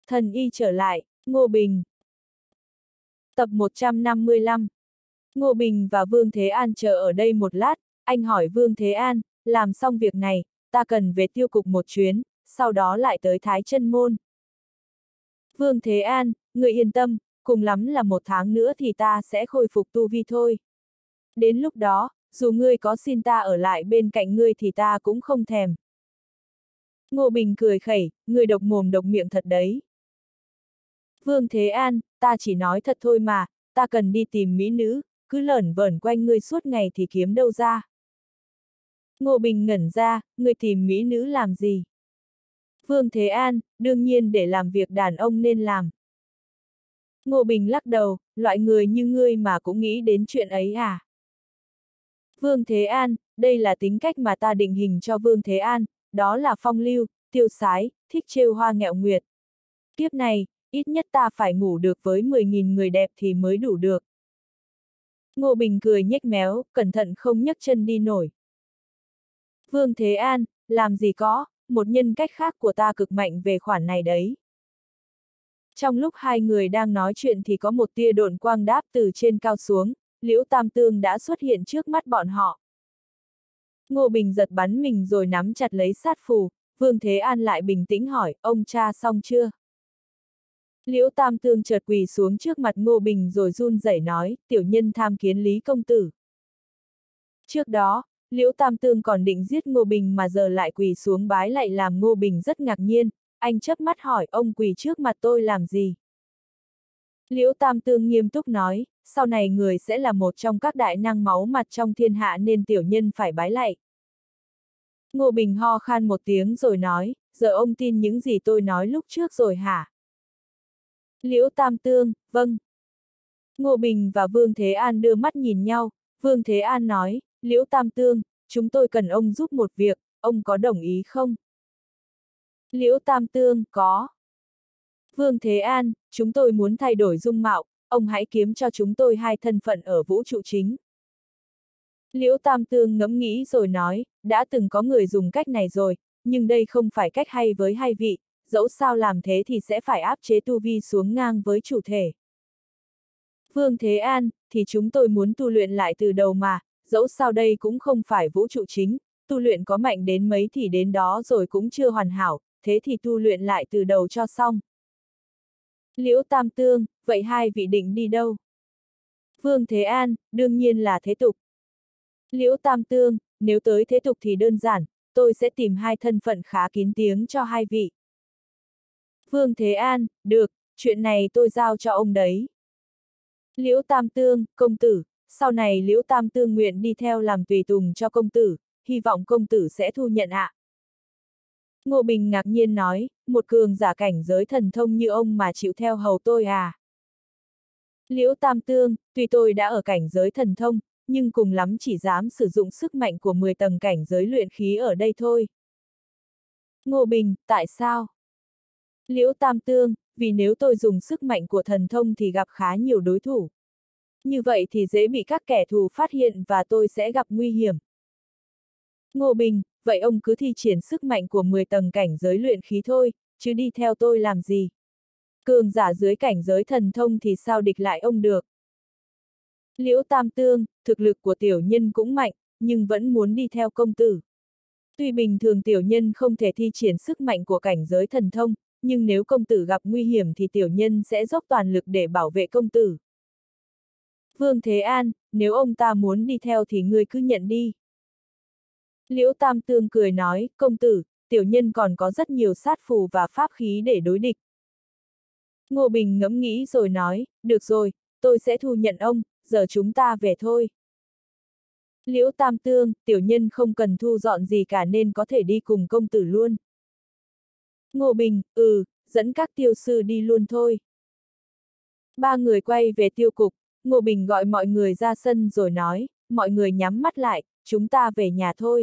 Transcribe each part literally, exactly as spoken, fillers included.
Thần y trở lại, Ngô Bình. Tập một trăm năm mươi lăm. Ngô Bình và Vương Thế An chờ ở đây một lát, anh hỏi Vương Thế An, làm xong việc này, ta cần về tiêu cục một chuyến, sau đó lại tới Thái Chân Môn. Vương Thế An, người yên tâm, cùng lắm là một tháng nữa thì ta sẽ khôi phục tu vi thôi. Đến lúc đó, dù ngươi có xin ta ở lại bên cạnh ngươi thì ta cũng không thèm. Ngô Bình cười khẩy, người độc mồm độc miệng thật đấy. Vương Thế An, ta chỉ nói thật thôi mà, ta cần đi tìm mỹ nữ, cứ lởn vởn quanh ngươi suốt ngày thì kiếm đâu ra. Ngô Bình ngẩn ra, ngươi tìm mỹ nữ làm gì? Vương Thế An, đương nhiên để làm việc đàn ông nên làm. Ngô Bình lắc đầu, loại người như ngươi mà cũng nghĩ đến chuyện ấy à? Vương Thế An, đây là tính cách mà ta định hình cho Vương Thế An, đó là phong lưu, tiêu sái, thích trêu hoa nghẹo nguyệt. Kiếp này, ít nhất ta phải ngủ được với mười nghìn người đẹp thì mới đủ được. Ngô Bình cười nhếch méo, cẩn thận không nhấc chân đi nổi. Vương Thế An, làm gì có, một nhân cách khác của ta cực mạnh về khoản này đấy. Trong lúc hai người đang nói chuyện thì có một tia độn quang đáp từ trên cao xuống, Liễu Tam Tương đã xuất hiện trước mắt bọn họ. Ngô Bình giật bắn mình rồi nắm chặt lấy sát phù, Vương Thế An lại bình tĩnh hỏi, ông tra xong chưa? Liễu Tam Tương chợt quỳ xuống trước mặt Ngô Bình rồi run rẩy nói, tiểu nhân tham kiến Lý công tử. Trước đó, Liễu Tam Tương còn định giết Ngô Bình mà giờ lại quỳ xuống bái lạy làm Ngô Bình rất ngạc nhiên, anh chớp mắt hỏi ông quỳ trước mặt tôi làm gì? Liễu Tam Tương nghiêm túc nói, sau này người sẽ là một trong các đại năng máu mặt trong thiên hạ nên tiểu nhân phải bái lạy. Ngô Bình ho khan một tiếng rồi nói, giờ ông tin những gì tôi nói lúc trước rồi hả? Liễu Tam Tương, vâng. Ngô Bình và Vương Thế An đưa mắt nhìn nhau, Vương Thế An nói, Liễu Tam Tương, chúng tôi cần ông giúp một việc, ông có đồng ý không? Liễu Tam Tương, có. Vương Thế An, chúng tôi muốn thay đổi dung mạo, ông hãy kiếm cho chúng tôi hai thân phận ở vũ trụ chính. Liễu Tam Tương ngẫm nghĩ rồi nói, đã từng có người dùng cách này rồi, nhưng đây không phải cách hay với hai vị, dẫu sao làm thế thì sẽ phải áp chế tu vi xuống ngang với chủ thể. Vương Thế An, thì chúng tôi muốn tu luyện lại từ đầu mà, dẫu sao đây cũng không phải vũ trụ chính, tu luyện có mạnh đến mấy thì đến đó rồi cũng chưa hoàn hảo, thế thì tu luyện lại từ đầu cho xong. Liễu Tam Tương, vậy hai vị định đi đâu? Vương Thế An, đương nhiên là thế tục. Liễu Tam Tương, nếu tới thế tục thì đơn giản, tôi sẽ tìm hai thân phận khá kín tiếng cho hai vị. Vương Thế An, được, chuyện này tôi giao cho ông đấy. Liễu Tam Tương, công tử, sau này Liễu Tam Tương nguyện đi theo làm tùy tùng cho công tử, hy vọng công tử sẽ thu nhận ạ. Ngô Bình ngạc nhiên nói, một cường giả cảnh giới thần thông như ông mà chịu theo hầu tôi à? Liễu Tam Tương, tuy tôi đã ở cảnh giới thần thông, nhưng cùng lắm chỉ dám sử dụng sức mạnh của mười tầng cảnh giới luyện khí ở đây thôi. Ngô Bình, tại sao? Liễu Tam Tương, vì nếu tôi dùng sức mạnh của thần thông thì gặp khá nhiều đối thủ. Như vậy thì dễ bị các kẻ thù phát hiện và tôi sẽ gặp nguy hiểm. Ngô Bình, vậy ông cứ thi triển sức mạnh của mười tầng cảnh giới luyện khí thôi, chứ đi theo tôi làm gì? Cường giả dưới cảnh giới thần thông thì sao địch lại ông được? Liễu Tam Tương, thực lực của tiểu nhân cũng mạnh, nhưng vẫn muốn đi theo công tử. Tuy bình thường tiểu nhân không thể thi triển sức mạnh của cảnh giới thần thông, nhưng nếu công tử gặp nguy hiểm thì tiểu nhân sẽ dốc toàn lực để bảo vệ công tử. Vương Thế An, nếu ông ta muốn đi theo thì ngươi cứ nhận đi. Liễu Tam Tương cười nói, công tử, tiểu nhân còn có rất nhiều sát phù và pháp khí để đối địch. Ngô Bình ngẫm nghĩ rồi nói, được rồi, tôi sẽ thu nhận ông, giờ chúng ta về thôi. Liễu Tam Tương, tiểu nhân không cần thu dọn gì cả nên có thể đi cùng công tử luôn. Ngô Bình, ừ, dẫn các tiêu sư đi luôn thôi. Ba người quay về tiêu cục, Ngô Bình gọi mọi người ra sân rồi nói, mọi người nhắm mắt lại, chúng ta về nhà thôi.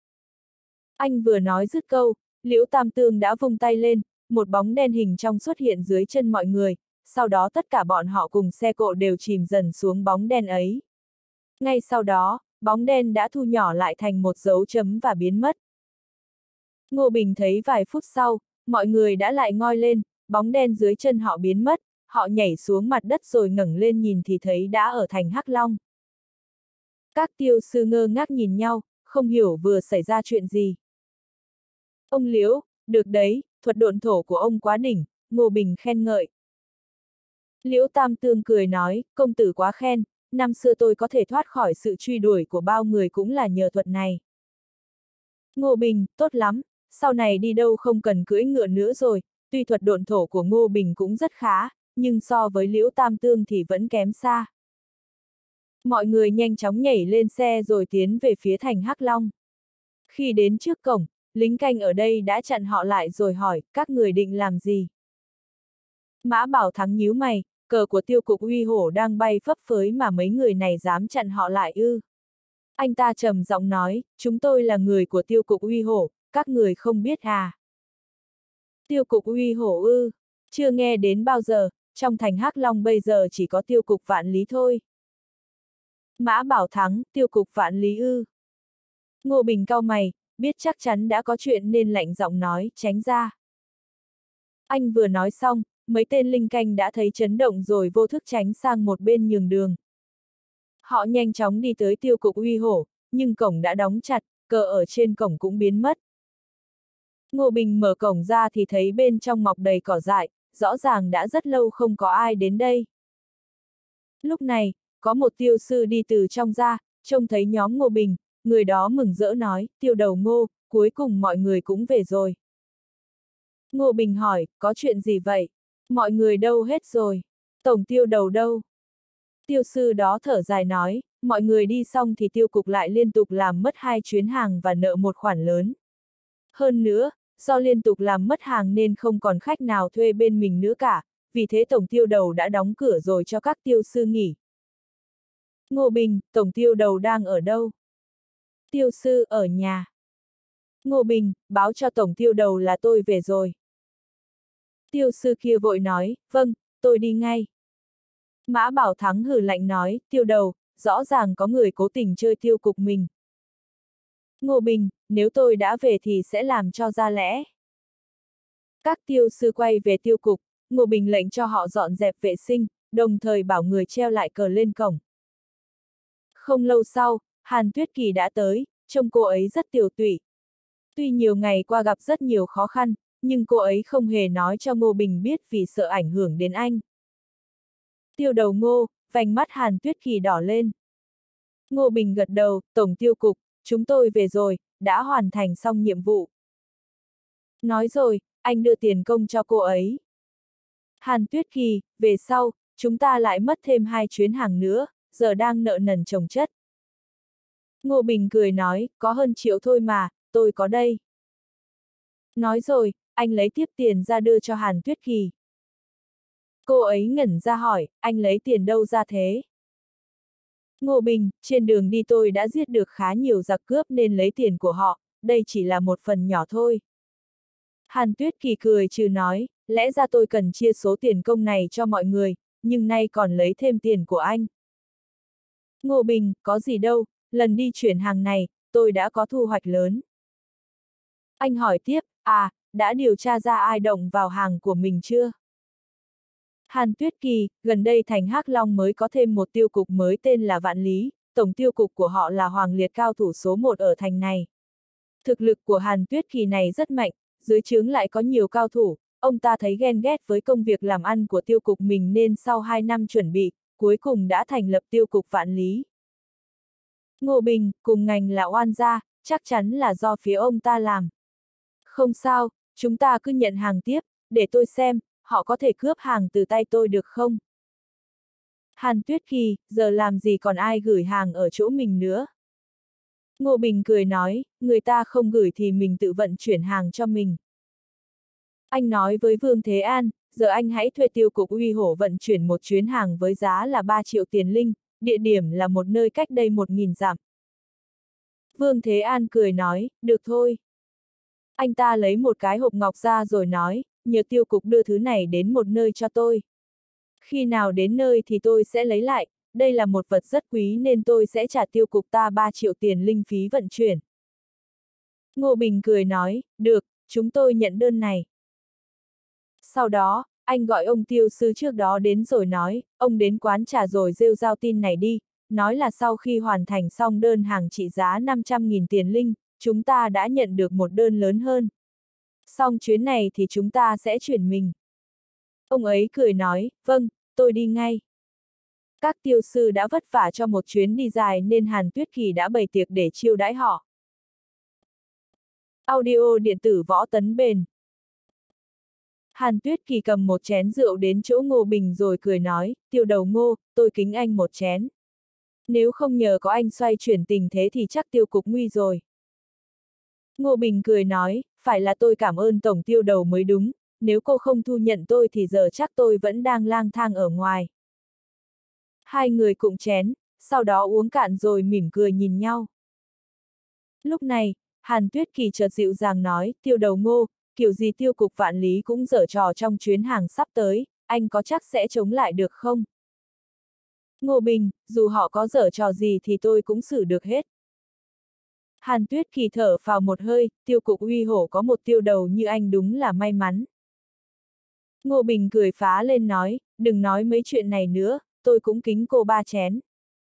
Anh vừa nói dứt câu, Liễu Tam Tương đã vung tay lên, một bóng đen hình trong xuất hiện dưới chân mọi người, sau đó tất cả bọn họ cùng xe cộ đều chìm dần xuống bóng đen ấy. Ngay sau đó, bóng đen đã thu nhỏ lại thành một dấu chấm và biến mất. Ngô Bình thấy vài phút sau, mọi người đã lại ngoi lên, bóng đen dưới chân họ biến mất, họ nhảy xuống mặt đất rồi ngẩng lên nhìn thì thấy đã ở thành Hắc Long. Các tiêu sư ngơ ngác nhìn nhau, không hiểu vừa xảy ra chuyện gì. Ông Liễu, được đấy, thuật độn thổ của ông quá đỉnh, Ngô Bình khen ngợi. Liễu Tam Tương cười nói, công tử quá khen, năm xưa tôi có thể thoát khỏi sự truy đuổi của bao người cũng là nhờ thuật này. Ngô Bình, tốt lắm, sau này đi đâu không cần cưỡi ngựa nữa rồi, tuy thuật độn thổ của Ngô Bình cũng rất khá, nhưng so với Liễu Tam Tương thì vẫn kém xa. Mọi người nhanh chóng nhảy lên xe rồi tiến về phía thành Hắc Long. Khi đến trước cổng, lính canh ở đây đã chặn họ lại rồi hỏi, các người định làm gì? Mã Bảo Thắng nhíu mày, cờ của Tiêu Cục Uy Hổ đang bay phấp phới mà mấy người này dám chặn họ lại ư? Anh ta trầm giọng nói, chúng tôi là người của Tiêu Cục Uy Hổ, các người không biết à? Tiêu Cục Uy Hổ ư? Chưa nghe đến bao giờ, trong thành Hắc Long bây giờ chỉ có Tiêu Cục Vạn Lý thôi. Mã Bảo Thắng, Tiêu Cục Vạn Lý ư? Ngô Bình cau mày, biết chắc chắn đã có chuyện nên lạnh giọng nói, tránh ra. Anh vừa nói xong, mấy tên linh canh đã thấy chấn động rồi vô thức tránh sang một bên nhường đường. Họ nhanh chóng đi tới Tiêu Cục Uy Hổ, nhưng cổng đã đóng chặt, cờ ở trên cổng cũng biến mất. Ngô Bình mở cổng ra thì thấy bên trong mọc đầy cỏ dại, rõ ràng đã rất lâu không có ai đến đây. Lúc này, có một tiêu sư đi từ trong ra, trông thấy nhóm Ngô Bình, người đó mừng rỡ nói, tiêu đầu Ngô, cuối cùng mọi người cũng về rồi. Ngô Bình hỏi, có chuyện gì vậy? Mọi người đâu hết rồi? Tổng tiêu đầu đâu? Tiêu sư đó thở dài nói, mọi người đi xong thì tiêu cục lại liên tục làm mất hai chuyến hàng và nợ một khoản lớn. Hơn nữa, do liên tục làm mất hàng nên không còn khách nào thuê bên mình nữa cả, vì thế tổng tiêu đầu đã đóng cửa rồi cho các tiêu sư nghỉ. Ngô Bình, tổng tiêu đầu đang ở đâu? Tiêu sư ở nhà. Ngô Bình, báo cho tổng tiêu đầu là tôi về rồi. Tiêu sư kia vội nói, vâng, tôi đi ngay. Mã Bảo Thắng hừ lạnh nói, tiêu đầu, rõ ràng có người cố tình chơi tiêu cục mình. Ngô Bình, nếu tôi đã về thì sẽ làm cho ra lẽ. Các tiêu sư quay về tiêu cục, Ngô Bình lệnh cho họ dọn dẹp vệ sinh, đồng thời bảo người treo lại cờ lên cổng. Không lâu sau, Hàn Tuyết Kỳ đã tới, trông cô ấy rất tiều tụy. Tuy nhiều ngày qua gặp rất nhiều khó khăn, nhưng cô ấy không hề nói cho Ngô Bình biết vì sợ ảnh hưởng đến anh. Tiêu đầu Ngô, vành mắt Hàn Tuyết Kỳ đỏ lên. Ngô Bình gật đầu, tổng tiêu cục, chúng tôi về rồi, đã hoàn thành xong nhiệm vụ. Nói rồi, anh đưa tiền công cho cô ấy. Hàn Tuyết Kỳ, về sau, chúng ta lại mất thêm hai chuyến hàng nữa, giờ đang nợ nần chồng chất. Ngô Bình cười nói, có hơn triệu thôi mà, tôi có đây. Nói rồi, anh lấy tiếp tiền ra đưa cho Hàn Tuyết Kỳ. Cô ấy ngẩn ra hỏi, anh lấy tiền đâu ra thế? Ngô Bình, trên đường đi tôi đã giết được khá nhiều giặc cướp nên lấy tiền của họ, đây chỉ là một phần nhỏ thôi. Hàn Tuyết Kỳ cười trừ nói, lẽ ra tôi cần chia số tiền công này cho mọi người, nhưng nay còn lấy thêm tiền của anh. Ngô Bình, có gì đâu, lần đi chuyển hàng này, tôi đã có thu hoạch lớn. Anh hỏi tiếp, à, đã điều tra ra ai động vào hàng của mình chưa? Hàn Tuyết Kỳ, gần đây thành Hắc Long mới có thêm một tiêu cục mới tên là Vạn Lý, tổng tiêu cục của họ là Hoàng Liệt cao thủ số một ở thành này. Thực lực của Hàn Tuyết Kỳ này rất mạnh, dưới trướng lại có nhiều cao thủ, ông ta thấy ghen ghét với công việc làm ăn của tiêu cục mình nên sau hai năm chuẩn bị, cuối cùng đã thành lập tiêu cục Vạn Lý. Ngô Bình, cùng ngành là oan gia, chắc chắn là do phía ông ta làm. Không sao, chúng ta cứ nhận hàng tiếp, để tôi xem, họ có thể cướp hàng từ tay tôi được không? Hàn Tuyết Kỳ, giờ làm gì còn ai gửi hàng ở chỗ mình nữa? Ngô Bình cười nói, người ta không gửi thì mình tự vận chuyển hàng cho mình. Anh nói với Vương Thế An, giờ anh hãy thuê tiêu cục Uy Hổ vận chuyển một chuyến hàng với giá là ba triệu tiền linh, địa điểm là một nơi cách đây một nghìn dặm. Vương Thế An cười nói, được thôi. Anh ta lấy một cái hộp ngọc ra rồi nói, nhờ tiêu cục đưa thứ này đến một nơi cho tôi. Khi nào đến nơi thì tôi sẽ lấy lại, đây là một vật rất quý nên tôi sẽ trả tiêu cục ta ba triệu tiền linh phí vận chuyển. Ngô Bình cười nói, được, chúng tôi nhận đơn này. Sau đó, anh gọi ông tiêu sư trước đó đến rồi nói, ông đến quán trà rồi rêu rao tin này đi, nói là sau khi hoàn thành xong đơn hàng trị giá năm trăm nghìn tiền linh, chúng ta đã nhận được một đơn lớn hơn. Xong chuyến này thì chúng ta sẽ chuyển mình. Ông ấy cười nói, vâng, tôi đi ngay. Các tiêu sư đã vất vả cho một chuyến đi dài nên Hàn Tuyết Kỳ đã bày tiệc để chiêu đãi họ. Audio điện tử Võ Tấn Bền. Hàn Tuyết Kỳ cầm một chén rượu đến chỗ Ngô Bình rồi cười nói, Tiêu đầu Ngô, tôi kính anh một chén. Nếu không nhờ có anh xoay chuyển tình thế thì chắc tiêu cục nguy rồi. Ngô Bình cười nói, phải là tôi cảm ơn tổng tiêu đầu mới đúng, nếu cô không thu nhận tôi thì giờ chắc tôi vẫn đang lang thang ở ngoài. Hai người cụng chén, sau đó uống cạn rồi mỉm cười nhìn nhau. Lúc này, Hàn Tuyết Kỳ chợt dịu dàng nói, Tiêu đầu Ngô, kiểu gì tiêu cục vạn lý cũng giở trò trong chuyến hàng sắp tới, anh có chắc sẽ chống lại được không? Ngô Bình, dù họ có giở trò gì thì tôi cũng xử được hết. Hàn Tuyết Kỳ thở phào một hơi, tiêu cục uy hổ có một tiêu đầu như anh đúng là may mắn. Ngô Bình cười phá lên nói, đừng nói mấy chuyện này nữa, tôi cũng kính cô ba chén.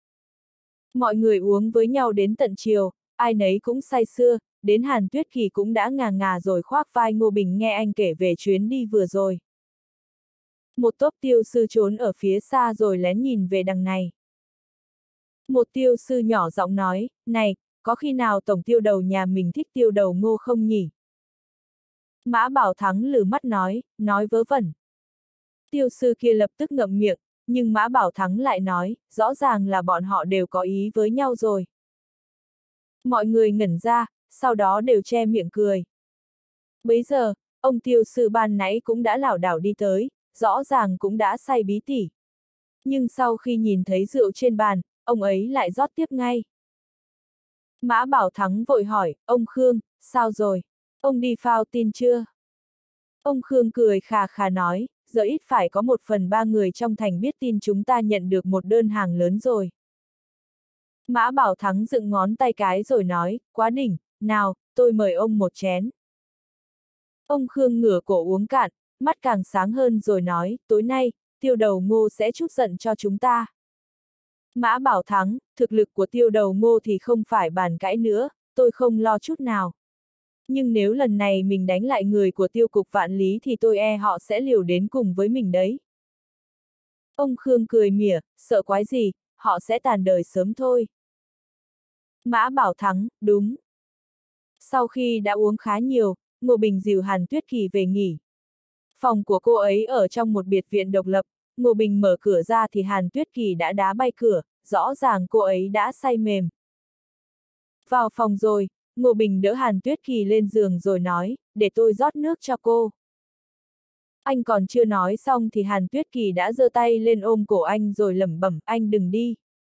Mọi người uống với nhau đến tận chiều, ai nấy cũng say sưa, đến Hàn Tuyết Kỳ cũng đã ngà ngà rồi khoác vai Ngô Bình nghe anh kể về chuyến đi vừa rồi. Một tốp tiêu sư trốn ở phía xa rồi lén nhìn về đằng này. Một tiêu sư nhỏ giọng nói, này, có khi nào tổng tiêu đầu nhà mình thích tiêu đầu Ngô không nhỉ? Mã Bảo Thắng lừ mắt nói, nói vớ vẩn. Tiêu sư kia lập tức ngậm miệng, nhưng Mã Bảo Thắng lại nói, rõ ràng là bọn họ đều có ý với nhau rồi. Mọi người ngẩn ra, sau đó đều che miệng cười. Bấy giờ, ông tiêu sư ban nãy cũng đã lảo đảo đi tới, rõ ràng cũng đã say bí tỉ. Nhưng sau khi nhìn thấy rượu trên bàn, ông ấy lại rót tiếp ngay. Mã Bảo Thắng vội hỏi, ông Khương, sao rồi? Ông đi phao tin chưa? Ông Khương cười khà khà nói, giờ ít phải có một phần ba người trong thành biết tin chúng ta nhận được một đơn hàng lớn rồi. Mã Bảo Thắng dựng ngón tay cái rồi nói, quá đỉnh, nào, tôi mời ông một chén. Ông Khương ngửa cổ uống cạn, mắt càng sáng hơn rồi nói, tối nay, tiêu đầu Ngô sẽ trút giận cho chúng ta. Mã Bảo Thắng, thực lực của tiêu đầu Ngô thì không phải bàn cãi nữa, tôi không lo chút nào. Nhưng nếu lần này mình đánh lại người của tiêu cục vạn lý thì tôi e họ sẽ liều đến cùng với mình đấy. Ông Khương cười mỉa, sợ quái gì, họ sẽ tàn đời sớm thôi. Mã Bảo Thắng, đúng. Sau khi đã uống khá nhiều, Ngô Bình dìu Hàn Tuyết Kỳ về nghỉ. Phòng của cô ấy ở trong một biệt viện độc lập, Ngô Bình mở cửa ra thì Hàn Tuyết Kỳ đã đá bay cửa, rõ ràng cô ấy đã say mềm. Vào phòng rồi, Ngô Bình đỡ Hàn Tuyết Kỳ lên giường rồi nói, để tôi rót nước cho cô. Anh còn chưa nói xong thì Hàn Tuyết Kỳ đã giơ tay lên ôm cổ anh rồi lẩm bẩm, anh đừng đi.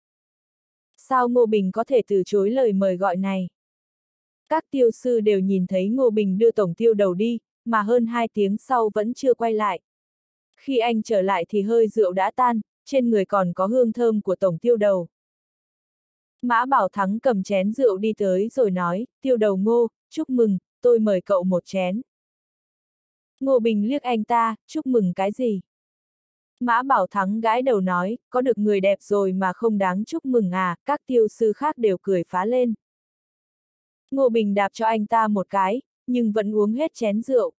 Sao Ngô Bình có thể từ chối lời mời gọi này? Các tiêu sư đều nhìn thấy Ngô Bình đưa tổng tiêu đầu đi, mà hơn hai tiếng sau vẫn chưa quay lại. Khi anh trở lại thì hơi rượu đã tan, trên người còn có hương thơm của tổng tiêu đầu. Mã Bảo Thắng cầm chén rượu đi tới rồi nói, tiêu đầu Ngô, chúc mừng, tôi mời cậu một chén. Ngô Bình liếc anh ta, chúc mừng cái gì? Mã Bảo Thắng gãi đầu nói, có được người đẹp rồi mà không đáng chúc mừng à, các tiêu sư khác đều cười phá lên. Ngô Bình đạp cho anh ta một cái, nhưng vẫn uống hết chén rượu.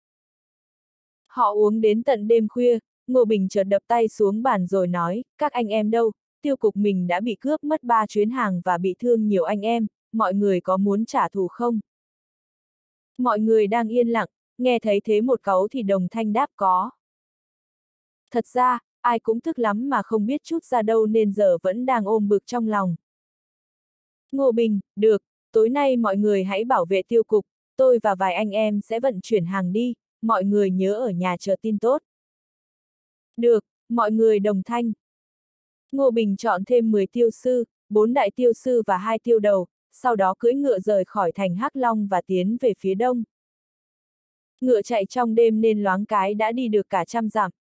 Họ uống đến tận đêm khuya, Ngô Bình chợt đập tay xuống bàn rồi nói, các anh em đâu, tiêu cục mình đã bị cướp mất ba chuyến hàng và bị thương nhiều anh em, mọi người có muốn trả thù không? Mọi người đang yên lặng, nghe thấy thế một cáu thì đồng thanh đáp có. Thật ra, ai cũng tức lắm mà không biết chút ra đâu nên giờ vẫn đang ôm bực trong lòng. Ngô Bình, được, tối nay mọi người hãy bảo vệ tiêu cục, tôi và vài anh em sẽ vận chuyển hàng đi, mọi người nhớ ở nhà chờ tin tốt. Được, mọi người đồng thanh. Ngô Bình chọn thêm mười tiêu sư, bốn đại tiêu sư và hai tiêu đầu, sau đó cưỡi ngựa rời khỏi thành Hắc Long và tiến về phía đông. Ngựa chạy trong đêm nên loáng cái đã đi được cả trăm dặm.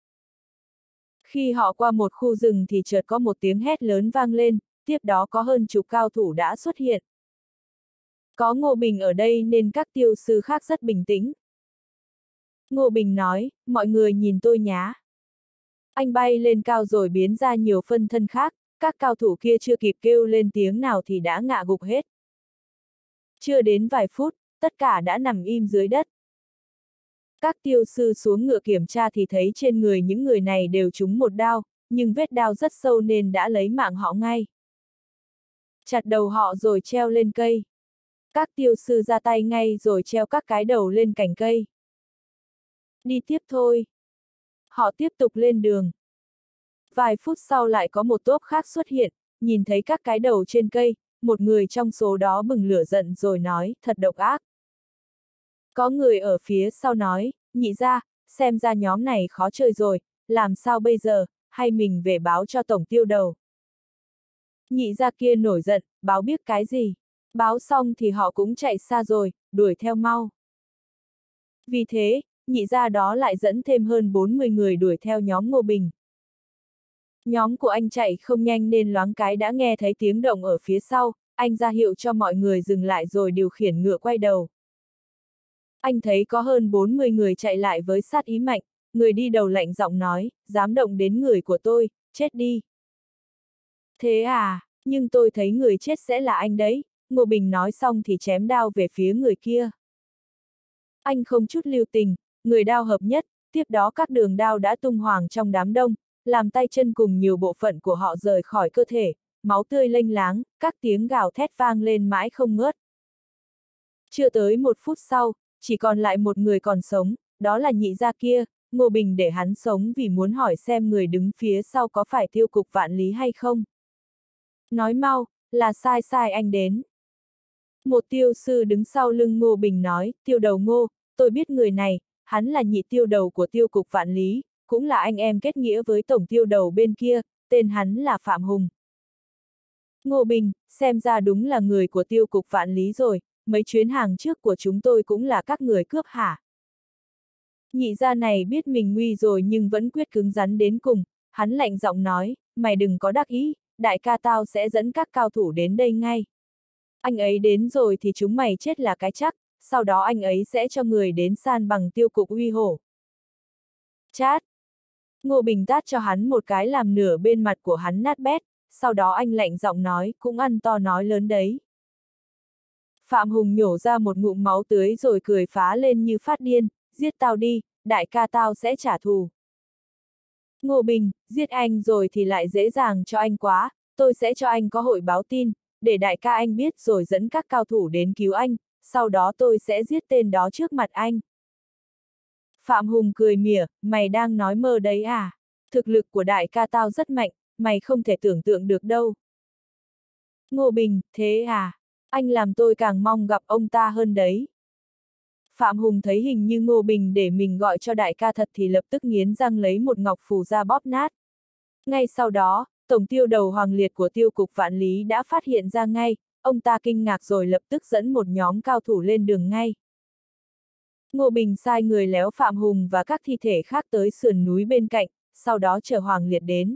Khi họ qua một khu rừng thì chợt có một tiếng hét lớn vang lên, tiếp đó có hơn chục cao thủ đã xuất hiện. Có Ngô Bình ở đây nên các tiêu sư khác rất bình tĩnh. Ngô Bình nói, mọi người nhìn tôi nhá. Anh bay lên cao rồi biến ra nhiều phân thân khác, các cao thủ kia chưa kịp kêu lên tiếng nào thì đã ngã gục hết. Chưa đến vài phút, tất cả đã nằm im dưới đất. Các tiêu sư xuống ngựa kiểm tra thì thấy trên người những người này đều trúng một đao, nhưng vết đao rất sâu nên đã lấy mạng họ ngay. Chặt đầu họ rồi treo lên cây. Các tiêu sư ra tay ngay rồi treo các cái đầu lên cành cây. Đi tiếp thôi. Họ tiếp tục lên đường. Vài phút sau lại có một tốp khác xuất hiện, nhìn thấy các cái đầu trên cây, một người trong số đó bừng lửa giận rồi nói, thật độc ác. Có người ở phía sau nói, nhị ra, xem ra nhóm này khó chơi rồi, làm sao bây giờ, hay mình về báo cho tổng tiêu đầu. Nhị ra kia nổi giận, báo biết cái gì, báo xong thì họ cũng chạy xa rồi, đuổi theo mau. Vì thế, nhị ra đó lại dẫn thêm hơn bốn mươi người đuổi theo nhóm Ngô Bình. Nhóm của anh chạy không nhanh nên loáng cái đã nghe thấy tiếng động ở phía sau, anh ra hiệu cho mọi người dừng lại rồi điều khiển ngựa quay đầu. Anh thấy có hơn bốn mươi người chạy lại với sát ý mạnh, người đi đầu lạnh giọng nói, dám động đến người của tôi, chết đi. Thế à, nhưng tôi thấy người chết sẽ là anh đấy, Ngô Bình nói xong thì chém đao về phía người kia. Anh không chút lưu tình, người đao hợp nhất, tiếp đó các đường đao đã tung hoàng trong đám đông, làm tay chân cùng nhiều bộ phận của họ rời khỏi cơ thể, máu tươi lênh láng, các tiếng gào thét vang lên mãi không ngớt. Chưa tới một phút sau, chỉ còn lại một người còn sống, đó là nhị gia kia, Ngô Bình để hắn sống vì muốn hỏi xem người đứng phía sau có phải tiêu cục vạn lý hay không. Nói mau, là sai sai anh đến. Một tiêu sư đứng sau lưng Ngô Bình nói, tiêu đầu Ngô, tôi biết người này, hắn là nhị tiêu đầu của tiêu cục vạn lý, cũng là anh em kết nghĩa với tổng tiêu đầu bên kia, tên hắn là Phạm Hùng. Ngô Bình, xem ra đúng là người của tiêu cục vạn lý rồi, mấy chuyến hàng trước của chúng tôi cũng là các người cướp hả? Nhị gia này biết mình nguy rồi nhưng vẫn quyết cứng rắn đến cùng, hắn lạnh giọng nói, mày đừng có đắc ý, đại ca tao sẽ dẫn các cao thủ đến đây ngay. Anh ấy đến rồi thì chúng mày chết là cái chắc, sau đó anh ấy sẽ cho người đến san bằng tiêu cục uy hổ. Chát! Ngô Bình tát cho hắn một cái làm nửa bên mặt của hắn nát bét, sau đó anh lạnh giọng nói, cũng ăn to nói lớn đấy. Phạm Hùng nhổ ra một ngụm máu tưới rồi cười phá lên như phát điên, giết tao đi, đại ca tao sẽ trả thù. Ngô Bình, giết anh rồi thì lại dễ dàng cho anh quá, tôi sẽ cho anh có hội báo tin, để đại ca anh biết rồi dẫn các cao thủ đến cứu anh, sau đó tôi sẽ giết tên đó trước mặt anh. Phạm Hùng cười mỉa, mày đang nói mơ đấy à? Thực lực của đại ca tao rất mạnh, mày không thể tưởng tượng được đâu. Ngô Bình, thế à? Anh làm tôi càng mong gặp ông ta hơn đấy. Phạm Hùng thấy hình như Ngô Bình để mình gọi cho đại ca thật thì lập tức nghiến răng lấy một ngọc phù ra bóp nát. Ngay sau đó, tổng tiêu đầu Hoàng Liệt của tiêu cục vạn lý đã phát hiện ra ngay, ông ta kinh ngạc rồi lập tức dẫn một nhóm cao thủ lên đường ngay. Ngô Bình sai người léo Phạm Hùng và các thi thể khác tới sườn núi bên cạnh, sau đó chờ Hoàng Liệt đến.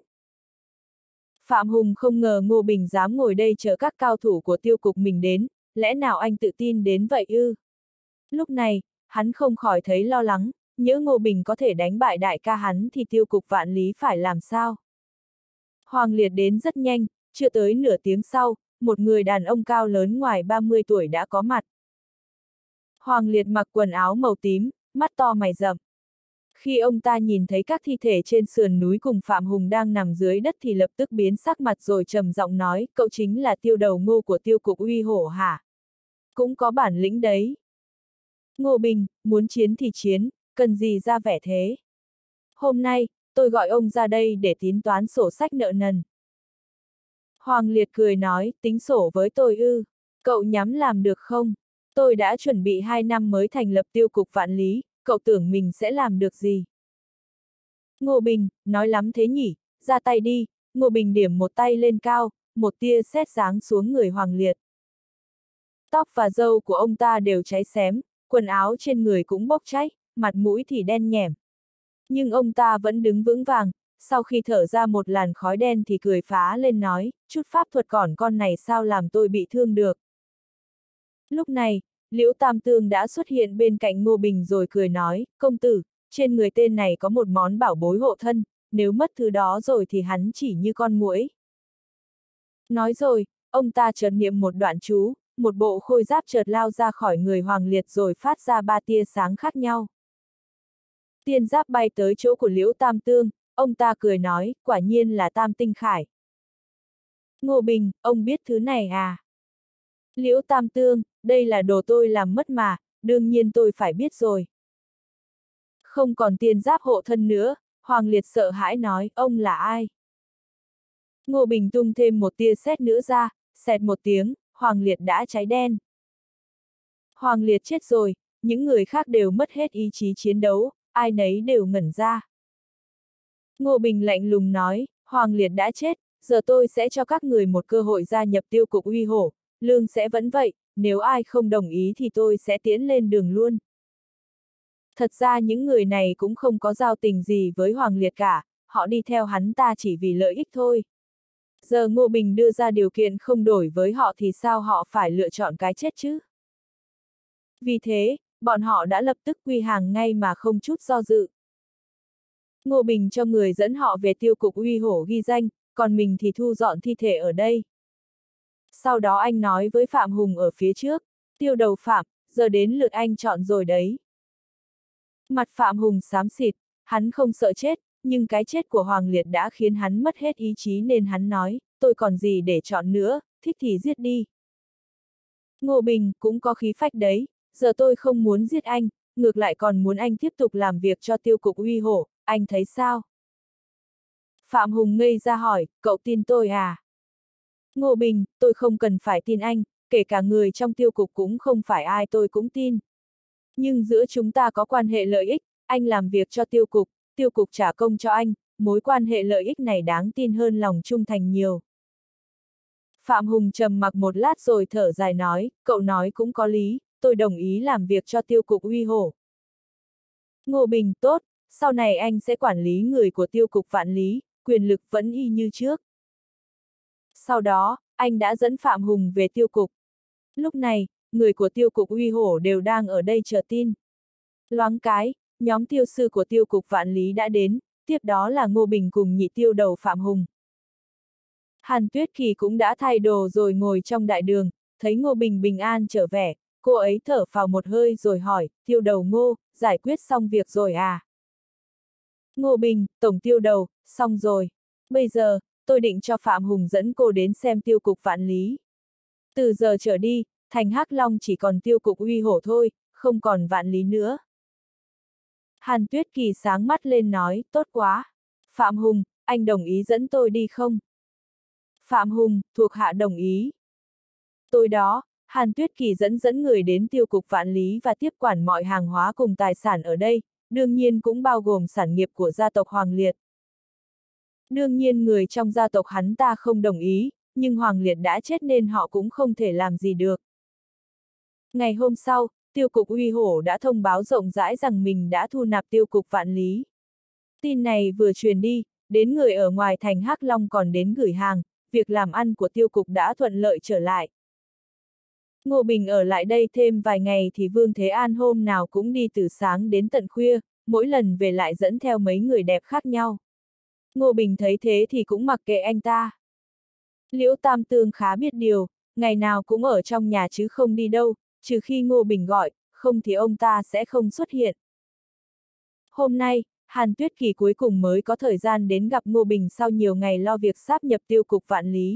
Phạm Hùng không ngờ Ngô Bình dám ngồi đây chờ các cao thủ của tiêu cục mình đến, lẽ nào anh tự tin đến vậy ư? Lúc này, hắn không khỏi thấy lo lắng, nhỡ Ngô Bình có thể đánh bại đại ca hắn thì tiêu cục vạn lý phải làm sao? Hoàng Liệt đến rất nhanh, chưa tới nửa tiếng sau, một người đàn ông cao lớn ngoài ba mươi tuổi đã có mặt. Hoàng Liệt mặc quần áo màu tím, mắt to mày rậm. Khi ông ta nhìn thấy các thi thể trên sườn núi cùng Phạm Hùng đang nằm dưới đất thì lập tức biến sắc mặt rồi trầm giọng nói, cậu chính là tiêu đầu Ngô của tiêu cục uy hổ hả? Cũng có bản lĩnh đấy. Ngô Bình, muốn chiến thì chiến, cần gì ra vẻ thế? Hôm nay, tôi gọi ông ra đây để tính toán sổ sách nợ nần. Hoàng Liệt cười nói, tính sổ với tôi ư, cậu nhắm làm được không? Tôi đã chuẩn bị hai năm mới thành lập tiêu cục vạn lý, cậu tưởng mình sẽ làm được gì? Ngô Bình, nói lắm thế nhỉ, ra tay đi, Ngô Bình điểm một tay lên cao, một tia sét giáng xuống người Hoàng Liệt. Tóc và râu của ông ta đều cháy xém, quần áo trên người cũng bốc cháy, mặt mũi thì đen nhẻm. Nhưng ông ta vẫn đứng vững vàng, sau khi thở ra một làn khói đen thì cười phá lên nói, chút pháp thuật còn con này sao làm tôi bị thương được. Lúc này, Liễu Tam Tương đã xuất hiện bên cạnh Ngô Bình rồi cười nói, công tử, trên người tên này có một món bảo bối hộ thân, nếu mất thứ đó rồi thì hắn chỉ như con muỗi. Nói rồi, ông ta chợt niệm một đoạn chú, một bộ khôi giáp chợt lao ra khỏi người Hoàng Liệt rồi phát ra ba tia sáng khác nhau. Tiên giáp bay tới chỗ của Liễu Tam Tương, ông ta cười nói, quả nhiên là Tam Tinh Khải. Ngô Bình, ông biết thứ này à? Liễu Tam Tương, đây là đồ tôi làm mất mà, đương nhiên tôi phải biết rồi. Không còn tiên giáp hộ thân nữa, Hoàng Liệt sợ hãi nói, ông là ai? Ngô Bình tung thêm một tia sét nữa ra, xẹt một tiếng, Hoàng Liệt đã cháy đen. Hoàng Liệt chết rồi, những người khác đều mất hết ý chí chiến đấu, ai nấy đều ngẩn ra. Ngô Bình lạnh lùng nói, Hoàng Liệt đã chết, giờ tôi sẽ cho các người một cơ hội gia nhập tiêu cục uy hổ, lương sẽ vẫn vậy, nếu ai không đồng ý thì tôi sẽ tiễn lên đường luôn. Thật ra những người này cũng không có giao tình gì với Hoàng Liệt cả, họ đi theo hắn ta chỉ vì lợi ích thôi. Giờ Ngô Bình đưa ra điều kiện không đổi với họ thì sao họ phải lựa chọn cái chết chứ? Vì thế, bọn họ đã lập tức quy hàng ngay mà không chút do dự. Ngô Bình cho người dẫn họ về tiêu cục uy hổ ghi danh, còn mình thì thu dọn thi thể ở đây. Sau đó anh nói với Phạm Hùng ở phía trước, Tiêu đầu Phạm, giờ đến lượt anh chọn rồi đấy. Mặt Phạm Hùng xám xịt, hắn không sợ chết, nhưng cái chết của Hoàng Liệt đã khiến hắn mất hết ý chí nên hắn nói, tôi còn gì để chọn nữa, thích thì giết đi. Ngô Bình cũng có khí phách đấy, giờ tôi không muốn giết anh, ngược lại còn muốn anh tiếp tục làm việc cho tiêu cục uy hổ, anh thấy sao? Phạm Hùng ngây ra hỏi, cậu tin tôi à? Ngô Bình, tôi không cần phải tin anh, kể cả người trong tiêu cục cũng không phải ai tôi cũng tin. Nhưng giữa chúng ta có quan hệ lợi ích, anh làm việc cho tiêu cục, tiêu cục trả công cho anh, mối quan hệ lợi ích này đáng tin hơn lòng trung thành nhiều. Phạm Hùng trầm mặc một lát rồi thở dài nói, cậu nói cũng có lý, tôi đồng ý làm việc cho tiêu cục uy hổ. Ngô Bình, tốt, sau này anh sẽ quản lý người của tiêu cục vạn lý, quyền lực vẫn y như trước. Sau đó, anh đã dẫn Phạm Hùng về tiêu cục. Lúc này, người của tiêu cục uy hổ đều đang ở đây chờ tin. Loáng cái, nhóm tiêu sư của tiêu cục vạn lý đã đến, tiếp đó là Ngô Bình cùng nhị tiêu đầu Phạm Hùng. Hàn Tuyết Kỳ cũng đã thay đồ rồi ngồi trong đại đường, thấy Ngô Bình bình an trở về, cô ấy thở phào một hơi rồi hỏi, tiêu đầu Ngô, giải quyết xong việc rồi à? Ngô Bình, tổng tiêu đầu, xong rồi. Bây giờ, tôi định cho Phạm Hùng dẫn cô đến xem tiêu cục vạn lý. Từ giờ trở đi, thành Hắc Long chỉ còn tiêu cục uy hổ thôi, không còn vạn lý nữa. Hàn Tuyết Kỳ sáng mắt lên nói, tốt quá. Phạm Hùng, anh đồng ý dẫn tôi đi không? Phạm Hùng, thuộc hạ đồng ý. Tối đó, Hàn Tuyết Kỳ dẫn dẫn người đến tiêu cục vạn lý và tiếp quản mọi hàng hóa cùng tài sản ở đây, đương nhiên cũng bao gồm sản nghiệp của gia tộc Hoàng Liệt. Đương nhiên người trong gia tộc hắn ta không đồng ý, nhưng Hoàng Liệt đã chết nên họ cũng không thể làm gì được. Ngày hôm sau, tiêu cục uy hổ đã thông báo rộng rãi rằng mình đã thu nạp tiêu cục vạn lý. Tin này vừa truyền đi, đến người ở ngoài thành Hắc Long còn đến gửi hàng, việc làm ăn của tiêu cục đã thuận lợi trở lại. Ngô Bình ở lại đây thêm vài ngày thì Vương Thế An hôm nào cũng đi từ sáng đến tận khuya, mỗi lần về lại dẫn theo mấy người đẹp khác nhau. Ngô Bình thấy thế thì cũng mặc kệ anh ta. Liễu Tam Tương khá biết điều, ngày nào cũng ở trong nhà chứ không đi đâu, trừ khi Ngô Bình gọi, không thì ông ta sẽ không xuất hiện. Hôm nay, Hàn Tuyết Kỳ cuối cùng mới có thời gian đến gặp Ngô Bình sau nhiều ngày lo việc sáp nhập tiêu cục vạn lý.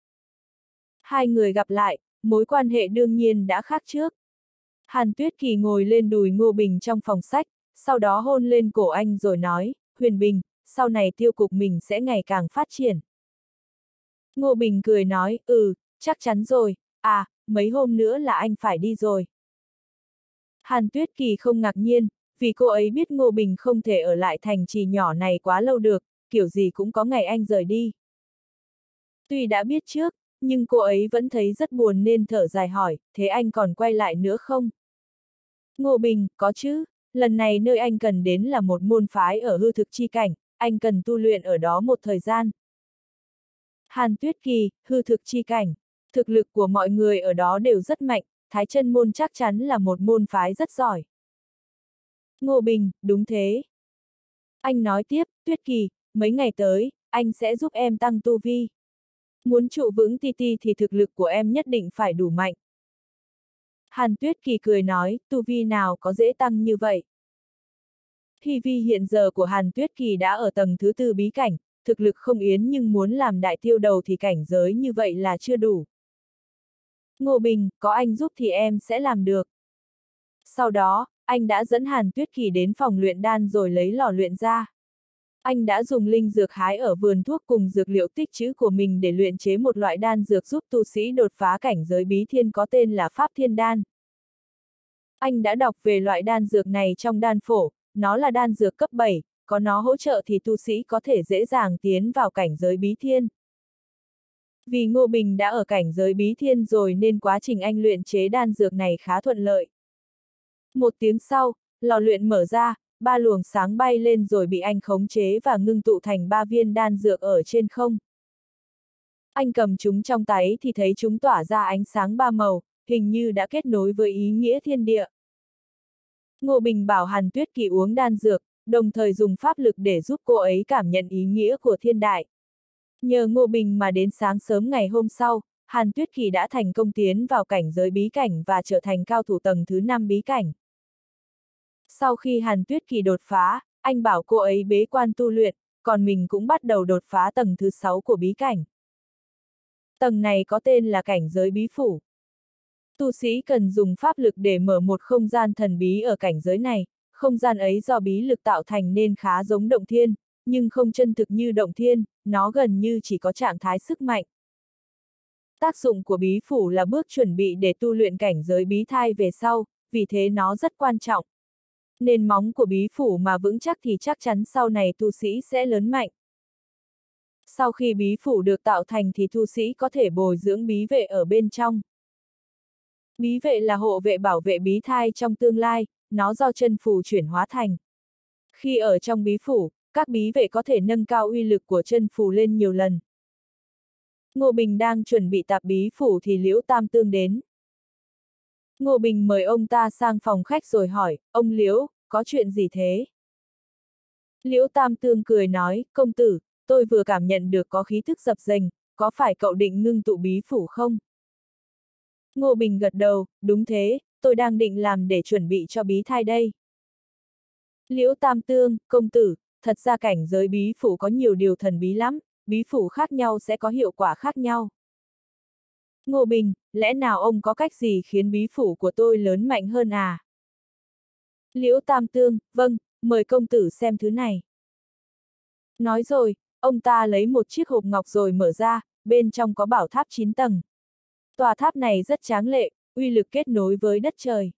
Hai người gặp lại, mối quan hệ đương nhiên đã khác trước. Hàn Tuyết Kỳ ngồi lên đùi Ngô Bình trong phòng sách, sau đó hôn lên cổ anh rồi nói, Huyền Bình, sau này tiêu cục mình sẽ ngày càng phát triển. Ngô Bình cười nói, ừ, chắc chắn rồi, à, mấy hôm nữa là anh phải đi rồi. Hàn Tuyết Kỳ không ngạc nhiên, vì cô ấy biết Ngô Bình không thể ở lại thành trì nhỏ này quá lâu được, kiểu gì cũng có ngày anh rời đi. Tuy đã biết trước, nhưng cô ấy vẫn thấy rất buồn nên thở dài hỏi, thế anh còn quay lại nữa không? Ngô Bình, có chứ, lần này nơi anh cần đến là một môn phái ở hư thực chi cảnh, anh cần tu luyện ở đó một thời gian. Hàn Tuyết Kỳ, hư thực chi cảnh, thực lực của mọi người ở đó đều rất mạnh, Thái Chân môn chắc chắn là một môn phái rất giỏi. Ngô Bình, đúng thế. Anh nói tiếp, Tuyết Kỳ, mấy ngày tới, anh sẽ giúp em tăng tu vi. Muốn trụ vững ti ti thì thực lực của em nhất định phải đủ mạnh. Hàn Tuyết Kỳ cười nói, tu vi nào có dễ tăng như vậy. Thi vi hiện giờ của Hàn Tuyết Kỳ đã ở tầng thứ tư bí cảnh, thực lực không yến nhưng muốn làm đại tiêu đầu thì cảnh giới như vậy là chưa đủ. Ngô Bình, có anh giúp thì em sẽ làm được. Sau đó, anh đã dẫn Hàn Tuyết Kỳ đến phòng luyện đan rồi lấy lò luyện ra. Anh đã dùng linh dược hái ở vườn thuốc cùng dược liệu tích trữ của mình để luyện chế một loại đan dược giúp tu sĩ đột phá cảnh giới bí thiên có tên là Pháp Thiên Đan. Anh đã đọc về loại đan dược này trong đan phổ, nó là đan dược cấp bảy, có nó hỗ trợ thì tu sĩ có thể dễ dàng tiến vào cảnh giới bí thiên. Vì Ngô Bình đã ở cảnh giới bí thiên rồi nên quá trình anh luyện chế đan dược này khá thuận lợi. Một tiếng sau, lò luyện mở ra, ba luồng sáng bay lên rồi bị anh khống chế và ngưng tụ thành ba viên đan dược ở trên không. Anh cầm chúng trong tay thì thấy chúng tỏa ra ánh sáng ba màu, hình như đã kết nối với ý nghĩa thiên địa. Ngô Bình bảo Hàn Tuyết Kỳ uống đan dược, đồng thời dùng pháp lực để giúp cô ấy cảm nhận ý nghĩa của thiên đại. Nhờ Ngô Bình mà đến sáng sớm ngày hôm sau, Hàn Tuyết Kỳ đã thành công tiến vào cảnh giới bí cảnh và trở thành cao thủ tầng thứ năm bí cảnh. Sau khi Hàn Tuyết Kỳ đột phá, anh bảo cô ấy bế quan tu luyện, còn mình cũng bắt đầu đột phá tầng thứ sáu của bí cảnh. Tầng này có tên là cảnh giới bí phủ. Tu sĩ cần dùng pháp lực để mở một không gian thần bí ở cảnh giới này, không gian ấy do bí lực tạo thành nên khá giống động thiên, nhưng không chân thực như động thiên, nó gần như chỉ có trạng thái sức mạnh. Tác dụng của bí phủ là bước chuẩn bị để tu luyện cảnh giới bí thai về sau, vì thế nó rất quan trọng. Nền móng của bí phủ mà vững chắc thì chắc chắn sau này tu sĩ sẽ lớn mạnh. Sau khi bí phủ được tạo thành thì tu sĩ có thể bồi dưỡng bí vệ ở bên trong. Bí vệ là hộ vệ bảo vệ bí thai trong tương lai, nó do chân phù chuyển hóa thành. Khi ở trong bí phủ, các bí vệ có thể nâng cao uy lực của chân phù lên nhiều lần. Ngô Bình đang chuẩn bị tạp bí phủ thì Liễu Tam Tương đến. Ngô Bình mời ông ta sang phòng khách rồi hỏi, ông Liễu, có chuyện gì thế? Liễu Tam Tương cười nói, công tử, tôi vừa cảm nhận được có khí thức dập dềnh, có phải cậu định ngưng tụ bí phủ không? Ngô Bình gật đầu, đúng thế, tôi đang định làm để chuẩn bị cho bí thai đây. Liễu Tam Tương, công tử, thật ra cảnh giới bí phủ có nhiều điều thần bí lắm, bí phủ khác nhau sẽ có hiệu quả khác nhau. Ngô Bình, lẽ nào ông có cách gì khiến bí phủ của tôi lớn mạnh hơn à? Liễu Tam Tương, vâng, mời công tử xem thứ này. Nói rồi, ông ta lấy một chiếc hộp ngọc rồi mở ra, bên trong có bảo tháp chín tầng. Tòa tháp này rất tráng lệ, uy lực kết nối với đất trời.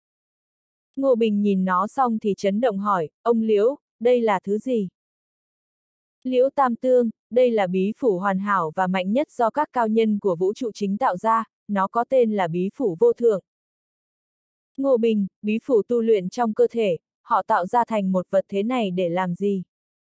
Ngô Bình nhìn nó xong thì chấn động hỏi, ông Liễu, đây là thứ gì? Liễu Tam Tương, đây là bí phủ hoàn hảo và mạnh nhất do các cao nhân của vũ trụ chính tạo ra, nó có tên là bí phủ vô thượng. Ngô Bình, bí phủ tu luyện trong cơ thể, họ tạo ra thành một vật thế này để làm gì?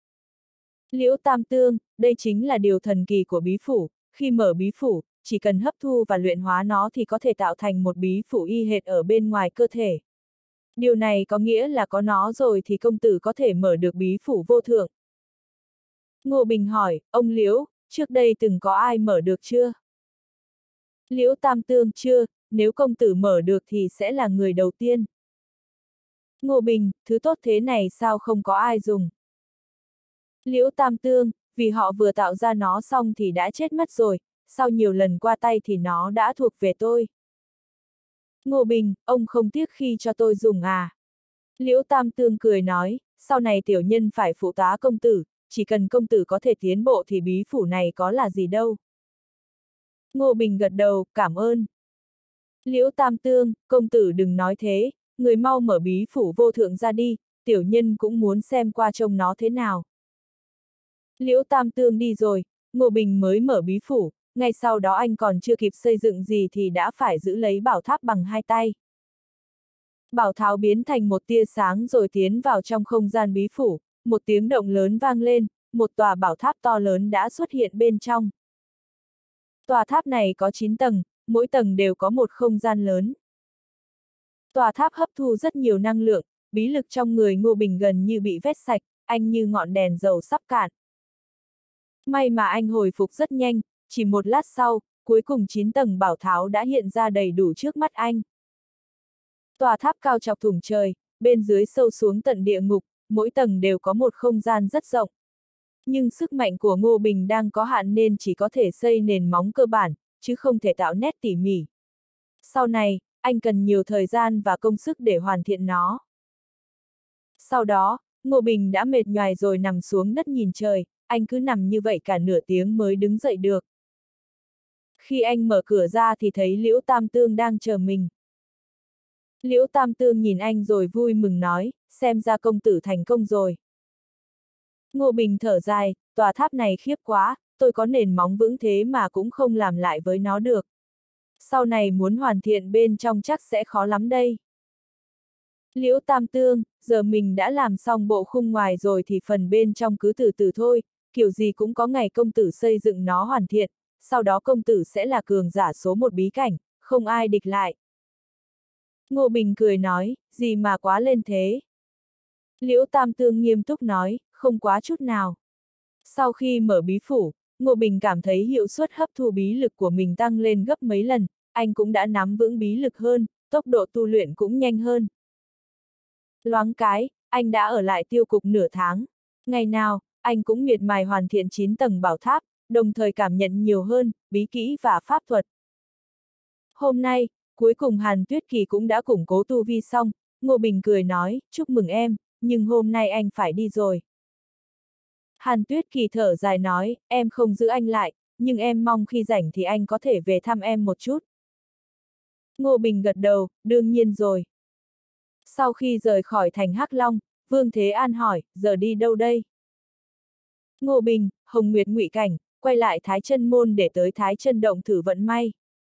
Liễu Tam Tương, đây chính là điều thần kỳ của bí phủ, khi mở bí phủ, chỉ cần hấp thu và luyện hóa nó thì có thể tạo thành một bí phủ y hệt ở bên ngoài cơ thể. Điều này có nghĩa là có nó rồi thì công tử có thể mở được bí phủ vô thượng. Ngô Bình hỏi, ông Liễu, trước đây từng có ai mở được chưa? Liễu Tam Tương, chưa, nếu công tử mở được thì sẽ là người đầu tiên. Ngô Bình, thứ tốt thế này sao không có ai dùng? Liễu Tam Tương, vì họ vừa tạo ra nó xong thì đã chết mất rồi, sau nhiều lần qua tay thì nó đã thuộc về tôi. Ngô Bình, ông không tiếc khi cho tôi dùng à? Liễu Tam Tương cười nói, sau này tiểu nhân phải phụ tá công tử, chỉ cần công tử có thể tiến bộ thì bí phủ này có là gì đâu. Ngô Bình gật đầu, cảm ơn. Liễu Tam Tương, công tử đừng nói thế, người mau mở bí phủ vô thượng ra đi, tiểu nhân cũng muốn xem qua trông nó thế nào. Liễu Tam Tương đi rồi, Ngô Bình mới mở bí phủ, ngay sau đó anh còn chưa kịp xây dựng gì thì đã phải giữ lấy bảo tháp bằng hai tay. Bảo tháo biến thành một tia sáng rồi tiến vào trong không gian bí phủ, một tiếng động lớn vang lên, một tòa bảo tháp to lớn đã xuất hiện bên trong. Tòa tháp này có chín tầng, mỗi tầng đều có một không gian lớn. Tòa tháp hấp thu rất nhiều năng lượng, bí lực trong người Ngô Bình gần như bị vét sạch, anh như ngọn đèn dầu sắp cạn. May mà anh hồi phục rất nhanh, chỉ một lát sau, cuối cùng chín tầng bảo tháo đã hiện ra đầy đủ trước mắt anh. Tòa tháp cao chọc thủng trời, bên dưới sâu xuống tận địa ngục, mỗi tầng đều có một không gian rất rộng. Nhưng sức mạnh của Ngô Bình đang có hạn nên chỉ có thể xây nền móng cơ bản, chứ không thể tạo nét tỉ mỉ. Sau này, anh cần nhiều thời gian và công sức để hoàn thiện nó. Sau đó, Ngô Bình đã mệt nhoài rồi nằm xuống đất nhìn trời, anh cứ nằm như vậy cả nửa tiếng mới đứng dậy được. Khi anh mở cửa ra thì thấy Liễu Tam Tương đang chờ mình. Liễu Tam Tương nhìn anh rồi vui mừng nói, xem ra công tử thành công rồi. Ngô Bình thở dài, tòa tháp này khiếp quá, tôi có nền móng vững thế mà cũng không làm lại với nó được. Sau này muốn hoàn thiện bên trong chắc sẽ khó lắm đây. Liễu Tam Tương, giờ mình đã làm xong bộ khung ngoài rồi thì phần bên trong cứ từ từ thôi, kiểu gì cũng có ngày công tử xây dựng nó hoàn thiện, sau đó công tử sẽ là cường giả số một bí cảnh, không ai địch lại. Ngô Bình cười nói, gì mà quá lên thế. Liễu Tam Tương nghiêm túc nói, không quá chút nào. Sau khi mở bí phủ, Ngô Bình cảm thấy hiệu suất hấp thu bí lực của mình tăng lên gấp mấy lần, anh cũng đã nắm vững bí lực hơn, tốc độ tu luyện cũng nhanh hơn. Loáng cái, anh đã ở lại tiêu cục nửa tháng. Ngày nào, anh cũng miệt mài hoàn thiện chín tầng bảo tháp, đồng thời cảm nhận nhiều hơn, bí kỹ và pháp thuật. Hôm nay, cuối cùng Hàn Tuyết Kỳ cũng đã củng cố tu vi xong, Ngô Bình cười nói, chúc mừng em, nhưng hôm nay anh phải đi rồi. Hàn Tuyết Kỳ thở dài nói, em không giữ anh lại, nhưng em mong khi rảnh thì anh có thể về thăm em một chút. Ngô Bình gật đầu, đương nhiên rồi. Sau khi rời khỏi thành Hắc Long, Vương Thế An hỏi, giờ đi đâu đây? Ngô Bình, Hồng Nguyệt Ngụy Cảnh, quay lại Thái Chân Môn để tới Thái Chân Động thử vận may.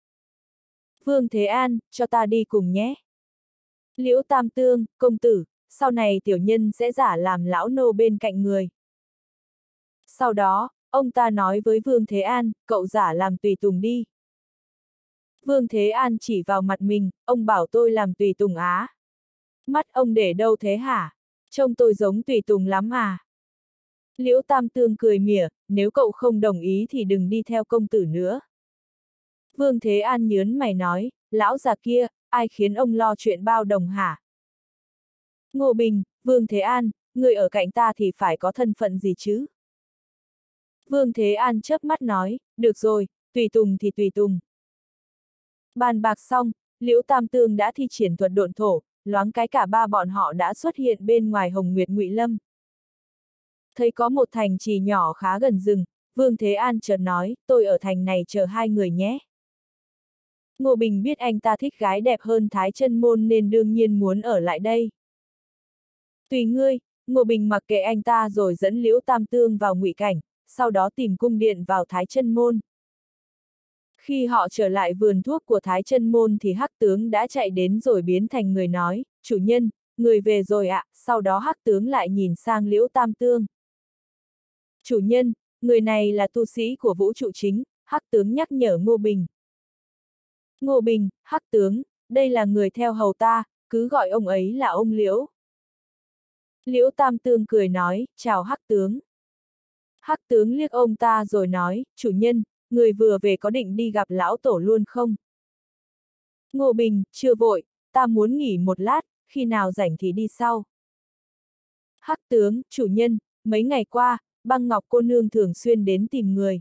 Vương Thế An, cho ta đi cùng nhé. Liễu Tam Tương, công tử, sau này tiểu nhân sẽ giả làm lão nô bên cạnh người. Sau đó, ông ta nói với Vương Thế An, cậu giả làm tùy tùng đi. Vương Thế An chỉ vào mặt mình, ông bảo tôi làm tùy tùng á. Mắt ông để đâu thế hả? Trông tôi giống tùy tùng lắm à? Liễu Tam Tương cười mỉa, nếu cậu không đồng ý thì đừng đi theo công tử nữa. Vương Thế An nhớn mày nói, lão già kia, ai khiến ông lo chuyện bao đồng hả? Ngô Bình, Vương Thế An, người ở cạnh ta thì phải có thân phận gì chứ? Vương Thế An chớp mắt nói, được rồi, tùy tùng thì tùy tùng. Bàn bạc xong, Liễu Tam Tương đã thi triển thuật độn thổ, loáng cái cả ba bọn họ đã xuất hiện bên ngoài Hồng Nguyệt Ngụy Lâm. Thấy có một thành trì nhỏ khá gần rừng, Vương Thế An chợt nói, tôi ở thành này chờ hai người nhé. Ngô Bình biết anh ta thích gái đẹp hơn Thái Chân Môn nên đương nhiên muốn ở lại đây. Tùy ngươi, Ngô Bình mặc kệ anh ta rồi dẫn Liễu Tam Tương vào Ngụy Cảnh, sau đó tìm cung điện vào Thái Chân Môn. Khi họ trở lại vườn thuốc của Thái Chân Môn thì Hắc Tướng đã chạy đến rồi biến thành người nói, chủ nhân, người về rồi ạ, à. Sau đó Hắc Tướng lại nhìn sang Liễu Tam Tương. Chủ nhân, người này là tu sĩ của vũ trụ chính, Hắc Tướng nhắc nhở Ngô Bình. Ngô Bình, Hắc Tướng, đây là người theo hầu ta, cứ gọi ông ấy là ông Liễu. Liễu Tam Tương cười nói, chào Hắc Tướng. Hắc Tướng liếc ông ta rồi nói, chủ nhân, người vừa về có định đi gặp lão tổ luôn không? Ngô Bình, chưa vội, ta muốn nghỉ một lát, khi nào rảnh thì đi sau. Hắc Tướng, chủ nhân, mấy ngày qua, Băng Ngọc cô nương thường xuyên đến tìm người.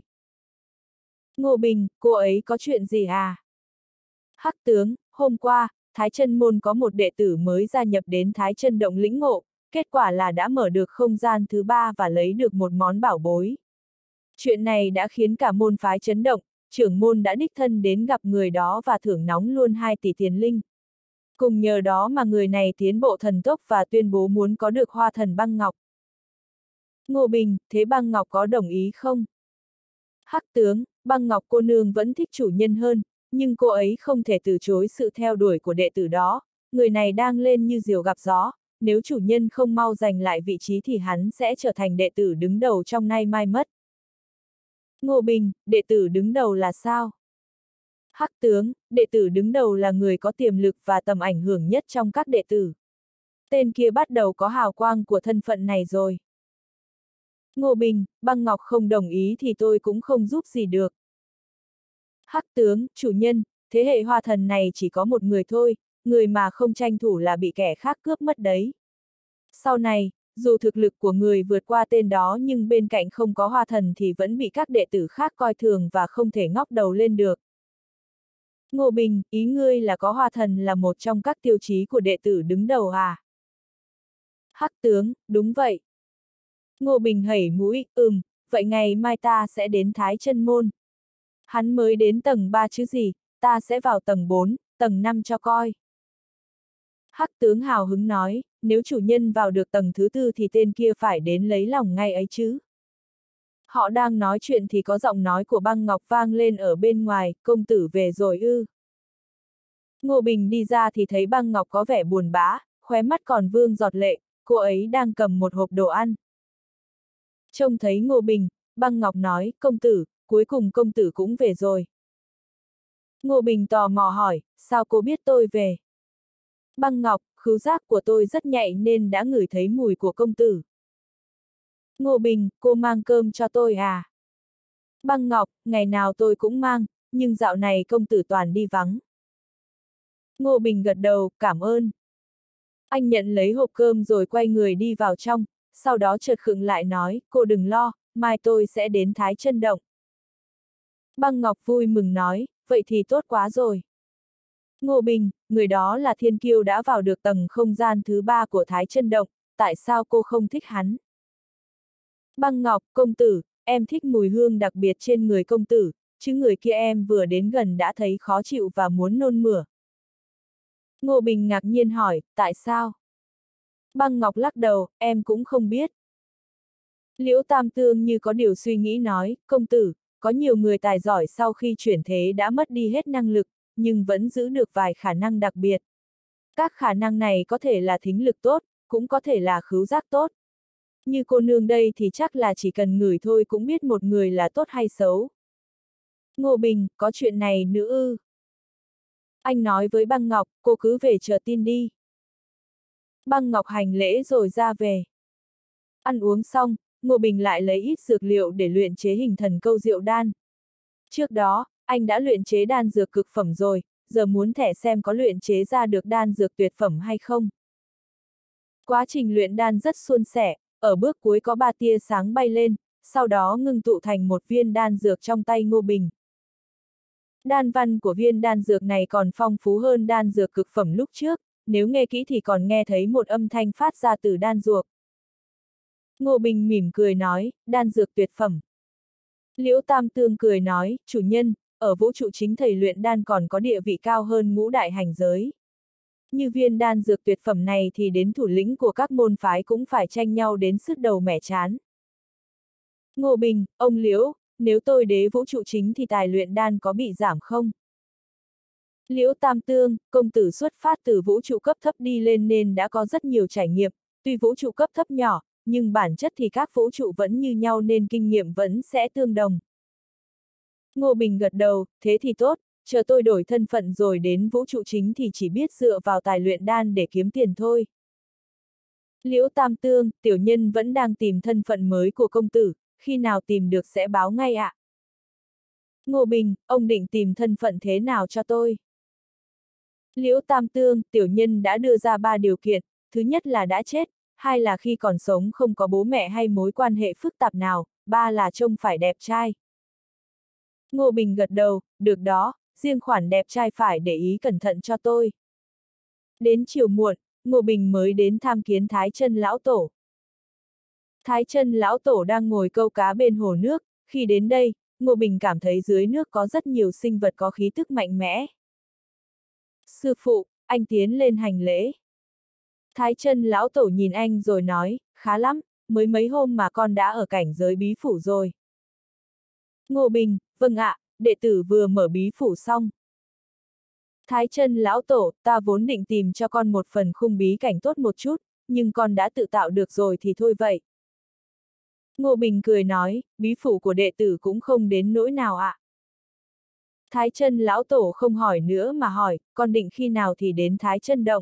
Ngô Bình, cô ấy có chuyện gì à? Hắc Tướng, hôm qua, Thái Chân Môn có một đệ tử mới gia nhập đến Thái Chân Động lĩnh ngộ, kết quả là đã mở được không gian thứ ba và lấy được một món bảo bối. Chuyện này đã khiến cả môn phái chấn động, trưởng môn đã đích thân đến gặp người đó và thưởng nóng luôn hai tỷ tiền linh. Cùng nhờ đó mà người này tiến bộ thần tốc và tuyên bố muốn có được hoa thần Băng Ngọc. Ngô Bình, thế Băng Ngọc có đồng ý không? Hắc Tướng, Băng Ngọc cô nương vẫn thích chủ nhân hơn, nhưng cô ấy không thể từ chối sự theo đuổi của đệ tử đó, người này đang lên như diều gặp gió, nếu chủ nhân không mau giành lại vị trí thì hắn sẽ trở thành đệ tử đứng đầu trong nay mai mất. Ngô Bình, đệ tử đứng đầu là sao? Hắc tướng, đệ tử đứng đầu là người có tiềm lực và tầm ảnh hưởng nhất trong các đệ tử. Tên kia bắt đầu có hào quang của thân phận này rồi. Ngô Bình, Băng Ngọc không đồng ý thì tôi cũng không giúp gì được. Hắc tướng, chủ nhân, thế hệ hoa thần này chỉ có một người thôi, người mà không tranh thủ là bị kẻ khác cướp mất đấy. Sau này, dù thực lực của người vượt qua tên đó nhưng bên cạnh không có hoa thần thì vẫn bị các đệ tử khác coi thường và không thể ngóc đầu lên được. Ngô Bình, ý ngươi là có hoa thần là một trong các tiêu chí của đệ tử đứng đầu à? Hắc tướng, đúng vậy. Ngô Bình hẩy mũi, ừm, vậy ngày mai ta sẽ đến Thái Chân Môn. Hắn mới đến tầng ba chứ gì, ta sẽ vào tầng bốn, tầng năm cho coi. Hắc tướng hào hứng nói, nếu chủ nhân vào được tầng thứ tư thì tên kia phải đến lấy lòng ngay ấy chứ. Họ đang nói chuyện thì có giọng nói của Băng Ngọc vang lên ở bên ngoài, công tử về rồi ư. Ngô Bình đi ra thì thấy Băng Ngọc có vẻ buồn bã, khóe mắt còn vương giọt lệ, cô ấy đang cầm một hộp đồ ăn. Trông thấy Ngô Bình, Băng Ngọc nói, công tử, cuối cùng công tử cũng về rồi. Ngô Bình tò mò hỏi, sao cô biết tôi về? Băng Ngọc, khứu giác của tôi rất nhạy nên đã ngửi thấy mùi của công tử. Ngô Bình, cô mang cơm cho tôi à? Băng Ngọc, ngày nào tôi cũng mang, nhưng dạo này công tử toàn đi vắng. Ngô Bình gật đầu, cảm ơn. Anh nhận lấy hộp cơm rồi quay người đi vào trong, sau đó chợt khựng lại nói, cô đừng lo, mai tôi sẽ đến Thái Chân Động. Băng Ngọc vui mừng nói, vậy thì tốt quá rồi. Ngô Bình, người đó là thiên kiêu đã vào được tầng không gian thứ ba của Thái Chân Động, tại sao cô không thích hắn? Băng Ngọc, công tử, em thích mùi hương đặc biệt trên người công tử, chứ người kia em vừa đến gần đã thấy khó chịu và muốn nôn mửa. Ngô Bình ngạc nhiên hỏi, tại sao? Băng Ngọc lắc đầu, em cũng không biết. Liễu Tam Tương như có điều suy nghĩ nói, công tử, có nhiều người tài giỏi sau khi chuyển thế đã mất đi hết năng lực, nhưng vẫn giữ được vài khả năng đặc biệt. Các khả năng này có thể là thính lực tốt, cũng có thể là khứu giác tốt. Như cô nương đây thì chắc là chỉ cần ngửi thôi cũng biết một người là tốt hay xấu. Ngô Bình, có chuyện này nữa ư? Anh nói với Băng Ngọc, cô cứ về chờ tin đi. Băng Ngọc hành lễ rồi ra về. Ăn uống xong, Ngô Bình lại lấy ít dược liệu để luyện chế hình thần câu diệu đan. Trước đó, anh đã luyện chế đan dược cực phẩm rồi, giờ muốn thẻ xem có luyện chế ra được đan dược tuyệt phẩm hay không. Quá trình luyện đan rất suôn sẻ, ở bước cuối có ba tia sáng bay lên, sau đó ngưng tụ thành một viên đan dược trong tay Ngô Bình. Đan văn của viên đan dược này còn phong phú hơn đan dược cực phẩm lúc trước, nếu nghe kỹ thì còn nghe thấy một âm thanh phát ra từ đan dược. Ngô Bình mỉm cười nói, đan dược tuyệt phẩm. Liễu Tam Tương cười nói, chủ nhân, ở vũ trụ chính thầy luyện đan còn có địa vị cao hơn ngũ đại hành giới. Như viên đan dược tuyệt phẩm này thì đến thủ lĩnh của các môn phái cũng phải tranh nhau đến sứt đầu mẻ trán. Ngô Bình, ông Liễu, nếu tôi đế vũ trụ chính thì tài luyện đan có bị giảm không? Liễu Tam Tương, công tử xuất phát từ vũ trụ cấp thấp đi lên nên đã có rất nhiều trải nghiệm, tuy vũ trụ cấp thấp nhỏ, nhưng bản chất thì các vũ trụ vẫn như nhau nên kinh nghiệm vẫn sẽ tương đồng. Ngô Bình gật đầu, thế thì tốt, chờ tôi đổi thân phận rồi đến vũ trụ chính thì chỉ biết dựa vào tài luyện đan để kiếm tiền thôi. Liễu Tam Tương, tiểu nhân vẫn đang tìm thân phận mới của công tử, khi nào tìm được sẽ báo ngay ạ. Ngô Bình, ông định tìm thân phận thế nào cho tôi? Liễu Tam Tương, tiểu nhân đã đưa ra ba điều kiện, thứ nhất là đã chết, hai là khi còn sống không có bố mẹ hay mối quan hệ phức tạp nào, ba là trông phải đẹp trai. Ngô Bình gật đầu, được đó, riêng khoản đẹp trai phải để ý cẩn thận cho tôi. Đến chiều muộn, Ngô Bình mới đến tham kiến Thái Chân lão tổ. Thái Chân lão tổ đang ngồi câu cá bên hồ nước, khi đến đây, Ngô Bình cảm thấy dưới nước có rất nhiều sinh vật có khí tức mạnh mẽ. Sư phụ, anh tiến lên hành lễ. Thái Chân lão tổ nhìn anh rồi nói, khá lắm, mới mấy hôm mà con đã ở cảnh giới bí phủ rồi. Ngô Bình, vâng ạ, đệ tử vừa mở bí phủ xong. Thái Chân lão tổ, ta vốn định tìm cho con một phần khung bí cảnh tốt một chút, nhưng con đã tự tạo được rồi thì thôi vậy. Ngô Bình cười nói, bí phủ của đệ tử cũng không đến nỗi nào ạ. Thái Chân lão tổ không hỏi nữa mà hỏi, con định khi nào thì đến Thái Chân động?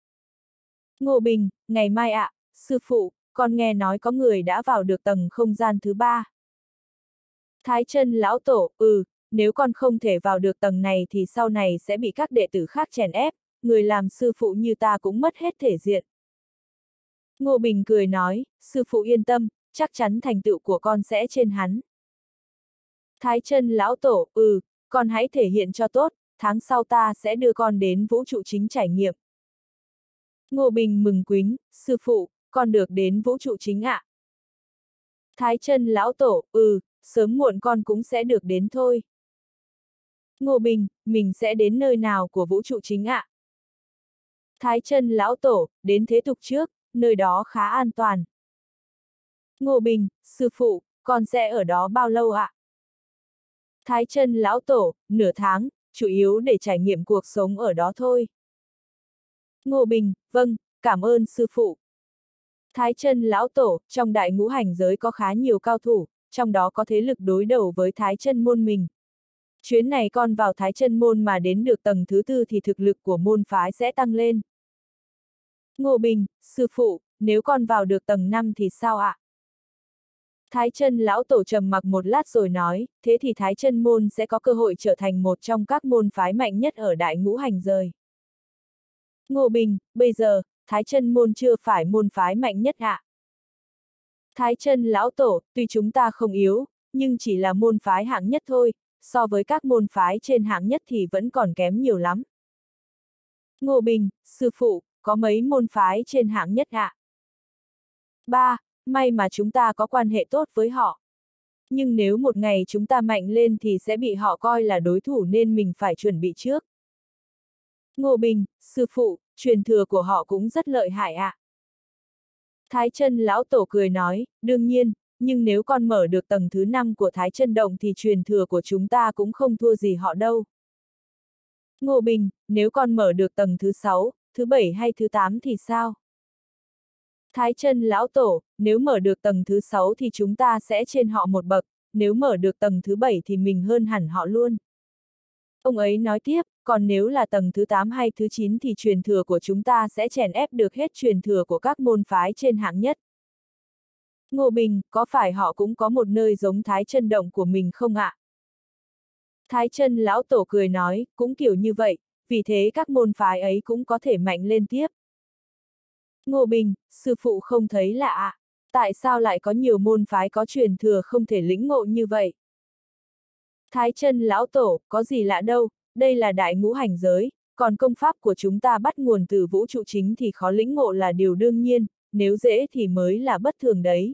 Ngô Bình, ngày mai ạ, sư phụ, con nghe nói có người đã vào được tầng không gian thứ ba. Thái Chân lão tổ, ừ, nếu con không thể vào được tầng này thì sau này sẽ bị các đệ tử khác chèn ép, người làm sư phụ như ta cũng mất hết thể diện. Ngô Bình cười nói, sư phụ yên tâm, chắc chắn thành tựu của con sẽ trên hắn. Thái Chân lão tổ, ừ, con hãy thể hiện cho tốt, tháng sau ta sẽ đưa con đến vũ trụ chính trải nghiệm. Ngô Bình mừng quính, sư phụ, con được đến vũ trụ chính ạ. Thái Chân lão tổ, ừ, sớm muộn con cũng sẽ được đến thôi. Ngô Bình, mình sẽ đến nơi nào của vũ trụ chính ạ? Thái Chân lão tổ, đến thế tục trước, nơi đó khá an toàn. Ngô Bình, sư phụ, con sẽ ở đó bao lâu ạ? Thái Chân lão tổ, nửa tháng, chủ yếu để trải nghiệm cuộc sống ở đó thôi. Ngô Bình, vâng, cảm ơn sư phụ. Thái Chân lão tổ, trong đại ngũ hành giới có khá nhiều cao thủ, trong đó có thế lực đối đầu với Thái Chân môn mình. Chuyến này con vào Thái Chân môn mà đến được tầng thứ tư thì thực lực của môn phái sẽ tăng lên. Ngô Bình, sư phụ, nếu con vào được tầng năm thì sao ạ? Thái Chân lão tổ trầm mặc một lát rồi nói, thế thì Thái Chân môn sẽ có cơ hội trở thành một trong các môn phái mạnh nhất ở đại ngũ hành giới. Ngô Bình, bây giờ, Thái Chân môn chưa phải môn phái mạnh nhất ạ. Thái Chân lão tổ, tuy chúng ta không yếu, nhưng chỉ là môn phái hạng nhất thôi, so với các môn phái trên hạng nhất thì vẫn còn kém nhiều lắm. Ngô Bình, sư phụ, có mấy môn phái trên hạng nhất ạ? Ba, may mà chúng ta có quan hệ tốt với họ. Nhưng nếu một ngày chúng ta mạnh lên thì sẽ bị họ coi là đối thủ nên mình phải chuẩn bị trước. Ngô Bình, sư phụ, truyền thừa của họ cũng rất lợi hại ạ. Thái Chân lão tổ cười nói, đương nhiên, nhưng nếu con mở được tầng thứ năm của Thái Chân động thì truyền thừa của chúng ta cũng không thua gì họ đâu. Ngô Bình, nếu con mở được tầng thứ sáu, thứ bảy hay thứ tám thì sao? Thái Chân lão tổ, nếu mở được tầng thứ sáu thì chúng ta sẽ trên họ một bậc, nếu mở được tầng thứ bảy thì mình hơn hẳn họ luôn. Ông ấy nói tiếp, còn nếu là tầng thứ tám hay thứ chín thì truyền thừa của chúng ta sẽ chèn ép được hết truyền thừa của các môn phái trên hạng nhất. Ngô Bình, có phải họ cũng có một nơi giống Thái Chân động của mình không ạ? Thái Chân lão tổ cười nói, cũng kiểu như vậy, vì thế các môn phái ấy cũng có thể mạnh lên tiếp. Ngô Bình, sư phụ không thấy lạ ạ, tại sao lại có nhiều môn phái có truyền thừa không thể lĩnh ngộ như vậy? Thái Chân lão tổ, có gì lạ đâu, đây là đại ngũ hành giới, còn công pháp của chúng ta bắt nguồn từ vũ trụ chính thì khó lĩnh ngộ là điều đương nhiên, nếu dễ thì mới là bất thường đấy.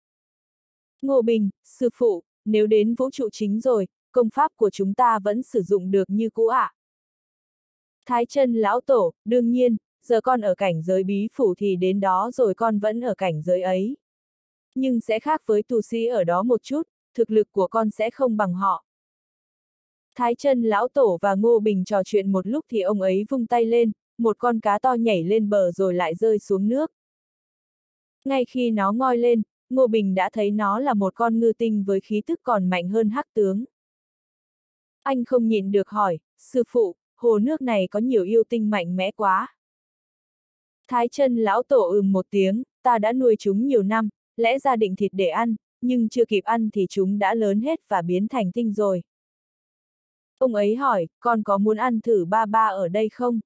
Ngô Bình, sư phụ, nếu đến vũ trụ chính rồi, công pháp của chúng ta vẫn sử dụng được như cũ ạ? Thái Chân lão tổ, đương nhiên, giờ con ở cảnh giới bí phủ thì đến đó rồi con vẫn ở cảnh giới ấy. Nhưng sẽ khác với tu sĩ ở đó một chút, thực lực của con sẽ không bằng họ. Thái Chân lão tổ và Ngô Bình trò chuyện một lúc thì ông ấy vung tay lên, một con cá to nhảy lên bờ rồi lại rơi xuống nước. Ngay khi nó ngoi lên, Ngô Bình đã thấy nó là một con ngư tinh với khí tức còn mạnh hơn hắc tướng. Anh không nhịn được hỏi, sư phụ, hồ nước này có nhiều yêu tinh mạnh mẽ quá. Thái Chân lão tổ ừm một tiếng, ta đã nuôi chúng nhiều năm, lẽ ra định thịt để ăn, nhưng chưa kịp ăn thì chúng đã lớn hết và biến thành tinh rồi. Ông ấy hỏi, con có muốn ăn thử ba ba ở đây không?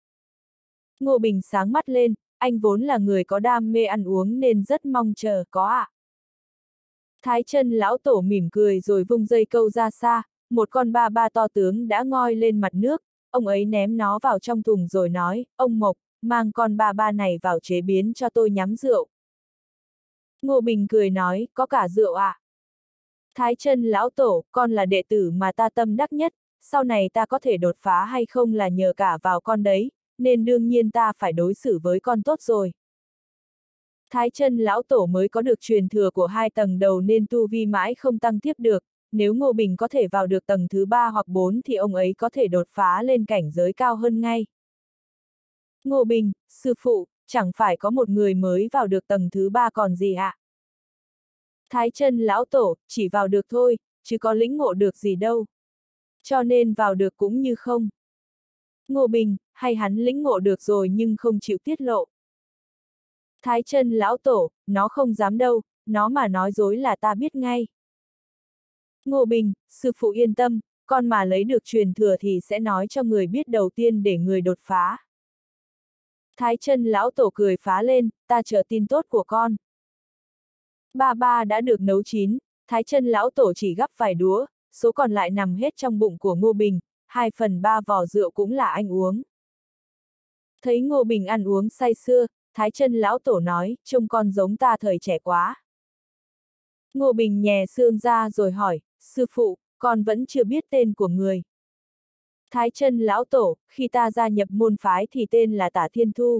Ngô Bình sáng mắt lên, anh vốn là người có đam mê ăn uống nên rất mong chờ, có ạ. À? Thái Chân lão tổ mỉm cười rồi vung dây câu ra xa, một con ba ba to tướng đã ngoi lên mặt nước, ông ấy ném nó vào trong thùng rồi nói, ông Mộc, mang con ba ba này vào chế biến cho tôi nhắm rượu. Ngô Bình cười nói, có cả rượu ạ. À? Thái Chân lão tổ, con là đệ tử mà ta tâm đắc nhất, sau này ta có thể đột phá hay không là nhờ cả vào con đấy, nên đương nhiên ta phải đối xử với con tốt rồi. Thái Chân lão tổ mới có được truyền thừa của hai tầng đầu nên tu vi mãi không tăng tiếp được, nếu Ngô Bình có thể vào được tầng thứ ba hoặc bốn thì ông ấy có thể đột phá lên cảnh giới cao hơn ngay. Ngô Bình, sư phụ, chẳng phải có một người mới vào được tầng thứ ba còn gì ạ? À? Thái Chân lão tổ, chỉ vào được thôi, chứ có lĩnh ngộ được gì đâu. cho nên vào được cũng như không. Ngô Bình, hay hắn lĩnh ngộ được rồi nhưng không chịu tiết lộ. Thái Chân lão tổ, nó không dám đâu, nó mà nói dối là ta biết ngay. Ngô Bình, sư phụ yên tâm, con mà lấy được truyền thừa thì sẽ nói cho người biết đầu tiên để người đột phá. Thái Chân lão tổ cười phá lên, ta chờ tin tốt của con. Ba ba đã được nấu chín, Thái Chân lão tổ chỉ gắp vài đũa, số còn lại nằm hết trong bụng của Ngô Bình, hai phần ba vò rượu cũng là anh uống. Thấy Ngô Bình ăn uống say sưa, Thái Chân lão tổ nói, trông con giống ta thời trẻ quá. Ngô Bình nhè xương ra rồi hỏi, sư phụ, con vẫn chưa biết tên của người. Thái Chân lão tổ, khi ta gia nhập môn phái thì tên là Tả Thiên Thu.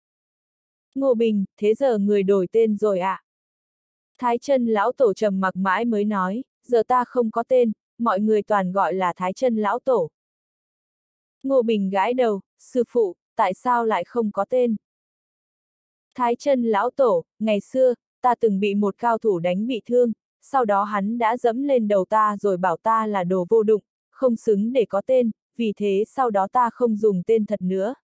Ngô Bình, thế giờ người đổi tên rồi ạ? À? Thái Chân lão tổ trầm mặc mãi mới nói, giờ ta không có tên, mọi người toàn gọi là Thái Chân lão tổ. Ngô Bình gãi đầu, sư phụ, tại sao lại không có tên? Thái Chân lão tổ, ngày xưa, ta từng bị một cao thủ đánh bị thương, sau đó hắn đã dẫm lên đầu ta rồi bảo ta là đồ vô dụng, không xứng để có tên, vì thế sau đó ta không dùng tên thật nữa.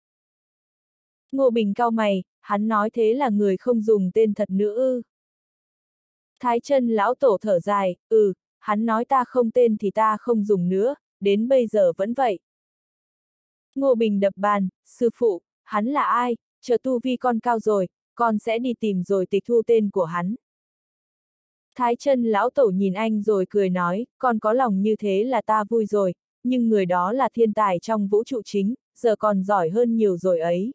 Ngô Bình cau mày, hắn nói thế là người không dùng tên thật nữa ư? Thái Chân lão tổ thở dài, ừ, hắn nói ta không tên thì ta không dùng nữa, đến bây giờ vẫn vậy. Ngô Bình đập bàn, sư phụ, hắn là ai, chờ tu vi con cao rồi, con sẽ đi tìm rồi tịch thu tên của hắn. Thái Chân lão tổ nhìn anh rồi cười nói, con có lòng như thế là ta vui rồi, nhưng người đó là thiên tài trong vũ trụ chính, giờ còn giỏi hơn nhiều rồi ấy.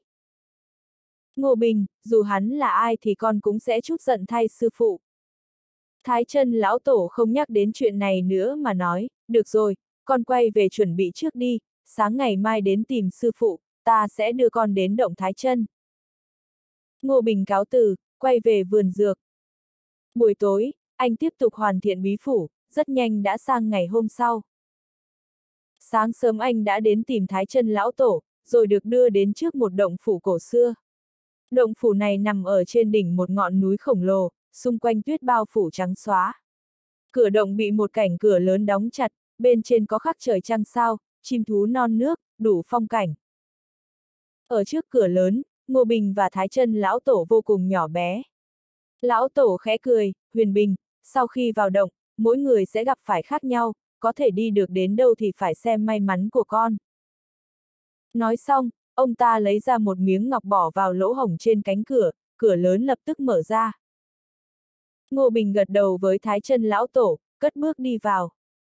Ngô Bình, dù hắn là ai thì con cũng sẽ chút giận thay sư phụ. Thái Chân lão tổ không nhắc đến chuyện này nữa mà nói, được rồi, con quay về chuẩn bị trước đi, sáng ngày mai đến tìm sư phụ, ta sẽ đưa con đến động Thái Chân. Ngô Bình cáo từ, quay về vườn dược. Buổi tối, anh tiếp tục hoàn thiện bí phủ, rất nhanh đã sang ngày hôm sau. Sáng sớm anh đã đến tìm Thái Chân lão tổ, rồi được đưa đến trước một động phủ cổ xưa. Động phủ này nằm ở trên đỉnh một ngọn núi khổng lồ, xung quanh tuyết bao phủ trắng xóa. Cửa động bị một cảnh cửa lớn đóng chặt, bên trên có khắc trời trăng sao, chim thú non nước, đủ phong cảnh. Ở trước cửa lớn, Ngô Bình và Thái Chân lão tổ vô cùng nhỏ bé. Lão tổ khẽ cười, Huyền Bình, sau khi vào động, mỗi người sẽ gặp phải khác nhau, có thể đi được đến đâu thì phải xem may mắn của con. Nói xong, ông ta lấy ra một miếng ngọc bỏ vào lỗ hổng trên cánh cửa, cửa lớn lập tức mở ra. Ngô Bình gật đầu với Thái Chân lão tổ, cất bước đi vào.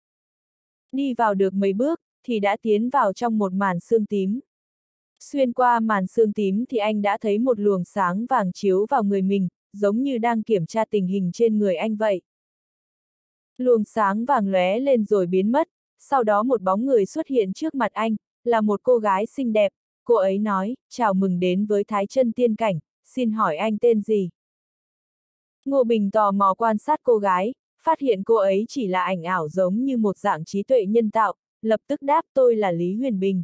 Đi vào được mấy bước, thì đã tiến vào trong một màn sương tím. Xuyên qua màn sương tím thì anh đã thấy một luồng sáng vàng chiếu vào người mình, giống như đang kiểm tra tình hình trên người anh vậy. Luồng sáng vàng lóe lên rồi biến mất, sau đó một bóng người xuất hiện trước mặt anh, là một cô gái xinh đẹp, cô ấy nói, chào mừng đến với Thái Chân tiên cảnh, xin hỏi anh tên gì? Ngô Bình tò mò quan sát cô gái, phát hiện cô ấy chỉ là ảnh ảo giống như một dạng trí tuệ nhân tạo, lập tức đáp tôi là Lý Huyền Bình.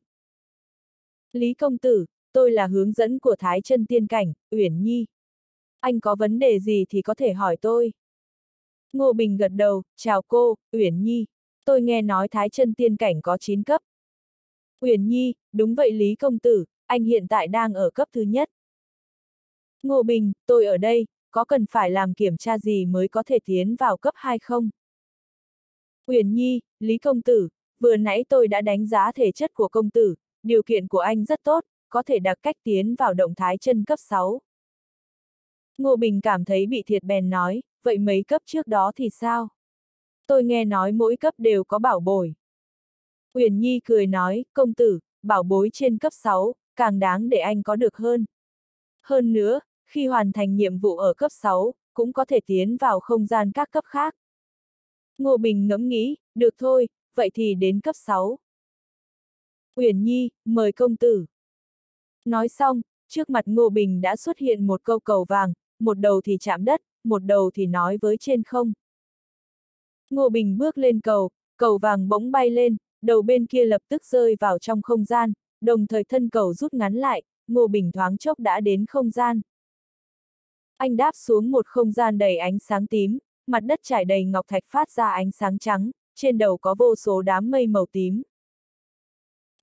Lý công tử, tôi là hướng dẫn của Thái Chân tiên cảnh, Uyển Nhi. Anh có vấn đề gì thì có thể hỏi tôi. Ngô Bình gật đầu, chào cô, Uyển Nhi. Tôi nghe nói Thái Chân tiên cảnh có chín cấp. Uyển Nhi, đúng vậy Lý công tử, anh hiện tại đang ở cấp thứ nhất. Ngô Bình, tôi ở đây, có cần phải làm kiểm tra gì mới có thể tiến vào cấp hai không? Uyển Nhi, Lý công tử, vừa nãy tôi đã đánh giá thể chất của công tử, điều kiện của anh rất tốt, có thể đặc cách tiến vào động Thái Chân cấp sáu. Ngô Bình cảm thấy bị thiệt bèn nói, vậy mấy cấp trước đó thì sao? Tôi nghe nói mỗi cấp đều có bảo bối. Uyển Nhi cười nói, công tử, bảo bối trên cấp sáu, càng đáng để anh có được hơn. Hơn nữa, khi hoàn thành nhiệm vụ ở cấp sáu, cũng có thể tiến vào không gian các cấp khác. Ngô Bình ngẫm nghĩ, được thôi, vậy thì đến cấp sáu. Uyển Nhi, mời công tử. Nói xong, trước mặt Ngô Bình đã xuất hiện một câu cầu vàng, một đầu thì chạm đất, một đầu thì nói với trên không. Ngô Bình bước lên cầu, cầu vàng bỗng bay lên, đầu bên kia lập tức rơi vào trong không gian, đồng thời thân cầu rút ngắn lại, Ngô Bình thoáng chốc đã đến không gian. Anh đáp xuống một không gian đầy ánh sáng tím, mặt đất trải đầy ngọc thạch phát ra ánh sáng trắng, trên đầu có vô số đám mây màu tím,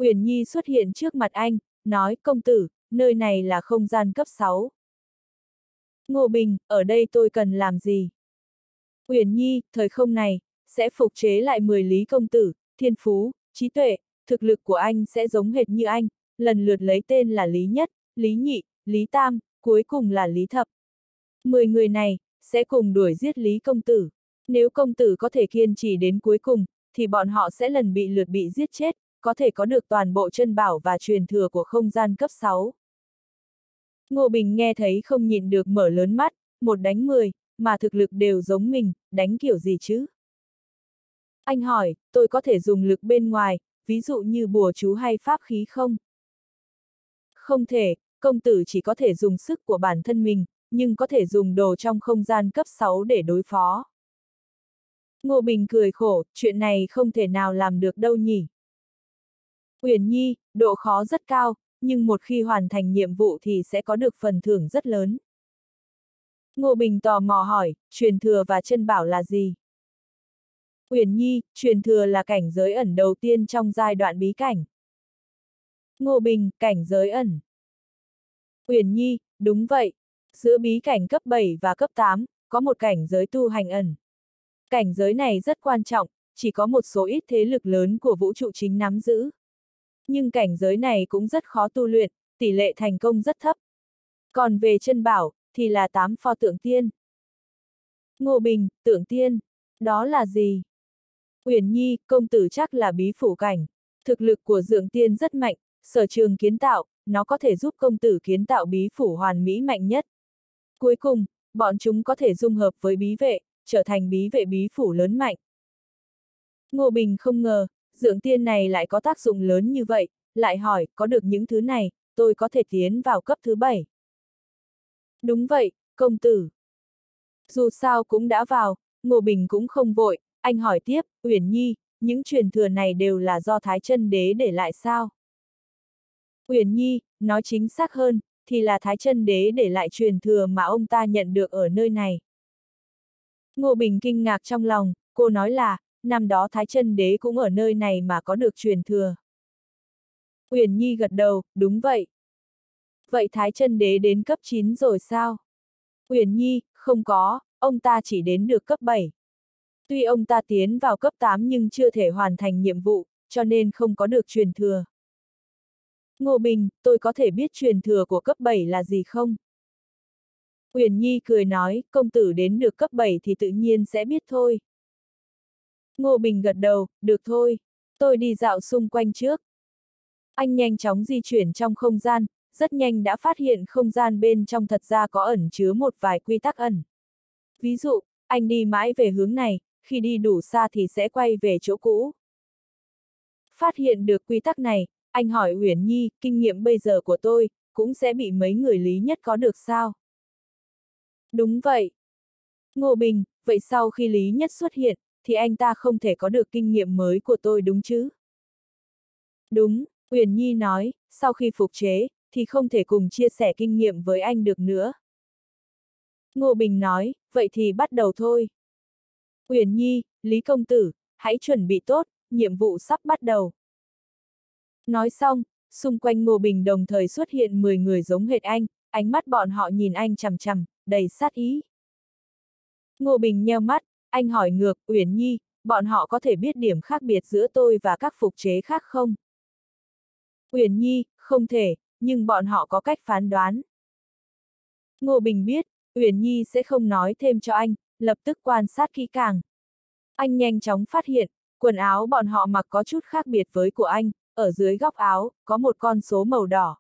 Uyển Nhi xuất hiện trước mặt anh, nói công tử, nơi này là không gian cấp sáu. Ngô Bình, ở đây tôi cần làm gì? Uyển Nhi, thời không này, sẽ phục chế lại mười Lý công tử, thiên phú, trí tuệ, thực lực của anh sẽ giống hệt như anh, lần lượt lấy tên là Lý Nhất, Lý Nhị, Lý Tam, cuối cùng là Lý Thập. Mười người này, sẽ cùng đuổi giết Lý công tử. Nếu công tử có thể kiên trì đến cuối cùng, thì bọn họ sẽ lần bị lượt bị giết chết, có thể có được toàn bộ chân bảo và truyền thừa của không gian cấp sáu. Ngô Bình nghe thấy không nhịn được mở lớn mắt, một đánh mười, mà thực lực đều giống mình, đánh kiểu gì chứ? Anh hỏi, tôi có thể dùng lực bên ngoài, ví dụ như bùa chú hay pháp khí không? Không thể, công tử chỉ có thể dùng sức của bản thân mình, nhưng có thể dùng đồ trong không gian cấp sáu để đối phó. Ngô Bình cười khổ, chuyện này không thể nào làm được đâu nhỉ. Uyển Nhi, độ khó rất cao, nhưng một khi hoàn thành nhiệm vụ thì sẽ có được phần thưởng rất lớn. Ngô Bình tò mò hỏi, truyền thừa và chân bảo là gì? Uyển Nhi, truyền thừa là cảnh giới ẩn đầu tiên trong giai đoạn bí cảnh. Ngô Bình, cảnh giới ẩn. Uyển Nhi, đúng vậy. Giữa bí cảnh cấp bảy và cấp tám, có một cảnh giới tu hành ẩn. Cảnh giới này rất quan trọng, chỉ có một số ít thế lực lớn của vũ trụ chính nắm giữ. Nhưng cảnh giới này cũng rất khó tu luyện, tỷ lệ thành công rất thấp. Còn về chân bảo, thì là tám pho tượng tiên. Ngô Bình, tượng tiên, đó là gì? Uyển Nhi, công tử chắc là bí phủ cảnh. Thực lực của dượng tiên rất mạnh, sở trường kiến tạo, nó có thể giúp công tử kiến tạo bí phủ hoàn mỹ mạnh nhất. Cuối cùng, bọn chúng có thể dung hợp với bí vệ, trở thành bí vệ bí phủ lớn mạnh. Ngô Bình không ngờ, dượng tiên này lại có tác dụng lớn như vậy, lại hỏi, có được những thứ này, tôi có thể tiến vào cấp thứ bảy. Đúng vậy, công tử. Dù sao cũng đã vào, Ngô Bình cũng không vội, anh hỏi tiếp, Uyển Nhi, những truyền thừa này đều là do Thái Chân Đế để lại sao? Uyển Nhi, nói chính xác hơn, thì là Thái Chân Đế để lại truyền thừa mà ông ta nhận được ở nơi này. Ngô Bình kinh ngạc trong lòng, cô nói là, năm đó Thái Chân Đế cũng ở nơi này mà có được truyền thừa. Uyển Nhi gật đầu, đúng vậy. Vậy Thái Chân Đế đến cấp chín rồi sao? Uyển Nhi, không có, ông ta chỉ đến được cấp bảy. Tuy ông ta tiến vào cấp tám nhưng chưa thể hoàn thành nhiệm vụ, cho nên không có được truyền thừa. Ngô Bình, tôi có thể biết truyền thừa của cấp bảy là gì không? Uyển Nhi cười nói, công tử đến được cấp bảy thì tự nhiên sẽ biết thôi. Ngô Bình gật đầu, được thôi, tôi đi dạo xung quanh trước. Anh nhanh chóng di chuyển trong không gian, rất nhanh đã phát hiện không gian bên trong thật ra có ẩn chứa một vài quy tắc ẩn. Ví dụ, anh đi mãi về hướng này, khi đi đủ xa thì sẽ quay về chỗ cũ. Phát hiện được quy tắc này, anh hỏi Uyển Nhi, kinh nghiệm bây giờ của tôi, cũng sẽ bị mấy người Lý Nhất có được sao? Đúng vậy. Ngô Bình, vậy sau khi Lý Nhất xuất hiện, thì anh ta không thể có được kinh nghiệm mới của tôi đúng chứ? Đúng, Uyển Nhi nói, sau khi phục chế, thì không thể cùng chia sẻ kinh nghiệm với anh được nữa. Ngô Bình nói, vậy thì bắt đầu thôi. Uyển Nhi, Lý công tử, hãy chuẩn bị tốt, nhiệm vụ sắp bắt đầu. Nói xong, xung quanh Ngô Bình đồng thời xuất hiện mười người giống hệt anh, ánh mắt bọn họ nhìn anh chằm chằm, đầy sát ý. Ngô Bình nheo mắt, anh hỏi ngược, Uyển Nhi, bọn họ có thể biết điểm khác biệt giữa tôi và các phục chế khác không? Uyển Nhi, không thể, nhưng bọn họ có cách phán đoán. Ngô Bình biết, Uyển Nhi sẽ không nói thêm cho anh, lập tức quan sát kỹ càng. Anh nhanh chóng phát hiện, quần áo bọn họ mặc có chút khác biệt với của anh, ở dưới góc áo, có một con số màu đỏ.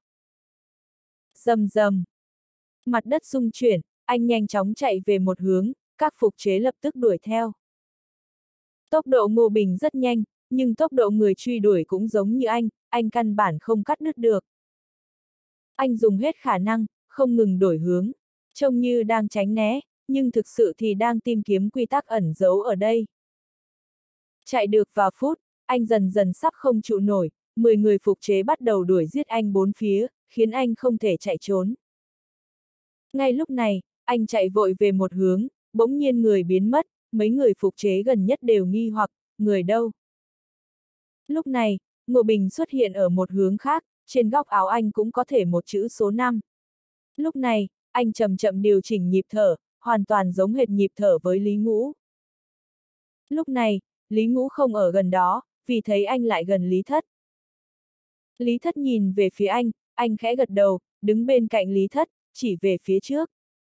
Rầm rầm. Mặt đất rung chuyển, anh nhanh chóng chạy về một hướng, các phục chế lập tức đuổi theo. Tốc độ Ngô Bình rất nhanh, nhưng tốc độ người truy đuổi cũng giống như anh, anh căn bản không cắt đứt được. Anh dùng hết khả năng, không ngừng đổi hướng, trông như đang tránh né, nhưng thực sự thì đang tìm kiếm quy tắc ẩn giấu ở đây. Chạy được vài phút, anh dần dần sắp không trụ nổi, mười người phục chế bắt đầu đuổi giết anh bốn phía, khiến anh không thể chạy trốn. Ngay lúc này, anh chạy vội về một hướng, bỗng nhiên người biến mất, mấy người phục chế gần nhất đều nghi hoặc, người đâu? Lúc này, Ngô Bình xuất hiện ở một hướng khác, trên góc áo anh cũng có thể một chữ số năm. Lúc này, anh chậm chậm điều chỉnh nhịp thở, hoàn toàn giống hệt nhịp thở với Lý Ngũ. Lúc này, Lý Ngũ không ở gần đó, vì thấy anh lại gần Lý Thất. Lý Thất nhìn về phía anh, anh khẽ gật đầu, đứng bên cạnh Lý Thất, chỉ về phía trước.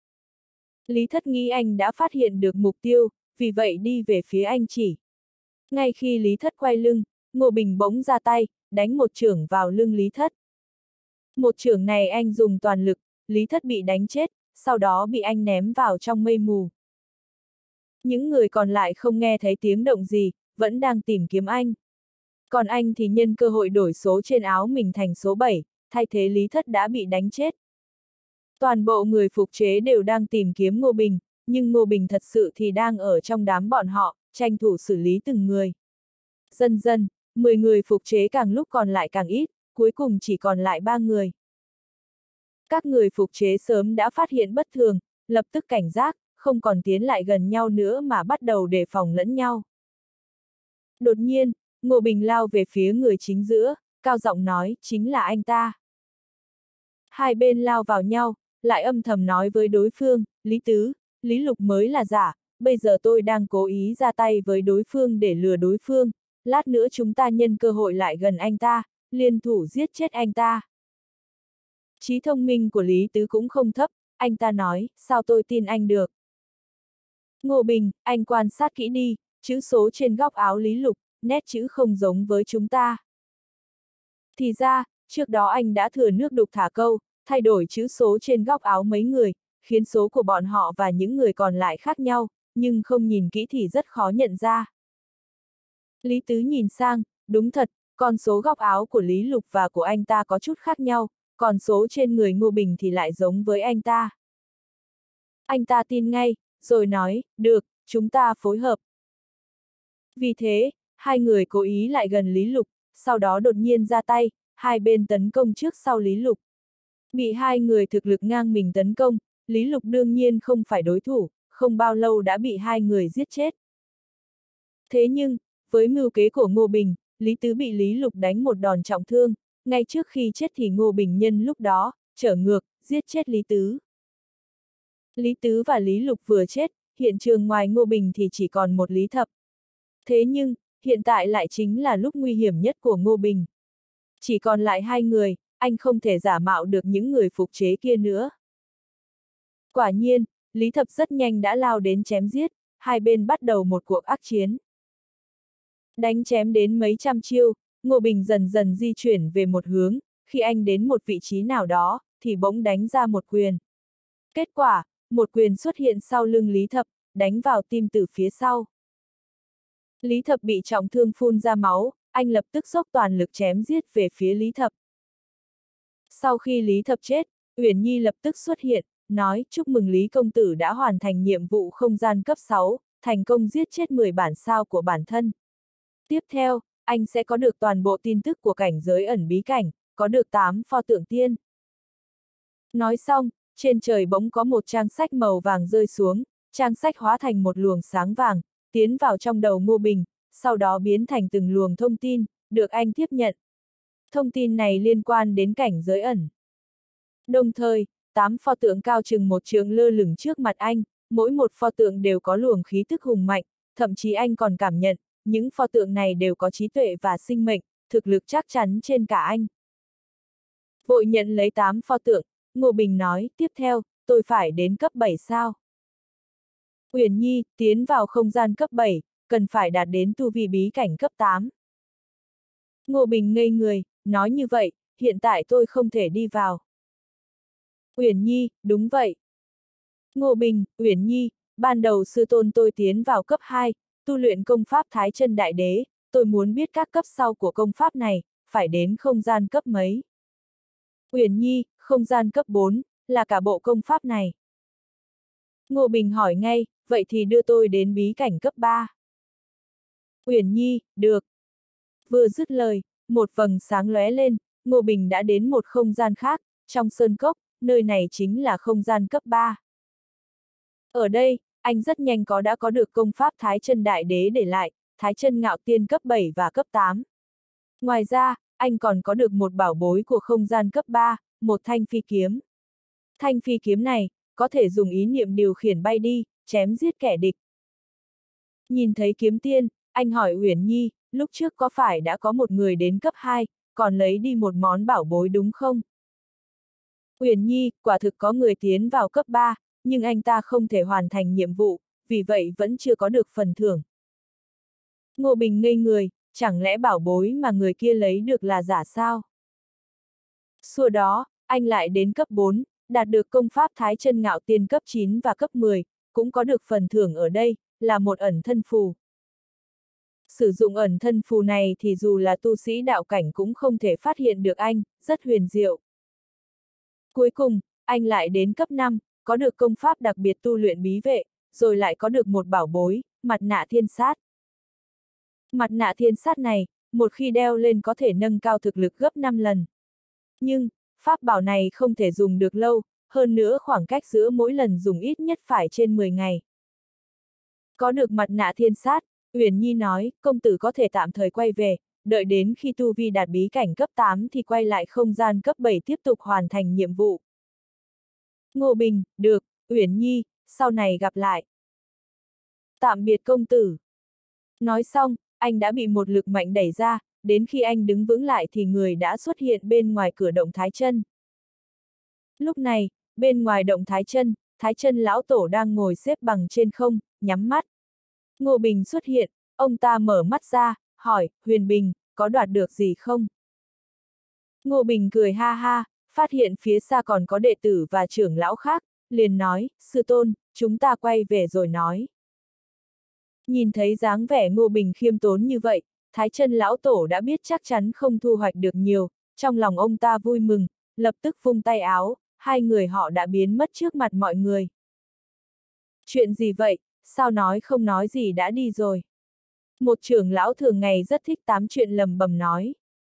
Lý Thất nghĩ anh đã phát hiện được mục tiêu, vì vậy đi về phía anh chỉ. Ngay khi Lý Thất quay lưng, Ngô Bình bỗng ra tay, đánh một chưởng vào lưng Lý Thất. Một chưởng này anh dùng toàn lực, Lý Thất bị đánh chết, sau đó bị anh ném vào trong mây mù. Những người còn lại không nghe thấy tiếng động gì, vẫn đang tìm kiếm anh. Còn anh thì nhân cơ hội đổi số trên áo mình thành số bảy, thay thế Lý Thất đã bị đánh chết. Toàn bộ người phục chế đều đang tìm kiếm Ngô Bình, nhưng Ngô Bình thật sự thì đang ở trong đám bọn họ, tranh thủ xử lý từng người. Dần dần, mười người phục chế càng lúc còn lại càng ít, cuối cùng chỉ còn lại ba người. Các người phục chế sớm đã phát hiện bất thường, lập tức cảnh giác, không còn tiến lại gần nhau nữa mà bắt đầu đề phòng lẫn nhau. Đột nhiên, Ngô Bình lao về phía người chính giữa, cao giọng nói, chính là anh ta. Hai bên lao vào nhau, lại âm thầm nói với đối phương, Lý Tứ, Lý Lục mới là giả, bây giờ tôi đang cố ý ra tay với đối phương để lừa đối phương, lát nữa chúng ta nhân cơ hội lại gần anh ta, liên thủ giết chết anh ta. Trí thông minh của Lý Tứ cũng không thấp, anh ta nói, sao tôi tin anh được. Ngô Bình, anh quan sát kỹ đi, chữ số trên góc áo Lý Lục, nét chữ không giống với chúng ta. Thì ra, trước đó anh đã thừa nước đục thả câu, thay đổi chữ số trên góc áo mấy người, khiến số của bọn họ và những người còn lại khác nhau, nhưng không nhìn kỹ thì rất khó nhận ra. Lý Tứ nhìn sang, đúng thật, con số góc áo của Lý Lục và của anh ta có chút khác nhau, còn số trên người Ngô Bình thì lại giống với anh ta. Anh ta tin ngay, rồi nói, được, chúng ta phối hợp. Vì thế, hai người cố ý lại gần Lý Lục, sau đó đột nhiên ra tay, hai bên tấn công trước sau Lý Lục. Bị hai người thực lực ngang mình tấn công, Lý Lục đương nhiên không phải đối thủ, không bao lâu đã bị hai người giết chết. Thế nhưng, với mưu kế của Ngô Bình, Lý Tứ bị Lý Lục đánh một đòn trọng thương, ngay trước khi chết thì Ngô Bình nhân lúc đó, trở ngược, giết chết Lý Tứ. Lý Tứ và Lý Lục vừa chết, hiện trường ngoài Ngô Bình thì chỉ còn một Lý Thập. Thế nhưng, hiện tại lại chính là lúc nguy hiểm nhất của Ngô Bình. Chỉ còn lại hai người, anh không thể giả mạo được những người phục chế kia nữa. Quả nhiên, Lý Thập rất nhanh đã lao đến chém giết, hai bên bắt đầu một cuộc ác chiến. Đánh chém đến mấy trăm chiêu, Ngô Bình dần dần di chuyển về một hướng, khi anh đến một vị trí nào đó, thì bỗng đánh ra một quyền. Kết quả, một quyền xuất hiện sau lưng Lý Thập, đánh vào tim từ phía sau. Lý Thập bị trọng thương phun ra máu, anh lập tức dốc toàn lực chém giết về phía Lý Thập. Sau khi Lý Thập chết, Uyển Nhi lập tức xuất hiện, nói chúc mừng Lý công tử đã hoàn thành nhiệm vụ không gian cấp sáu, thành công giết chết mười bản sao của bản thân. Tiếp theo, anh sẽ có được toàn bộ tin tức của cảnh giới ẩn bí cảnh, có được tám pho tượng tiên. Nói xong, trên trời bỗng có một trang sách màu vàng rơi xuống, trang sách hóa thành một luồng sáng vàng, tiến vào trong đầu Ngô Bình, sau đó biến thành từng luồng thông tin, được anh tiếp nhận. Thông tin này liên quan đến cảnh giới ẩn. Đồng thời, tám pho tượng cao chừng một trượng lơ lửng trước mặt anh, mỗi một pho tượng đều có luồng khí tức hùng mạnh, thậm chí anh còn cảm nhận, những pho tượng này đều có trí tuệ và sinh mệnh, thực lực chắc chắn trên cả anh. Vội nhận lấy tám pho tượng, Ngô Bình nói, tiếp theo, tôi phải đến cấp bảy sao. Uyển Nhi, tiến vào không gian cấp bảy, cần phải đạt đến tu vi bí cảnh cấp tám. Ngô Bình ngây người, nói như vậy, hiện tại tôi không thể đi vào. Uyển Nhi, đúng vậy. Ngô Bình, Uyển Nhi, ban đầu sư tôn tôi tiến vào cấp hai, tu luyện công pháp Thái Chân Đại Đế, tôi muốn biết các cấp sau của công pháp này, phải đến không gian cấp mấy. Uyển Nhi, không gian cấp bốn, là cả bộ công pháp này. Ngô Bình hỏi ngay, vậy thì đưa tôi đến bí cảnh cấp ba. Uyển Nhi, được. Vừa dứt lời, một vầng sáng lóe lên, Ngô Bình đã đến một không gian khác, trong sơn cốc, nơi này chính là không gian cấp ba. Ở đây, anh rất nhanh có đã có được công pháp Thái Chân Đại Đế để lại, Thái Chân Ngạo Tiên cấp bảy và cấp tám. Ngoài ra, anh còn có được một bảo bối của không gian cấp ba, một thanh phi kiếm. Thanh phi kiếm này, có thể dùng ý niệm điều khiển bay đi, chém giết kẻ địch. Nhìn thấy kiếm tiên, anh hỏi Uyển Nhi, lúc trước có phải đã có một người đến cấp hai, còn lấy đi một món bảo bối đúng không? Uyển Nhi, quả thực có người tiến vào cấp ba, nhưng anh ta không thể hoàn thành nhiệm vụ, vì vậy vẫn chưa có được phần thưởng. Ngô Bình ngây người, chẳng lẽ bảo bối mà người kia lấy được là giả sao? Sau đó, anh lại đến cấp bốn, đạt được công pháp Thái Chân Ngạo Tiên cấp chín và cấp mười, cũng có được phần thưởng ở đây, là một ẩn thân phù. Sử dụng ẩn thân phù này thì dù là tu sĩ đạo cảnh cũng không thể phát hiện được anh, rất huyền diệu. Cuối cùng, anh lại đến cấp năm, có được công pháp đặc biệt tu luyện bí vệ, rồi lại có được một bảo bối, mặt nạ thiên sát. Mặt nạ thiên sát này, một khi đeo lên có thể nâng cao thực lực gấp năm lần. Nhưng, pháp bảo này không thể dùng được lâu, hơn nữa khoảng cách giữa mỗi lần dùng ít nhất phải trên mười ngày. Có được mặt nạ thiên sát, Uyển Nhi nói, công tử có thể tạm thời quay về, đợi đến khi tu vi đạt bí cảnh cấp tám thì quay lại không gian cấp bảy tiếp tục hoàn thành nhiệm vụ. Ngô Bình, được, Uyển Nhi, sau này gặp lại. Tạm biệt công tử. Nói xong, anh đã bị một lực mạnh đẩy ra, đến khi anh đứng vững lại thì người đã xuất hiện bên ngoài cửa động Thái Chân. Lúc này, bên ngoài động Thái Chân, Thái Chân lão tổ đang ngồi xếp bằng trên không, nhắm mắt. Ngô Bình xuất hiện, ông ta mở mắt ra, hỏi, Huyền Bình, có đoạt được gì không? Ngô Bình cười ha ha, phát hiện phía xa còn có đệ tử và trưởng lão khác, liền nói, sư tôn, chúng ta quay về rồi nói. Nhìn thấy dáng vẻ Ngô Bình khiêm tốn như vậy, Thái Chân lão tổ đã biết chắc chắn không thu hoạch được nhiều, trong lòng ông ta vui mừng, lập tức vung tay áo, hai người họ đã biến mất trước mặt mọi người. Chuyện gì vậy, sao nói không nói gì đã đi rồi? Một trưởng lão thường ngày rất thích tám chuyện lầm bầm nói.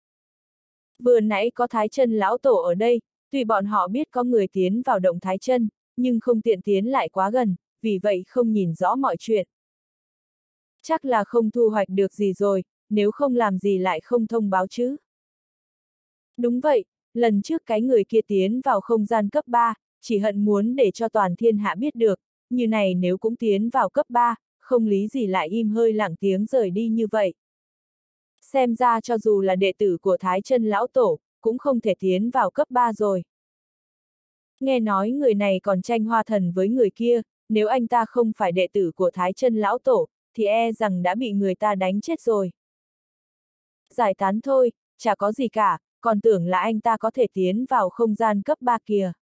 Vừa nãy có Thái Chân lão tổ ở đây, tuy bọn họ biết có người tiến vào động Thái Chân, nhưng không tiện tiến lại quá gần, vì vậy không nhìn rõ mọi chuyện. Chắc là không thu hoạch được gì rồi, nếu không làm gì lại không thông báo chứ. Đúng vậy, lần trước cái người kia tiến vào không gian cấp ba, chỉ hận muốn để cho toàn thiên hạ biết được, như này nếu cũng tiến vào cấp ba, không lý gì lại im hơi lặng tiếng rời đi như vậy. Xem ra cho dù là đệ tử của Thái Chân lão tổ, cũng không thể tiến vào cấp ba rồi. Nghe nói người này còn tranh hoa thần với người kia, nếu anh ta không phải đệ tử của Thái Chân lão tổ, thì e rằng đã bị người ta đánh chết rồi. Giải tán thôi, chả có gì cả, còn tưởng là anh ta có thể tiến vào không gian cấp ba kìa.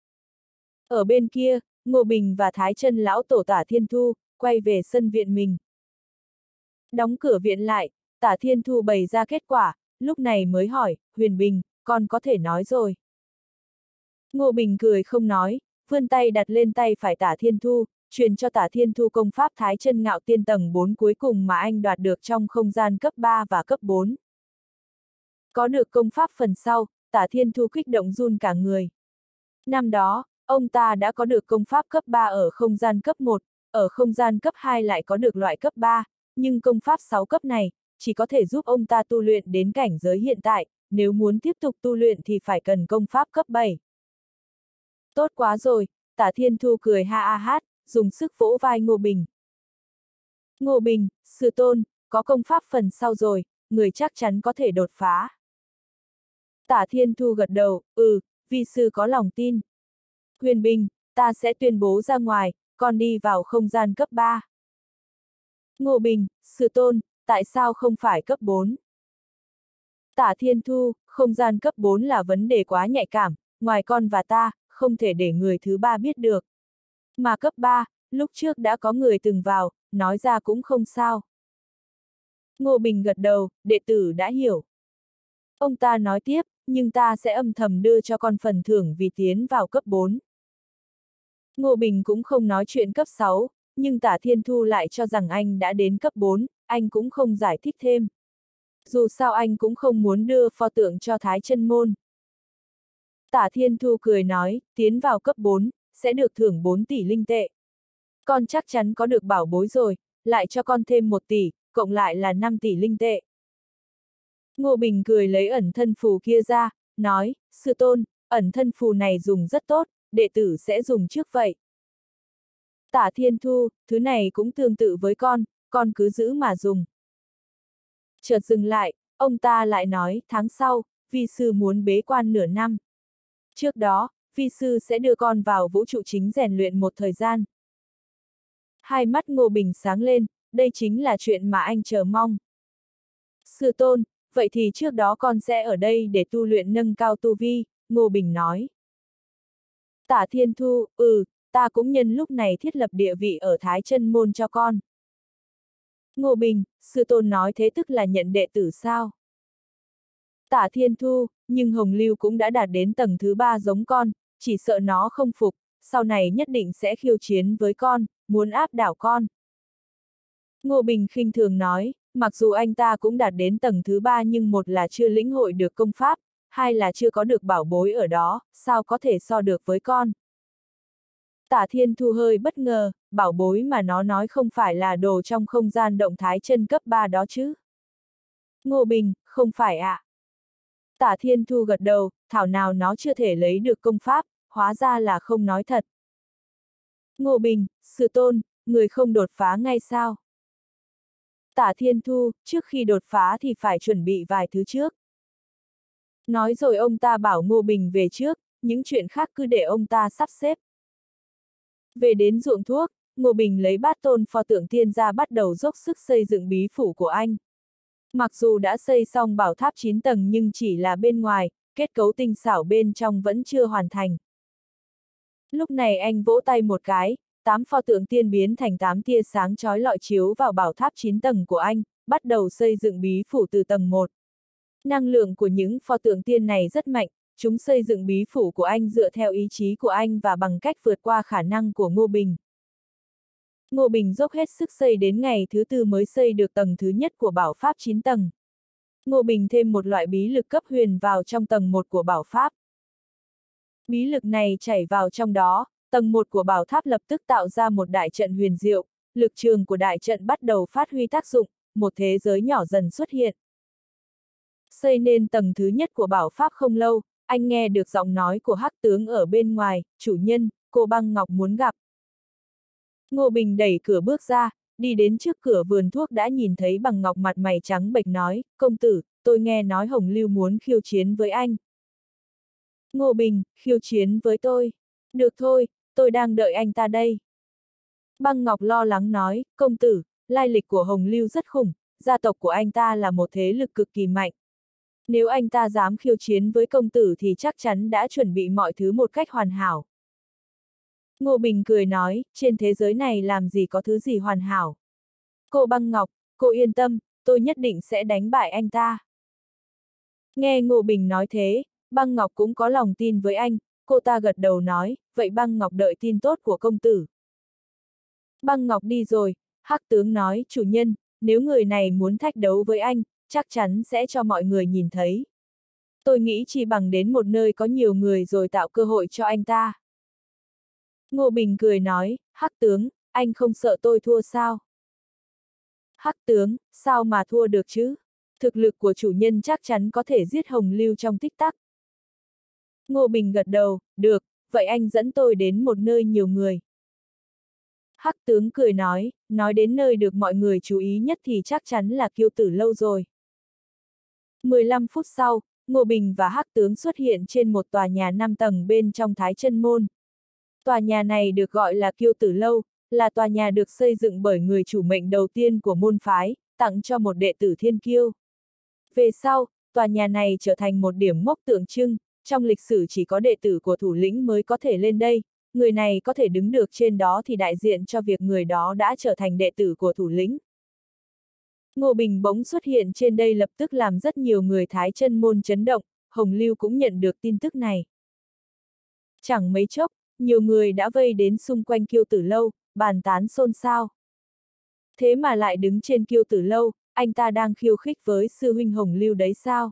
Ở bên kia, Ngô Bình và Thái Chân lão tổ Tả Thiên Thu, quay về sân viện mình. Đóng cửa viện lại, Tả Thiên Thu bày ra kết quả, lúc này mới hỏi, Huyền Bình, con có thể nói rồi. Ngô Bình cười không nói, vươn tay đặt lên tay phải Tả Thiên Thu, truyền cho Tả Thiên Thu công pháp Thái Chân Ngạo Tiên tầng bốn cuối cùng mà anh đoạt được trong không gian cấp ba và cấp bốn. Có được công pháp phần sau, Tả Thiên Thu kích động run cả người. Năm đó, ông ta đã có được công pháp cấp ba ở không gian cấp một, ở không gian cấp hai lại có được loại cấp ba, nhưng công pháp sáu cấp này, chỉ có thể giúp ông ta tu luyện đến cảnh giới hiện tại, nếu muốn tiếp tục tu luyện thì phải cần công pháp cấp bảy. Tốt quá rồi, Tả Thiên Thu cười ha a hát, dùng sức vỗ vai Ngô Bình. Ngô Bình, sư tôn, có công pháp phần sau rồi, người chắc chắn có thể đột phá. Tả Thiên Thu gật đầu, ừ, vi sư có lòng tin. Huyền Bình, ta sẽ tuyên bố ra ngoài, con đi vào không gian cấp ba. Ngô Bình, sư tôn, tại sao không phải cấp bốn? Tả Thiên Thu, không gian cấp bốn là vấn đề quá nhạy cảm, ngoài con và ta, không thể để người thứ ba biết được. Mà cấp ba, lúc trước đã có người từng vào, nói ra cũng không sao. Ngô Bình gật đầu, đệ tử đã hiểu. Ông ta nói tiếp, nhưng ta sẽ âm thầm đưa cho con phần thưởng vì tiến vào cấp bốn. Ngô Bình cũng không nói chuyện cấp sáu, nhưng Tả Thiên Thu lại cho rằng anh đã đến cấp bốn, anh cũng không giải thích thêm. Dù sao anh cũng không muốn đưa pho tượng cho Thái Chân môn. Tả Thiên Thu cười nói, tiến vào cấp bốn, sẽ được thưởng bốn tỷ linh tệ. Con chắc chắn có được bảo bối rồi, lại cho con thêm một tỷ, cộng lại là năm tỷ linh tệ. Ngô Bình cười lấy ẩn thân phù kia ra, nói, sư tôn, ẩn thân phù này dùng rất tốt, đệ tử sẽ dùng trước vậy. Tả Thiên Thu, thứ này cũng tương tự với con, con cứ giữ mà dùng. Chợt dừng lại, ông ta lại nói, tháng sau, vi sư muốn bế quan nửa năm. Trước đó, vi sư sẽ đưa con vào vũ trụ chính rèn luyện một thời gian. Hai mắt Ngô Bình sáng lên, đây chính là chuyện mà anh chờ mong. Sư tôn, vậy thì trước đó con sẽ ở đây để tu luyện nâng cao tu vi, Ngô Bình nói. Tả Thiên Thu, ừ, ta cũng nhân lúc này thiết lập địa vị ở Thái Chân Môn cho con. Ngô Bình, sư tôn nói thế tức là nhận đệ tử sao? Tả Thiên Thu, nhưng Hồng Lưu cũng đã đạt đến tầng thứ ba giống con, chỉ sợ nó không phục, sau này nhất định sẽ khiêu chiến với con, muốn áp đảo con. Ngô Bình khinh thường nói, mặc dù anh ta cũng đạt đến tầng thứ ba nhưng một là chưa lĩnh hội được công pháp, hai là chưa có được bảo bối ở đó, sao có thể so được với con. Tả Thiên Thu hơi bất ngờ, bảo bối mà nó nói không phải là đồ trong không gian động thái chân cấp ba đó chứ. Ngô Bình, không phải ạ. À? Tả Thiên Thu gật đầu, thảo nào nó chưa thể lấy được công pháp, hóa ra là không nói thật. Ngô Bình, sư tôn, người không đột phá ngay sao? Tả Thiên Thu, trước khi đột phá thì phải chuẩn bị vài thứ trước. Nói rồi ông ta bảo Ngô Bình về trước, những chuyện khác cứ để ông ta sắp xếp. Về đến ruộng thuốc, Ngô Bình lấy bát tôn pho tượng tiên ra bắt đầu dốc sức xây dựng bí phủ của anh. Mặc dù đã xây xong bảo tháp chín tầng nhưng chỉ là bên ngoài, kết cấu tinh xảo bên trong vẫn chưa hoàn thành. Lúc này anh vỗ tay một cái, tám pho tượng tiên biến thành tám tia sáng chói lọi chiếu vào bảo tháp chín tầng của anh, bắt đầu xây dựng bí phủ từ tầng một. Năng lượng của những pho tượng tiên này rất mạnh, chúng xây dựng bí phủ của anh dựa theo ý chí của anh và bằng cách vượt qua khả năng của Ngô Bình. Ngô Bình dốc hết sức xây đến ngày thứ tư mới xây được tầng thứ nhất của bảo pháp chín tầng. Ngô Bình thêm một loại bí lực cấp huyền vào trong tầng một của bảo pháp. Bí lực này chảy vào trong đó, tầng một của bảo tháp lập tức tạo ra một đại trận huyền diệu, lực trường của đại trận bắt đầu phát huy tác dụng, một thế giới nhỏ dần xuất hiện. Xây nên tầng thứ nhất của bảo pháp không lâu, anh nghe được giọng nói của Hắc tướng ở bên ngoài, chủ nhân, cô Băng Ngọc muốn gặp. Ngô Bình đẩy cửa bước ra, đi đến trước cửa vườn thuốc đã nhìn thấy Băng Ngọc mặt mày trắng bệch nói, công tử, tôi nghe nói Hồng Lưu muốn khiêu chiến với anh. Ngô Bình, khiêu chiến với tôi. Được thôi, tôi đang đợi anh ta đây. Băng Ngọc lo lắng nói, công tử, lai lịch của Hồng Lưu rất khủng, gia tộc của anh ta là một thế lực cực kỳ mạnh. Nếu anh ta dám khiêu chiến với công tử thì chắc chắn đã chuẩn bị mọi thứ một cách hoàn hảo. Ngô Bình cười nói, trên thế giới này làm gì có thứ gì hoàn hảo. Cô Băng Ngọc, cô yên tâm, tôi nhất định sẽ đánh bại anh ta. Nghe Ngô Bình nói thế, Băng Ngọc cũng có lòng tin với anh, cô ta gật đầu nói, vậy Băng Ngọc đợi tin tốt của công tử. Băng Ngọc đi rồi, Hắc tướng nói, chủ nhân, nếu người này muốn thách đấu với anh, chắc chắn sẽ cho mọi người nhìn thấy. Tôi nghĩ chỉ bằng đến một nơi có nhiều người rồi tạo cơ hội cho anh ta. Ngô Bình cười nói, Hắc tướng, anh không sợ tôi thua sao? Hắc tướng, sao mà thua được chứ? Thực lực của chủ nhân chắc chắn có thể giết Hồng Lưu trong tích tắc. Ngô Bình gật đầu, được, vậy anh dẫn tôi đến một nơi nhiều người. Hắc tướng cười nói, nói đến nơi được mọi người chú ý nhất thì chắc chắn là Kiêu Tử Lâu rồi. mười lăm phút sau, Ngô Bình và Hắc tướng xuất hiện trên một tòa nhà năm tầng bên trong Thái Chân Môn. Tòa nhà này được gọi là Kiêu Tử Lâu, là tòa nhà được xây dựng bởi người chủ mệnh đầu tiên của môn phái, tặng cho một đệ tử thiên kiêu. Về sau, tòa nhà này trở thành một điểm mốc tượng trưng, trong lịch sử chỉ có đệ tử của thủ lĩnh mới có thể lên đây, người này có thể đứng được trên đó thì đại diện cho việc người đó đã trở thành đệ tử của thủ lĩnh. Ngô Bình bỗng xuất hiện trên đây lập tức làm rất nhiều người Thái Chân Môn chấn động, Hồng Lưu cũng nhận được tin tức này. Chẳng mấy chốc, nhiều người đã vây đến xung quanh Kiêu Tử Lâu, bàn tán xôn xao. Thế mà lại đứng trên Kiêu Tử Lâu, anh ta đang khiêu khích với sư huynh Hồng Lưu đấy sao?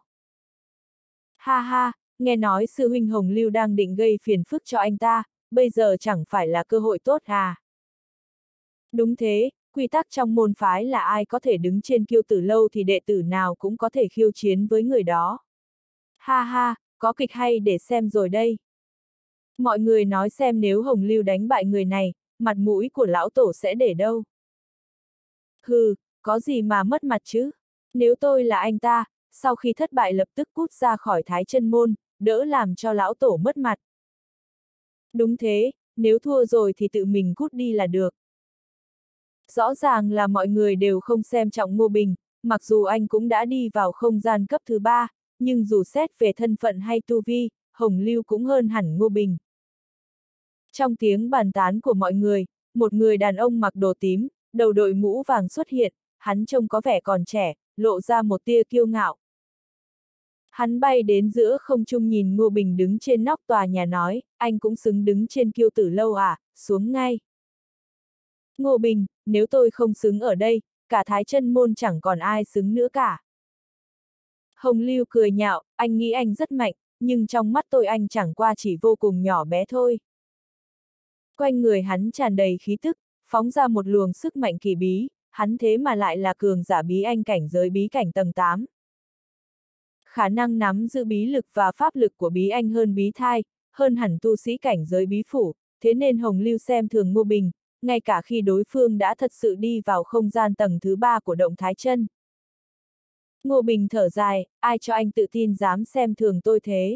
Ha ha, nghe nói sư huynh Hồng Lưu đang định gây phiền phức cho anh ta, bây giờ chẳng phải là cơ hội tốt à? Đúng thế, quy tắc trong môn phái là ai có thể đứng trên kiêu tử lâu thì đệ tử nào cũng có thể khiêu chiến với người đó. Ha ha, có kịch hay để xem rồi đây. Mọi người nói xem nếu Hồng Lưu đánh bại người này, mặt mũi của lão tổ sẽ để đâu? Hừ, có gì mà mất mặt chứ? Nếu tôi là anh ta, sau khi thất bại lập tức cút ra khỏi Thái Chân môn, đỡ làm cho lão tổ mất mặt. Đúng thế, nếu thua rồi thì tự mình cút đi là được. Rõ ràng là mọi người đều không xem trọng Ngô Bình, mặc dù anh cũng đã đi vào không gian cấp thứ ba, nhưng dù xét về thân phận hay tu vi, Hồng Lưu cũng hơn hẳn Ngô Bình. Trong tiếng bàn tán của mọi người, một người đàn ông mặc đồ tím, đầu đội mũ vàng xuất hiện, hắn trông có vẻ còn trẻ, lộ ra một tia kiêu ngạo. Hắn bay đến giữa không trung nhìn Ngô Bình đứng trên nóc tòa nhà nói, anh cũng xứng đứng trên kiêu tử lâu à, xuống ngay. Ngô Bình, nếu tôi không xứng ở đây, cả Thái Chân môn chẳng còn ai xứng nữa cả. Hồng Lưu cười nhạo, anh nghĩ anh rất mạnh, nhưng trong mắt tôi anh chẳng qua chỉ vô cùng nhỏ bé thôi. Quanh người hắn tràn đầy khí tức, phóng ra một luồng sức mạnh kỳ bí, hắn thế mà lại là cường giả bí anh cảnh giới bí cảnh tầng tám. Khả năng nắm giữ bí lực và pháp lực của bí anh hơn bí thai, hơn hẳn tu sĩ cảnh giới bí phủ, thế nên Hồng Lưu xem thường Ngô Bình, ngay cả khi đối phương đã thật sự đi vào không gian tầng thứ ba của động Thái Chân. Ngô Bình thở dài, ai cho anh tự tin dám xem thường tôi thế?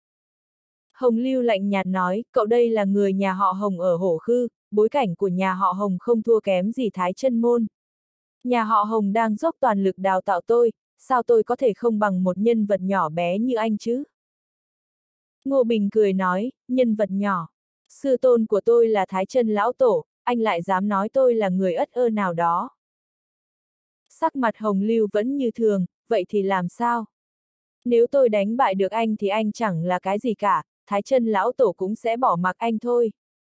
Hồng Lưu lạnh nhạt nói, cậu đây là người nhà họ Hồng ở Hổ Khư, bối cảnh của nhà họ Hồng không thua kém gì Thái Chân môn. Nhà họ Hồng đang dốc toàn lực đào tạo tôi, sao tôi có thể không bằng một nhân vật nhỏ bé như anh chứ? Ngô Bình cười nói, nhân vật nhỏ. Sư tôn của tôi là Thái Chân lão tổ, anh lại dám nói tôi là người ất ơ nào đó. Sắc mặt Hồng Lưu vẫn như thường, vậy thì làm sao? Nếu tôi đánh bại được anh thì anh chẳng là cái gì cả, Thái Chân lão tổ cũng sẽ bỏ mặc anh thôi.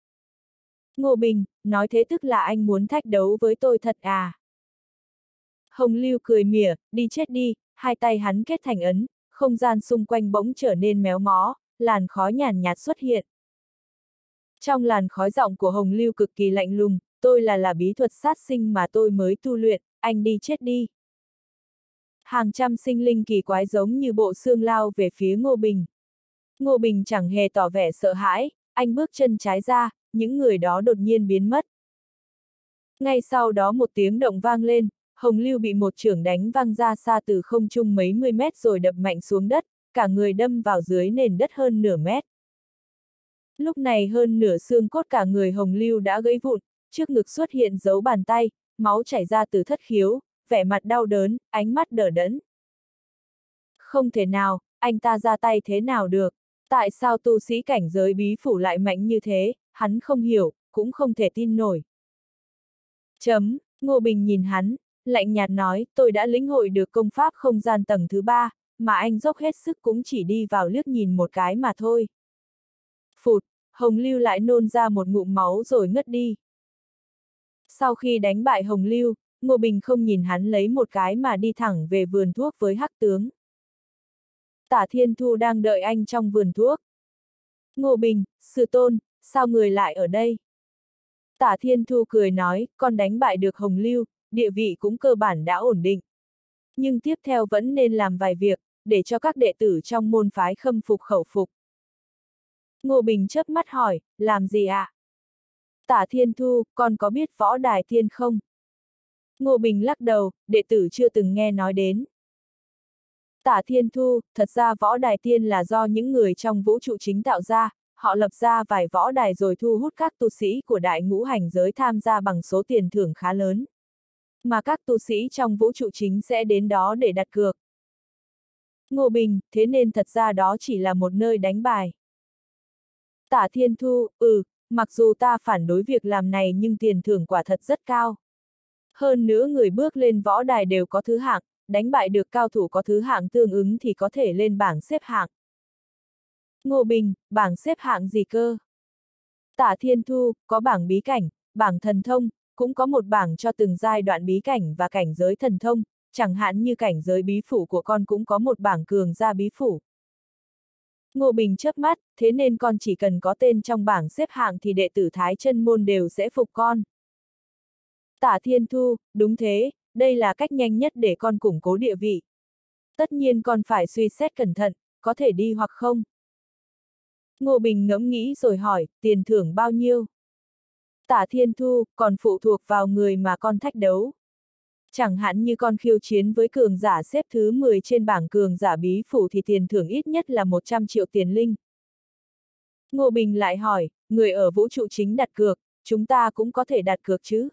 Ngô Bình, nói thế tức là anh muốn thách đấu với tôi thật à? Hồng Lưu cười mỉa, đi chết đi, hai tay hắn kết thành ấn, không gian xung quanh bỗng trở nên méo mó, làn khói nhàn nhạt xuất hiện. Trong làn khói giọng của Hồng Lưu cực kỳ lạnh lùng, tôi là là bí thuật sát sinh mà tôi mới tu luyện, anh đi chết đi. Hàng trăm sinh linh kỳ quái giống như bộ xương lao về phía Ngô Bình. Ngô Bình chẳng hề tỏ vẻ sợ hãi, anh bước chân trái ra, những người đó đột nhiên biến mất. Ngay sau đó một tiếng động vang lên, Hồng Lưu bị một chưởng đánh văng ra xa từ không trung mấy mươi mét rồi đập mạnh xuống đất, cả người đâm vào dưới nền đất hơn nửa mét. Lúc này hơn nửa xương cốt cả người Hồng Lưu đã gãy vụn, trước ngực xuất hiện dấu bàn tay, máu chảy ra từ thất khiếu, vẻ mặt đau đớn, ánh mắt đờ đẫn. Không thể nào, anh ta ra tay thế nào được? Tại sao tu sĩ cảnh giới bí phủ lại mạnh như thế, hắn không hiểu, cũng không thể tin nổi. Chấm, Ngô Bình nhìn hắn, lạnh nhạt nói, tôi đã lĩnh hội được công pháp không gian tầng thứ ba, mà anh dốc hết sức cũng chỉ đi vào liếc nhìn một cái mà thôi. Phụt, Hồng Lưu lại nôn ra một ngụm máu rồi ngất đi. Sau khi đánh bại Hồng Lưu, Ngô Bình không nhìn hắn lấy một cái mà đi thẳng về vườn thuốc với Hắc tướng. Tả Thiên Thu đang đợi anh trong vườn thuốc. Ngô Bình, sư tôn, sao người lại ở đây? Tả Thiên Thu cười nói, con đánh bại được Hồng Lưu, địa vị cũng cơ bản đã ổn định. Nhưng tiếp theo vẫn nên làm vài việc, để cho các đệ tử trong môn phái khâm phục khẩu phục. Ngô Bình chớp mắt hỏi, làm gì ạ? À? Tả Thiên Thu, con có biết võ đài thiên không? Ngô Bình lắc đầu, đệ tử chưa từng nghe nói đến. Tả Thiên Thu, thật ra võ đài tiên là do những người trong vũ trụ chính tạo ra, họ lập ra vài võ đài rồi thu hút các tu sĩ của đại ngũ hành giới tham gia bằng số tiền thưởng khá lớn. Mà các tu sĩ trong vũ trụ chính sẽ đến đó để đặt cược. Ngô Bình, thế nên thật ra đó chỉ là một nơi đánh bài. Tả Thiên Thu, ừ, mặc dù ta phản đối việc làm này nhưng tiền thưởng quả thật rất cao. Hơn nữa người bước lên võ đài đều có thứ hạng, đánh bại được cao thủ có thứ hạng tương ứng thì có thể lên bảng xếp hạng. Ngô Bình, bảng xếp hạng gì cơ? Tả Thiên Thu, có bảng bí cảnh, bảng thần thông, cũng có một bảng cho từng giai đoạn bí cảnh và cảnh giới thần thông, chẳng hạn như cảnh giới bí phủ của con cũng có một bảng cường gia bí phủ. Ngô Bình chớp mắt, thế nên con chỉ cần có tên trong bảng xếp hạng thì đệ tử Thái Chân môn đều sẽ phục con. Tả Thiên Thu, đúng thế, đây là cách nhanh nhất để con củng cố địa vị. Tất nhiên con phải suy xét cẩn thận, có thể đi hoặc không. Ngô Bình ngẫm nghĩ rồi hỏi, tiền thưởng bao nhiêu? Tả Thiên Thu, còn phụ thuộc vào người mà con thách đấu. Chẳng hạn như con khiêu chiến với cường giả xếp thứ mười trên bảng cường giả bí phủ thì tiền thưởng ít nhất là một trăm triệu tiền linh. Ngô Bình lại hỏi, người ở vũ trụ chính đặt cược, chúng ta cũng có thể đặt cược chứ?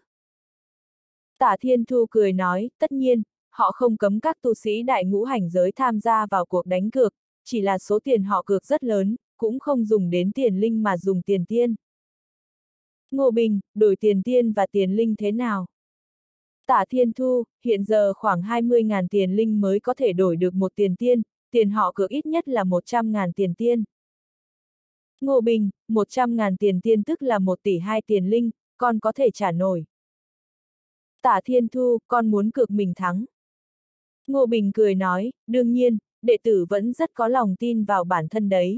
Tả Thiên Thu cười nói, tất nhiên, họ không cấm các tu sĩ đại ngũ hành giới tham gia vào cuộc đánh cược, chỉ là số tiền họ cược rất lớn, cũng không dùng đến tiền linh mà dùng tiền tiên. Ngô Bình, đổi tiền tiên và tiền linh thế nào? Tả Thiên Thu, hiện giờ khoảng hai mươi nghìn tiền linh mới có thể đổi được một tiền tiên, tiền họ cược ít nhất là một trăm nghìn tiền tiên. Ngô Bình, một trăm nghìn tiền tiên tức là một tỷ hai tiền linh, con có thể trả nổi. Tả Thiên Thu, con muốn cược mình thắng. Ngô Bình cười nói, đương nhiên, đệ tử vẫn rất có lòng tin vào bản thân đấy.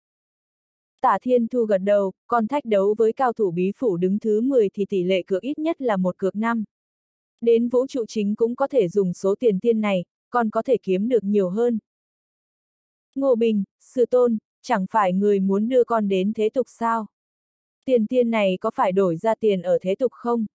Tả Thiên Thu gật đầu, con thách đấu với cao thủ bí phủ đứng thứ mười thì tỷ lệ cược ít nhất là một cược năm. Đến vũ trụ chính cũng có thể dùng số tiền tiên này, con có thể kiếm được nhiều hơn. Ngô Bình, sư tôn, chẳng phải người muốn đưa con đến thế tục sao? Tiền tiên này có phải đổi ra tiền ở thế tục không?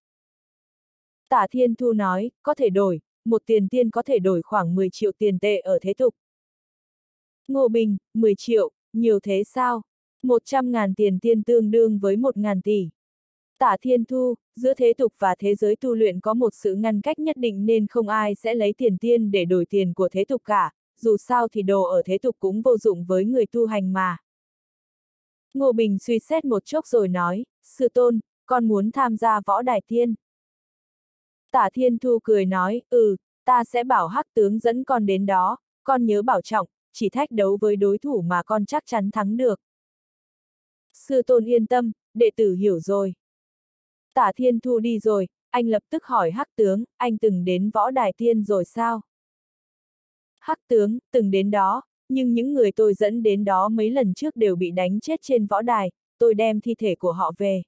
Tả Thiên Thu nói, có thể đổi, một tiền tiên có thể đổi khoảng mười triệu tiền tệ ở thế tục. Ngô Bình, mười triệu, nhiều thế sao? một trăm nghìn tiền tiên tương đương với một nghìn tỷ. Tả Thiên Thu, giữa thế tục và thế giới tu luyện có một sự ngăn cách nhất định nên không ai sẽ lấy tiền tiên để đổi tiền của thế tục cả, dù sao thì đồ ở thế tục cũng vô dụng với người tu hành mà. Ngô Bình suy xét một chốc rồi nói, sư tôn, con muốn tham gia võ đài tiên. Tả Thiên Thu cười nói, ừ, ta sẽ bảo Hắc tướng dẫn con đến đó, con nhớ bảo trọng, chỉ thách đấu với đối thủ mà con chắc chắn thắng được. Sư tôn yên tâm, đệ tử hiểu rồi. Tả Thiên Thu đi rồi, anh lập tức hỏi Hắc tướng, anh từng đến võ đài tiên rồi sao? Hắc tướng, từng đến đó, nhưng những người tôi dẫn đến đó mấy lần trước đều bị đánh chết trên võ đài, tôi đem thi thể của họ về.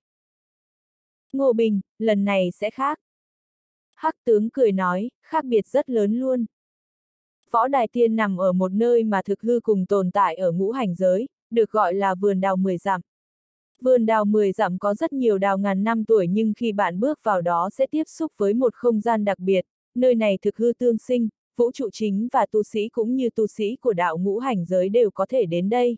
Ngô Bình, lần này sẽ khác. Hắc tướng cười nói, khác biệt rất lớn luôn. Võ đài tiên nằm ở một nơi mà thực hư cùng tồn tại ở ngũ hành giới, được gọi là vườn đào mười dặm. Vườn đào mười dặm có rất nhiều đào ngàn năm tuổi nhưng khi bạn bước vào đó sẽ tiếp xúc với một không gian đặc biệt, nơi này thực hư tương sinh, vũ trụ chính và tu sĩ cũng như tu sĩ của đạo ngũ hành giới đều có thể đến đây.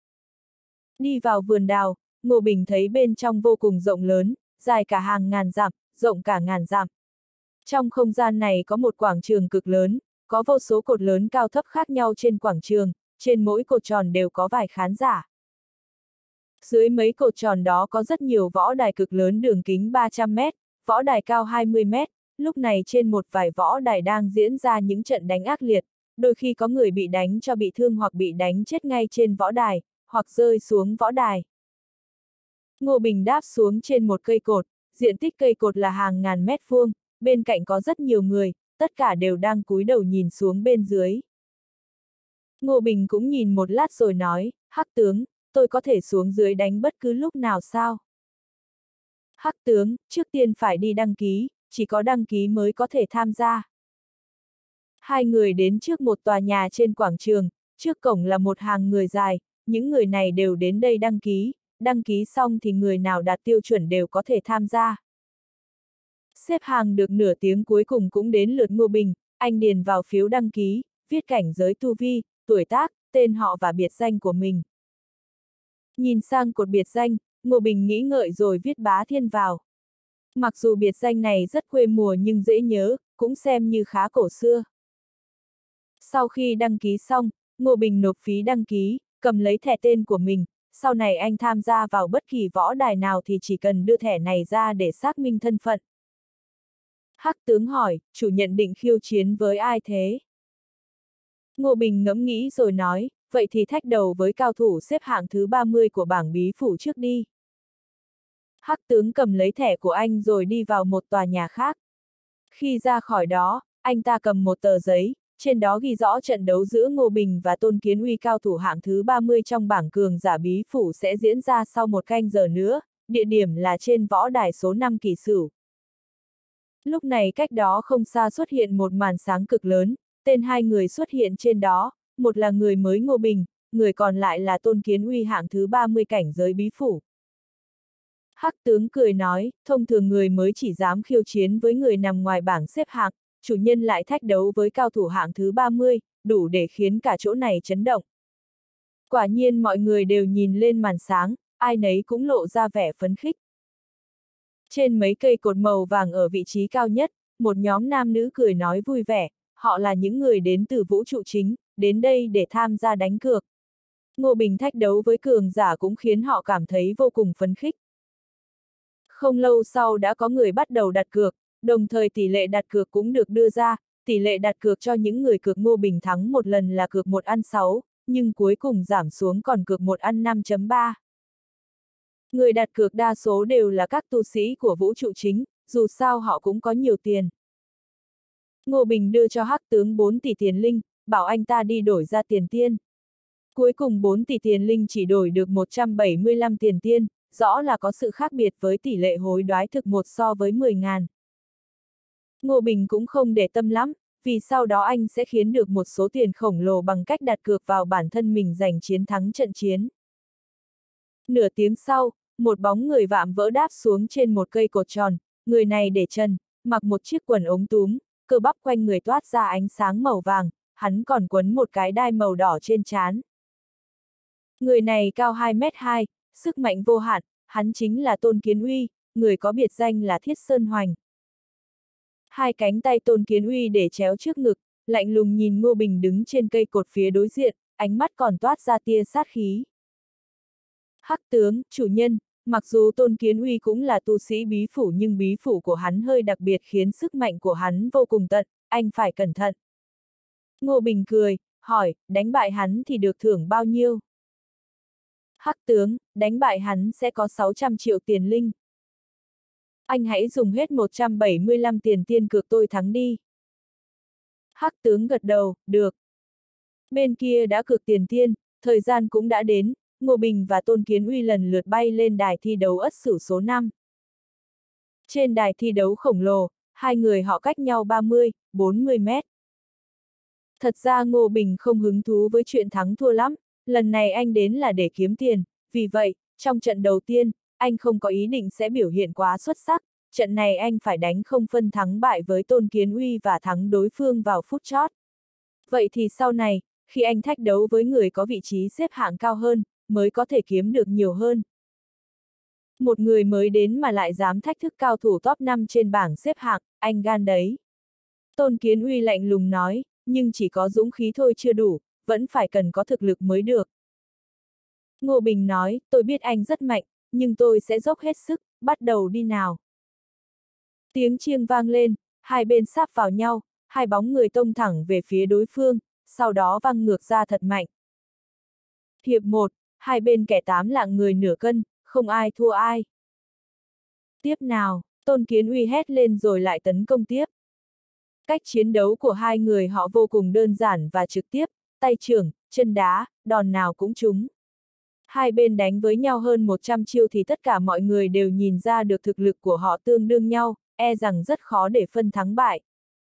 Đi vào vườn đào, Ngô Bình thấy bên trong vô cùng rộng lớn, dài cả hàng ngàn dặm, rộng cả ngàn dặm. Trong không gian này có một quảng trường cực lớn, có vô số cột lớn cao thấp khác nhau trên quảng trường, trên mỗi cột tròn đều có vài khán giả. Dưới mấy cột tròn đó có rất nhiều võ đài cực lớn đường kính ba trăm mét, võ đài cao hai mươi mét, lúc này trên một vài võ đài đang diễn ra những trận đánh ác liệt, đôi khi có người bị đánh cho bị thương hoặc bị đánh chết ngay trên võ đài, hoặc rơi xuống võ đài. Ngô Bình đáp xuống trên một cây cột, diện tích cây cột là hàng ngàn mét vuông, bên cạnh có rất nhiều người, tất cả đều đang cúi đầu nhìn xuống bên dưới. Ngô Bình cũng nhìn một lát rồi nói, Hắc tướng, tôi có thể xuống dưới đánh bất cứ lúc nào sao? Hắc tướng, trước tiên phải đi đăng ký, chỉ có đăng ký mới có thể tham gia. Hai người đến trước một tòa nhà trên quảng trường, trước cổng là một hàng người dài, những người này đều đến đây đăng ký, đăng ký xong thì người nào đạt tiêu chuẩn đều có thể tham gia. Xếp hàng được nửa tiếng cuối cùng cũng đến lượt Ngô Bình, anh điền vào phiếu đăng ký, viết cảnh giới tu vi, tuổi tác, tên họ và biệt danh của mình. Nhìn sang cột biệt danh, Ngô Bình nghĩ ngợi rồi viết Bá Thiên vào. Mặc dù biệt danh này rất quê mùa nhưng dễ nhớ, cũng xem như khá cổ xưa. Sau khi đăng ký xong, Ngô Bình nộp phí đăng ký, cầm lấy thẻ tên của mình, sau này anh tham gia vào bất kỳ võ đài nào thì chỉ cần đưa thẻ này ra để xác minh thân phận. Hắc tướng hỏi, chủ nhận định khiêu chiến với ai thế? Ngô Bình ngẫm nghĩ rồi nói, vậy thì thách đầu với cao thủ xếp hạng thứ ba mươi của bảng bí phủ trước đi. Hắc tướng cầm lấy thẻ của anh rồi đi vào một tòa nhà khác. Khi ra khỏi đó, anh ta cầm một tờ giấy, trên đó ghi rõ trận đấu giữa Ngô Bình và Tôn Kiến Uy cao thủ hạng thứ ba mươi trong bảng cường giả bí phủ sẽ diễn ra sau một canh giờ nữa, địa điểm là trên võ đài số năm Kỳ Sửu. Lúc này cách đó không xa xuất hiện một màn sáng cực lớn, tên hai người xuất hiện trên đó, một là người mới Ngô Bình, người còn lại là Tôn Kiến Uy hạng thứ ba mươi cảnh giới bí phủ. Hắc tướng cười nói, thông thường người mới chỉ dám khiêu chiến với người nằm ngoài bảng xếp hạng, chủ nhân lại thách đấu với cao thủ hạng thứ ba mươi, đủ để khiến cả chỗ này chấn động. Quả nhiên mọi người đều nhìn lên màn sáng, ai nấy cũng lộ ra vẻ phấn khích. Trên mấy cây cột màu vàng ở vị trí cao nhất, một nhóm nam nữ cười nói vui vẻ, họ là những người đến từ vũ trụ chính, đến đây để tham gia đánh cược. Ngô Bình thách đấu với cường giả cũng khiến họ cảm thấy vô cùng phấn khích. Không lâu sau đã có người bắt đầu đặt cược, đồng thời tỷ lệ đặt cược cũng được đưa ra, tỷ lệ đặt cược cho những người cược Ngô Bình thắng một lần là cược một ăn sáu, nhưng cuối cùng giảm xuống còn cược một ăn năm chấm ba. Người đặt cược đa số đều là các tu sĩ của vũ trụ chính, dù sao họ cũng có nhiều tiền. Ngô Bình đưa cho Hắc tướng bốn tỷ tiền linh, bảo anh ta đi đổi ra tiền tiên. Cuối cùng bốn tỷ tiền linh chỉ đổi được một trăm bảy mươi lăm tiền tiên, rõ là có sự khác biệt với tỷ lệ hối đoái thực một so với mười ngàn. Ngô Bình cũng không để tâm lắm, vì sau đó anh sẽ khiến được một số tiền khổng lồ bằng cách đặt cược vào bản thân mình giành chiến thắng trận chiến. Nửa tiếng sau, một bóng người vạm vỡ đáp xuống trên một cây cột tròn, người này để chân, mặc một chiếc quần ống túm, cơ bắp quanh người toát ra ánh sáng màu vàng, hắn còn quấn một cái đai màu đỏ trên trán. Người này cao hai mét hai, sức mạnh vô hạn, hắn chính là Tôn Kiến Uy, người có biệt danh là Thiết Sơn Hoành. Hai cánh tay Tôn Kiến Uy để chéo trước ngực, lạnh lùng nhìn Ngô Bình đứng trên cây cột phía đối diện, ánh mắt còn toát ra tia sát khí. Hắc tướng, chủ nhân, mặc dù Tôn Kiến Uy cũng là tu sĩ bí phủ nhưng bí phủ của hắn hơi đặc biệt khiến sức mạnh của hắn vô cùng tận, anh phải cẩn thận. Ngô Bình cười, hỏi, đánh bại hắn thì được thưởng bao nhiêu? Hắc tướng, đánh bại hắn sẽ có sáu trăm triệu tiền linh. Anh hãy dùng hết một trăm bảy mươi lăm tiền tiên cược tôi thắng đi. Hắc tướng gật đầu, được. Bên kia đã cược tiền tiên, thời gian cũng đã đến, Ngô Bình và Tôn Kiến Uy lần lượt bay lên đài thi đấu Ất Sửu số năm. Trên đài thi đấu khổng lồ, hai người họ cách nhau ba mươi, bốn mươi mét. Thật ra Ngô Bình không hứng thú với chuyện thắng thua lắm, lần này anh đến là để kiếm tiền, vì vậy, trong trận đầu tiên, anh không có ý định sẽ biểu hiện quá xuất sắc, trận này anh phải đánh không phân thắng bại với Tôn Kiến Uy và thắng đối phương vào phút chót. Vậy thì sau này, khi anh thách đấu với người có vị trí xếp hạng cao hơn, mới có thể kiếm được nhiều hơn. Một người mới đến mà lại dám thách thức cao thủ top năm trên bảng xếp hạng, anh gan đấy. Tôn Kiến Uy lạnh lùng nói, nhưng chỉ có dũng khí thôi chưa đủ, vẫn phải cần có thực lực mới được. Ngô Bình nói, tôi biết anh rất mạnh, nhưng tôi sẽ dốc hết sức, bắt đầu đi nào. Tiếng chiêng vang lên, hai bên sáp vào nhau, hai bóng người tông thẳng về phía đối phương, sau đó văng ngược ra thật mạnh. Hiệp một, hai bên kẻ tám lạng người nửa cân, không ai thua ai. Tiếp nào, Tôn Kiến Uy hét lên rồi lại tấn công tiếp. Cách chiến đấu của hai người họ vô cùng đơn giản và trực tiếp, tay chưởng, chân đá, đòn nào cũng trúng. Hai bên đánh với nhau hơn một trăm chiêu thì tất cả mọi người đều nhìn ra được thực lực của họ tương đương nhau, e rằng rất khó để phân thắng bại.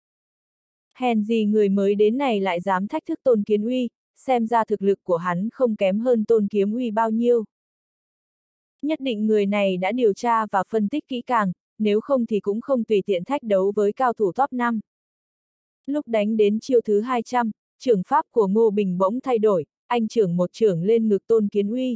Hèn gì người mới đến này lại dám thách thức Tôn Kiến Uy, xem ra thực lực của hắn không kém hơn Tôn Kiếm Uy bao nhiêu. Nhất định người này đã điều tra và phân tích kỹ càng, nếu không thì cũng không tùy tiện thách đấu với cao thủ top năm. Lúc đánh đến chiêu thứ hai trăm, trưởng pháp của Ngô Bình bỗng thay đổi, anh chưởng một chưởng lên ngực Tôn Kiến Uy.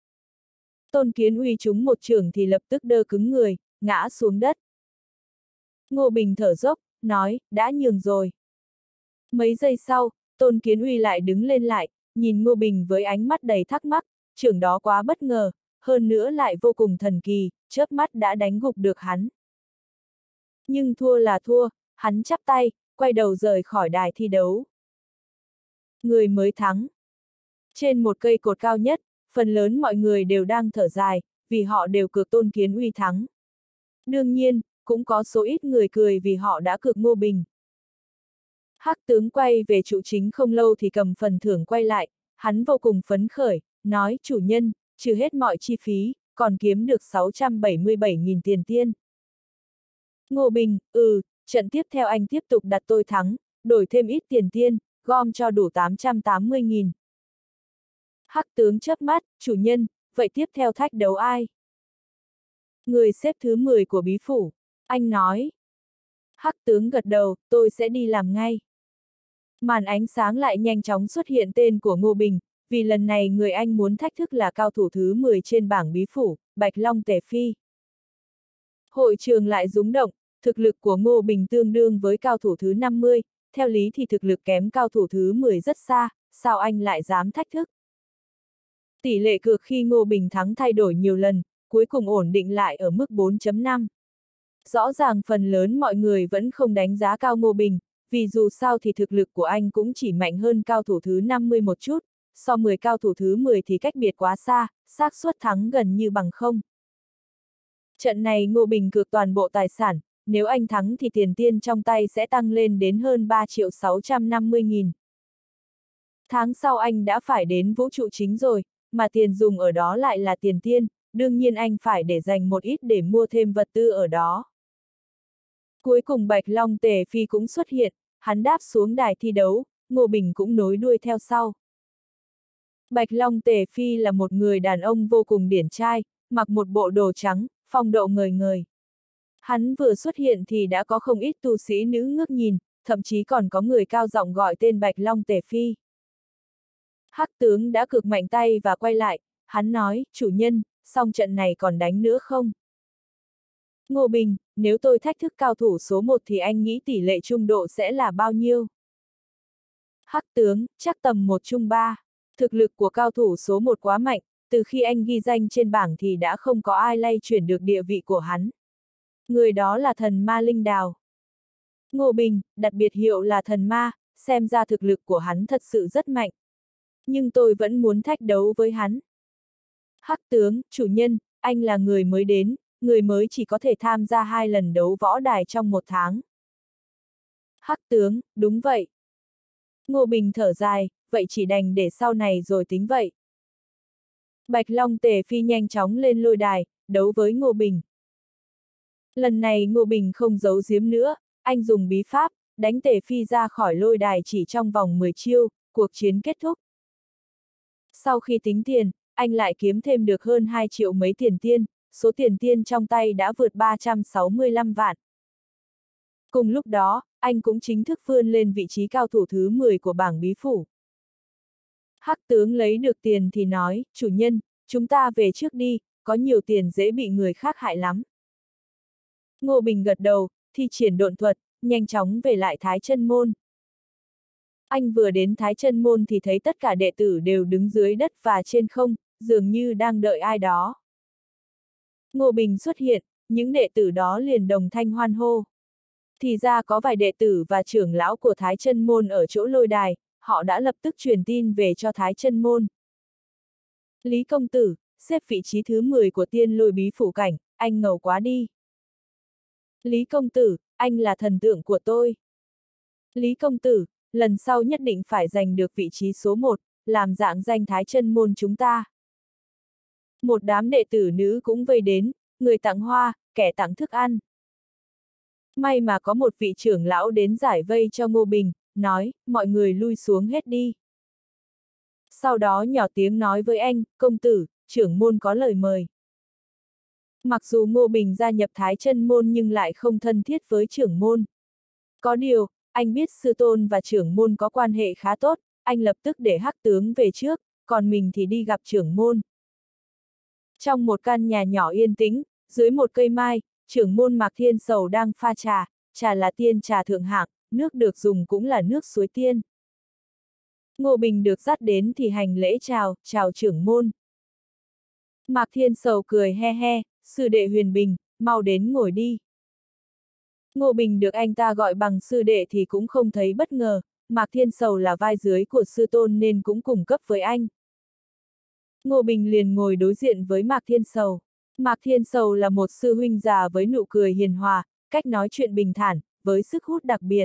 Tôn Kiến Uy trúng một chưởng thì lập tức đơ cứng người, ngã xuống đất. Ngô Bình thở dốc, nói, đã nhường rồi. Mấy giây sau, Tôn Kiến Uy lại đứng lên lại, nhìn Ngô Bình với ánh mắt đầy thắc mắc, chưởng đó quá bất ngờ, hơn nữa lại vô cùng thần kỳ, chớp mắt đã đánh gục được hắn. Nhưng thua là thua, hắn chắp tay, quay đầu rời khỏi đài thi đấu. Người mới thắng. Trên một cây cột cao nhất, phần lớn mọi người đều đang thở dài, vì họ đều cược Tôn Kiến Uy thắng. Đương nhiên, cũng có số ít người cười vì họ đã cược Ngô Bình. Hắc tướng quay về trụ chính không lâu thì cầm phần thưởng quay lại, hắn vô cùng phấn khởi, nói, chủ nhân, trừ hết mọi chi phí, còn kiếm được sáu trăm bảy mươi bảy nghìn tiền tiên. Ngô Bình, ừ, trận tiếp theo anh tiếp tục đặt tôi thắng, đổi thêm ít tiền tiên, gom cho đủ tám trăm tám mươi nghìn. Hắc tướng chớp mắt, chủ nhân, vậy tiếp theo thách đấu ai? Người xếp thứ mười của bí phủ, anh nói. Hắc tướng gật đầu, tôi sẽ đi làm ngay. Màn ánh sáng lại nhanh chóng xuất hiện tên của Ngô Bình, vì lần này người anh muốn thách thức là cao thủ thứ mười trên bảng bí phủ, Bạch Long Tể Phi. Hội trường lại rúng động, thực lực của Ngô Bình tương đương với cao thủ thứ năm mươi, theo lý thì thực lực kém cao thủ thứ mười rất xa, sao anh lại dám thách thức? Tỷ lệ cược khi Ngô Bình thắng thay đổi nhiều lần, cuối cùng ổn định lại ở mức bốn chấm năm. Rõ ràng phần lớn mọi người vẫn không đánh giá cao Ngô Bình, vì dù sao thì thực lực của anh cũng chỉ mạnh hơn cao thủ thứ năm mươi một chút, so mười cao thủ thứ mười thì cách biệt quá xa, xác suất thắng gần như bằng không. Trận này Ngô Bình cược toàn bộ tài sản, nếu anh thắng thì tiền tiên trong tay sẽ tăng lên đến hơn ba triệu sáu trăm năm mươi nghìn. Tháng sau anh đã phải đến vũ trụ chính rồi, mà tiền dùng ở đó lại là tiền tiên, đương nhiên anh phải để dành một ít để mua thêm vật tư ở đó. Cuối cùng Bạch Long Tề Phi cũng xuất hiện, hắn đáp xuống đài thi đấu, Ngô Bình cũng nối đuôi theo sau. Bạch Long Tề Phi là một người đàn ông vô cùng điển trai, mặc một bộ đồ trắng, phong độ ngời ngời. Hắn vừa xuất hiện thì đã có không ít tu sĩ nữ ngước nhìn, thậm chí còn có người cao giọng gọi tên Bạch Long Tề Phi. Hắc tướng đã cực mạnh tay và quay lại, hắn nói, chủ nhân, xong trận này còn đánh nữa không? Ngô Bình, nếu tôi thách thức cao thủ số một thì anh nghĩ tỷ lệ trung độ sẽ là bao nhiêu? Hắc tướng, chắc tầm một trung ba. Thực lực của cao thủ số một quá mạnh, từ khi anh ghi danh trên bảng thì đã không có ai lay chuyển được địa vị của hắn. Người đó là thần ma Linh Đào. Ngô Bình, đặt biệt hiệu là thần ma, xem ra thực lực của hắn thật sự rất mạnh. Nhưng tôi vẫn muốn thách đấu với hắn. Hắc tướng, chủ nhân, anh là người mới đến, người mới chỉ có thể tham gia hai lần đấu võ đài trong một tháng. Hắc tướng, đúng vậy. Ngô Bình thở dài, vậy chỉ đành để sau này rồi tính vậy. Bạch Long Tề Phi nhanh chóng lên lôi đài, đấu với Ngô Bình. Lần này Ngô Bình không giấu giếm nữa, anh dùng bí pháp, đánh Tề Phi ra khỏi lôi đài chỉ trong vòng mười chiêu, cuộc chiến kết thúc. Sau khi tính tiền, anh lại kiếm thêm được hơn hai triệu mấy tiền tiên, số tiền tiên trong tay đã vượt ba trăm sáu mươi lăm vạn. Cùng lúc đó, anh cũng chính thức vươn lên vị trí cao thủ thứ mười của bảng bí phủ. Hắc tướng lấy được tiền thì nói, chủ nhân, chúng ta về trước đi, có nhiều tiền dễ bị người khác hại lắm. Ngô Bình gật đầu, thi triển độn thuật, nhanh chóng về lại Thái Chân Môn. Anh vừa đến Thái Chân Môn thì thấy tất cả đệ tử đều đứng dưới đất và trên không, dường như đang đợi ai đó. Ngô Bình xuất hiện, những đệ tử đó liền đồng thanh hoan hô. Thì ra có vài đệ tử và trưởng lão của Thái Chân Môn ở chỗ lôi đài, họ đã lập tức truyền tin về cho Thái Chân Môn. Lý công tử, xếp vị trí thứ mười của tiên lôi bí phủ cảnh, anh ngầu quá đi. Lý công tử, anh là thần tượng của tôi. Lý công tử, lần sau nhất định phải giành được vị trí số một, làm dạng danh Thái Chân Môn chúng ta. Một đám đệ tử nữ cũng vây đến, người tặng hoa, kẻ tặng thức ăn. May mà có một vị trưởng lão đến giải vây cho Ngô Bình, nói, mọi người lui xuống hết đi. Sau đó nhỏ tiếng nói với anh, công tử, trưởng môn có lời mời. Mặc dù Ngô Bình gia nhập Thái Chân Môn nhưng lại không thân thiết với trưởng môn. Có điều, anh biết sư tôn và trưởng môn có quan hệ khá tốt, anh lập tức để Hắc tướng về trước, còn mình thì đi gặp trưởng môn. Trong một căn nhà nhỏ yên tĩnh, dưới một cây mai, trưởng môn Mạc Thiên Sầu đang pha trà, trà là tiên trà thượng hạng, nước được dùng cũng là nước suối tiên. Ngô Bình được dắt đến thì hành lễ chào, chào trưởng môn. Mạc Thiên Sầu cười he he, sư đệ Huyền Bình, mau đến ngồi đi. Ngô Bình được anh ta gọi bằng sư đệ thì cũng không thấy bất ngờ, Mạc Thiên Sầu là vai dưới của sư tôn nên cũng cùng cấp với anh. Ngô Bình liền ngồi đối diện với Mạc Thiên Sầu. Mạc Thiên Sầu là một sư huynh già với nụ cười hiền hòa, cách nói chuyện bình thản, với sức hút đặc biệt.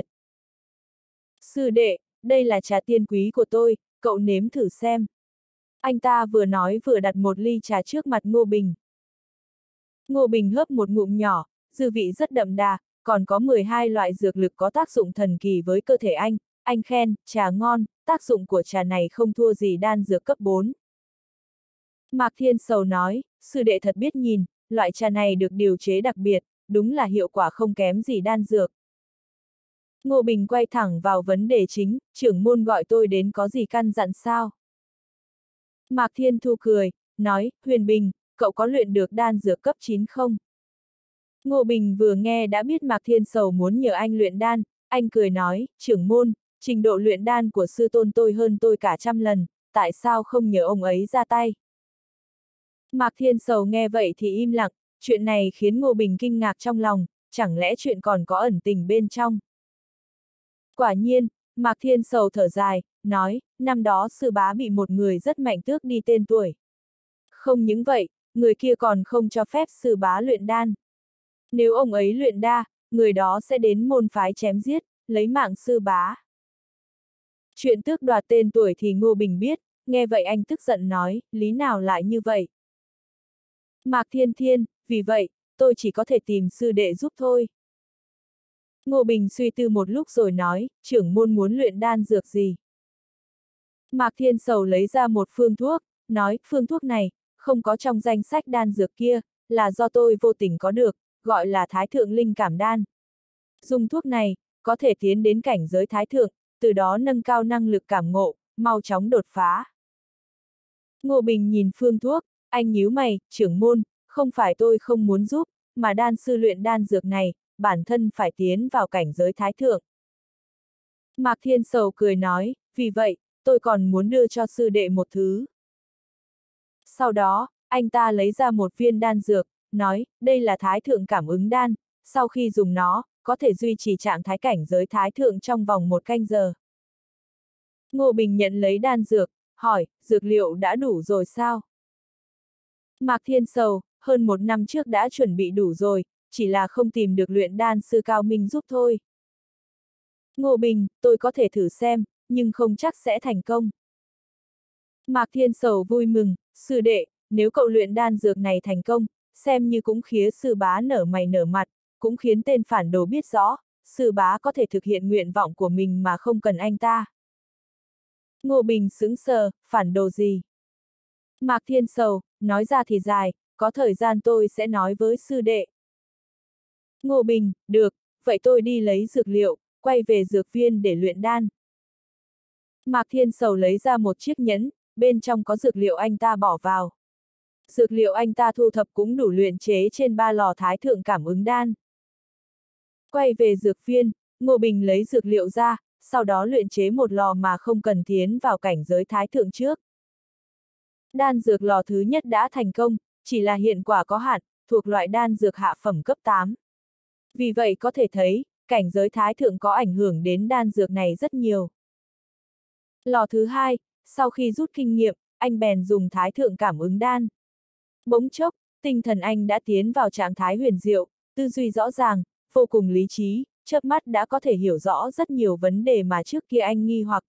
Sư đệ, đây là trà tiên quý của tôi, cậu nếm thử xem. Anh ta vừa nói vừa đặt một ly trà trước mặt Ngô Bình. Ngô Bình hớp một ngụm nhỏ, dư vị rất đậm đà, còn có mười hai loại dược lực có tác dụng thần kỳ với cơ thể anh, anh khen, trà ngon, tác dụng của trà này không thua gì đan dược cấp bốn. Mạc Thiên Sầu nói, sư đệ thật biết nhìn, loại trà này được điều chế đặc biệt, đúng là hiệu quả không kém gì đan dược. Ngô Bình quay thẳng vào vấn đề chính, trưởng môn gọi tôi đến có gì căn dặn sao? Mạc Thiên Thu cười, nói, Huyền Bình, cậu có luyện được đan dược cấp chín không? Ngô Bình vừa nghe đã biết Mạc Thiên Sầu muốn nhờ anh luyện đan, anh cười nói, trưởng môn, trình độ luyện đan của sư tôn tôi hơn tôi cả trăm lần, tại sao không nhờ ông ấy ra tay? Mạc Thiên Sầu nghe vậy thì im lặng, chuyện này khiến Ngô Bình kinh ngạc trong lòng, chẳng lẽ chuyện còn có ẩn tình bên trong? Quả nhiên, Mạc Thiên Sầu thở dài, nói, năm đó sư bá bị một người rất mạnh tước đi tên tuổi. Không những vậy, người kia còn không cho phép sư bá luyện đan. Nếu ông ấy luyện đa, người đó sẽ đến môn phái chém giết, lấy mạng sư bá. Chuyện tước đoạt tên tuổi thì Ngô Bình biết, nghe vậy anh tức giận nói, lý nào lại như vậy? Mạc Thiên Thiên, vì vậy, tôi chỉ có thể tìm sư đệ giúp thôi. Ngô Bình suy tư một lúc rồi nói, trưởng môn muốn luyện đan dược gì? Mạc Thiên Sầu lấy ra một phương thuốc, nói, phương thuốc này, không có trong danh sách đan dược kia, là do tôi vô tình có được, gọi là Thái Thượng Linh Cảm Đan. Dùng thuốc này, có thể tiến đến cảnh giới Thái Thượng, từ đó nâng cao năng lực cảm ngộ, mau chóng đột phá. Ngô Bình nhìn phương thuốc, anh nhíu mày, trưởng môn, không phải tôi không muốn giúp, mà đan sư luyện đan dược này, bản thân phải tiến vào cảnh giới Thái Thượng. Mạc Thiên Sầu cười nói, vì vậy, tôi còn muốn đưa cho sư đệ một thứ. Sau đó, anh ta lấy ra một viên đan dược, nói, đây là Thái Thượng Cảm Ứng Đan, sau khi dùng nó, có thể duy trì trạng thái cảnh giới Thái Thượng trong vòng một canh giờ. Ngô Bình nhận lấy đan dược, hỏi, dược liệu đã đủ rồi sao? Mạc Thiên Sầu, hơn một năm trước đã chuẩn bị đủ rồi, chỉ là không tìm được luyện đan sư cao minh giúp thôi. Ngô Bình, tôi có thể thử xem, nhưng không chắc sẽ thành công. Mạc Thiên Sầu vui mừng, sư đệ, nếu cậu luyện đan dược này thành công, xem như cũng khiến sư bá nở mày nở mặt, cũng khiến tên phản đồ biết rõ, sư bá có thể thực hiện nguyện vọng của mình mà không cần anh ta. Ngô Bình sững sờ, phản đồ gì? Mạc Thiên Sầu, nói ra thì dài, có thời gian tôi sẽ nói với sư đệ. Ngô Bình, được, vậy tôi đi lấy dược liệu, quay về dược viên để luyện đan. Mạc Thiên Sầu lấy ra một chiếc nhẫn, bên trong có dược liệu anh ta bỏ vào. Dược liệu anh ta thu thập cũng đủ luyện chế trên ba lò Thái Thượng Cảm Ứng Đan. Quay về dược viên, Ngô Bình lấy dược liệu ra, sau đó luyện chế một lò mà không cần tiến vào cảnh giới Thái Thượng trước. Đan dược lò thứ nhất đã thành công, chỉ là hiện quả có hạn, thuộc loại đan dược hạ phẩm cấp tám. Vì vậy có thể thấy, cảnh giới Thái Thượng có ảnh hưởng đến đan dược này rất nhiều. Lò thứ hai, sau khi rút kinh nghiệm, anh bèn dùng Thái Thượng Cảm Ứng Đan. Bỗng chốc, tinh thần anh đã tiến vào trạng thái huyền diệu, tư duy rõ ràng, vô cùng lý trí, chớp mắt đã có thể hiểu rõ rất nhiều vấn đề mà trước kia anh nghi hoặc.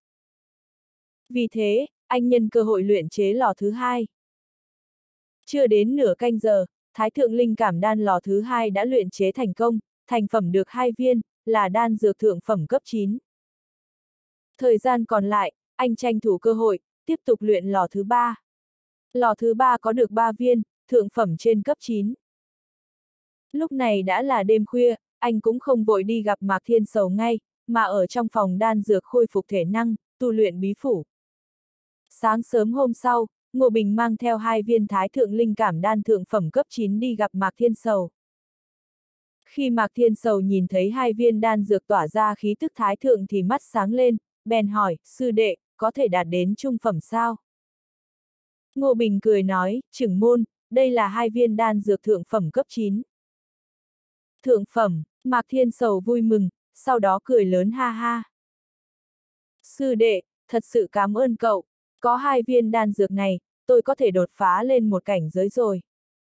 Vì thế, anh nhân cơ hội luyện chế lò thứ hai. Chưa đến nửa canh giờ, Thái Thượng Linh Cảm Đan lò thứ hai đã luyện chế thành công, thành phẩm được hai viên, là đan dược thượng phẩm cấp chín. Thời gian còn lại, anh tranh thủ cơ hội, tiếp tục luyện lò thứ ba. Lò thứ ba có được ba viên, thượng phẩm trên cấp chín. Lúc này đã là đêm khuya, anh cũng không vội đi gặp Mạc Thiên Sầu ngay, mà ở trong phòng đan dược khôi phục thể năng, tu luyện bí phủ. Sáng sớm hôm sau, Ngô Bình mang theo hai viên Thái Thượng Linh Cảm Đan thượng phẩm cấp chín đi gặp Mạc Thiên Sầu. Khi Mạc Thiên Sầu nhìn thấy hai viên đan dược tỏa ra khí tức Thái Thượng thì mắt sáng lên, bèn hỏi, sư đệ, có thể đạt đến trung phẩm sao? Ngô Bình cười nói, trưởng môn, đây là hai viên đan dược thượng phẩm cấp chín. Thượng phẩm, Mạc Thiên Sầu vui mừng, sau đó cười lớn ha ha. Sư đệ, thật sự cảm ơn cậu, có hai viên đan dược này, tôi có thể đột phá lên một cảnh giới rồi.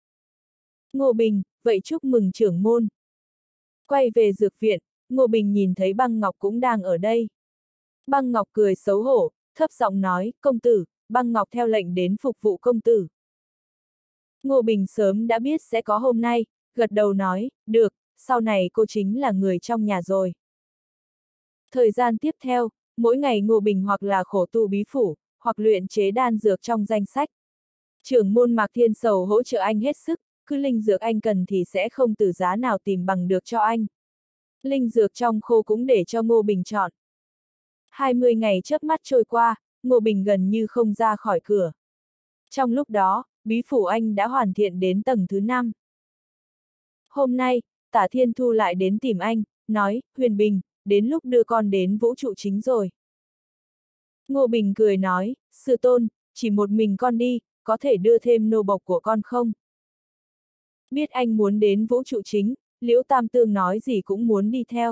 Ngô Bình, vậy chúc mừng trưởng môn. Quay về dược viện, Ngô Bình nhìn thấy Băng Ngọc cũng đang ở đây. Băng Ngọc cười xấu hổ, thấp giọng nói, công tử, Băng Ngọc theo lệnh đến phục vụ công tử. Ngô Bình sớm đã biết sẽ có hôm nay, gật đầu nói, được, sau này cô chính là người trong nhà rồi. Thời gian tiếp theo, mỗi ngày Ngô Bình hoặc là khổ tu bí phủ, hoặc luyện chế đan dược trong danh sách. Trưởng môn Mạc Thiên Sầu hỗ trợ anh hết sức, cứ linh dược anh cần thì sẽ không từ giá nào tìm bằng được cho anh. Linh dược trong khô cũng để cho Ngô Bình chọn. hai mươi ngày chớp mắt trôi qua, Ngô Bình gần như không ra khỏi cửa. Trong lúc đó, bí phủ anh đã hoàn thiện đến tầng thứ năm. Hôm nay, Tả Thiên Thu lại đến tìm anh, nói, Huyền Bình, đến lúc đưa con đến vũ trụ chính rồi. Ngô Bình cười nói, sư tôn, chỉ một mình con đi, có thể đưa thêm nô bộc của con không? Biết anh muốn đến vũ trụ chính, Liễu Tam Tương nói gì cũng muốn đi theo.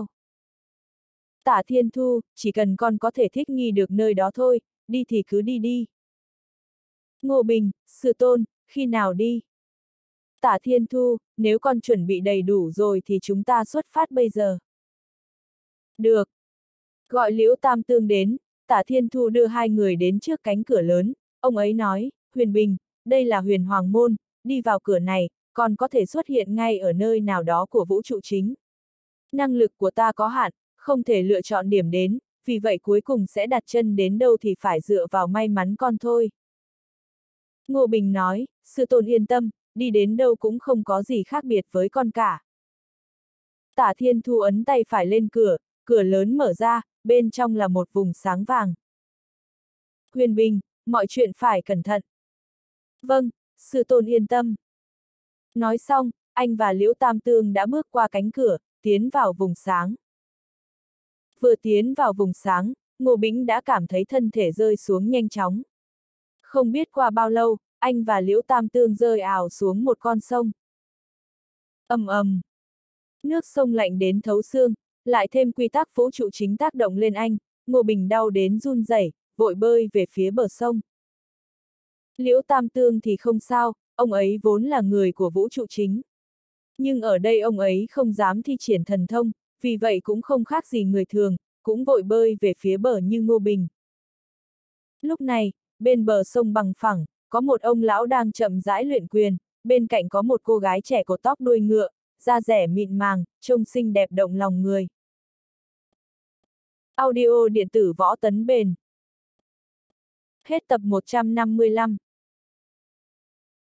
Tả Thiên Thu, chỉ cần con có thể thích nghi được nơi đó thôi, đi thì cứ đi đi. Ngô Bình, sư tôn, khi nào đi? Tả Thiên Thu, nếu con chuẩn bị đầy đủ rồi thì chúng ta xuất phát bây giờ. Được. Gọi Liễu Tam Tương đến, Tả Thiên Thu đưa hai người đến trước cánh cửa lớn, ông ấy nói, Huyền Bình, đây là Huyền Hoàng Môn, đi vào cửa này, còn có thể xuất hiện ngay ở nơi nào đó của vũ trụ chính. Năng lực của ta có hạn, không thể lựa chọn điểm đến, vì vậy cuối cùng sẽ đặt chân đến đâu thì phải dựa vào may mắn con thôi. Ngô Bình nói, sư tôn yên tâm, đi đến đâu cũng không có gì khác biệt với con cả. Tả Thiên Thu ấn tay phải lên cửa, cửa lớn mở ra, bên trong là một vùng sáng vàng. Huyền Bình, mọi chuyện phải cẩn thận. Vâng, sư tôn yên tâm. Nói xong, anh và Liễu Tam Tương đã bước qua cánh cửa, tiến vào vùng sáng. Vừa tiến vào vùng sáng, Ngô Bính đã cảm thấy thân thể rơi xuống nhanh chóng. Không biết qua bao lâu, anh và Liễu Tam Tương rơi ào xuống một con sông. Ầm ầm. Nước sông lạnh đến thấu xương, lại thêm quy tắc vũ trụ chính tác động lên anh, Ngô Bình đau đến run rẩy, vội bơi về phía bờ sông. Liễu Tam Tương thì không sao, ông ấy vốn là người của vũ trụ chính. Nhưng ở đây ông ấy không dám thi triển thần thông, vì vậy cũng không khác gì người thường, cũng vội bơi về phía bờ như Ngô Bình. Lúc này, bên bờ sông bằng phẳng, có một ông lão đang chậm rãi luyện quyền, bên cạnh có một cô gái trẻ cột tóc đuôi ngựa, da dẻ mịn màng, trông xinh đẹp động lòng người. Audio điện tử Võ Tấn Bền. Hết tập một trăm năm mươi lăm.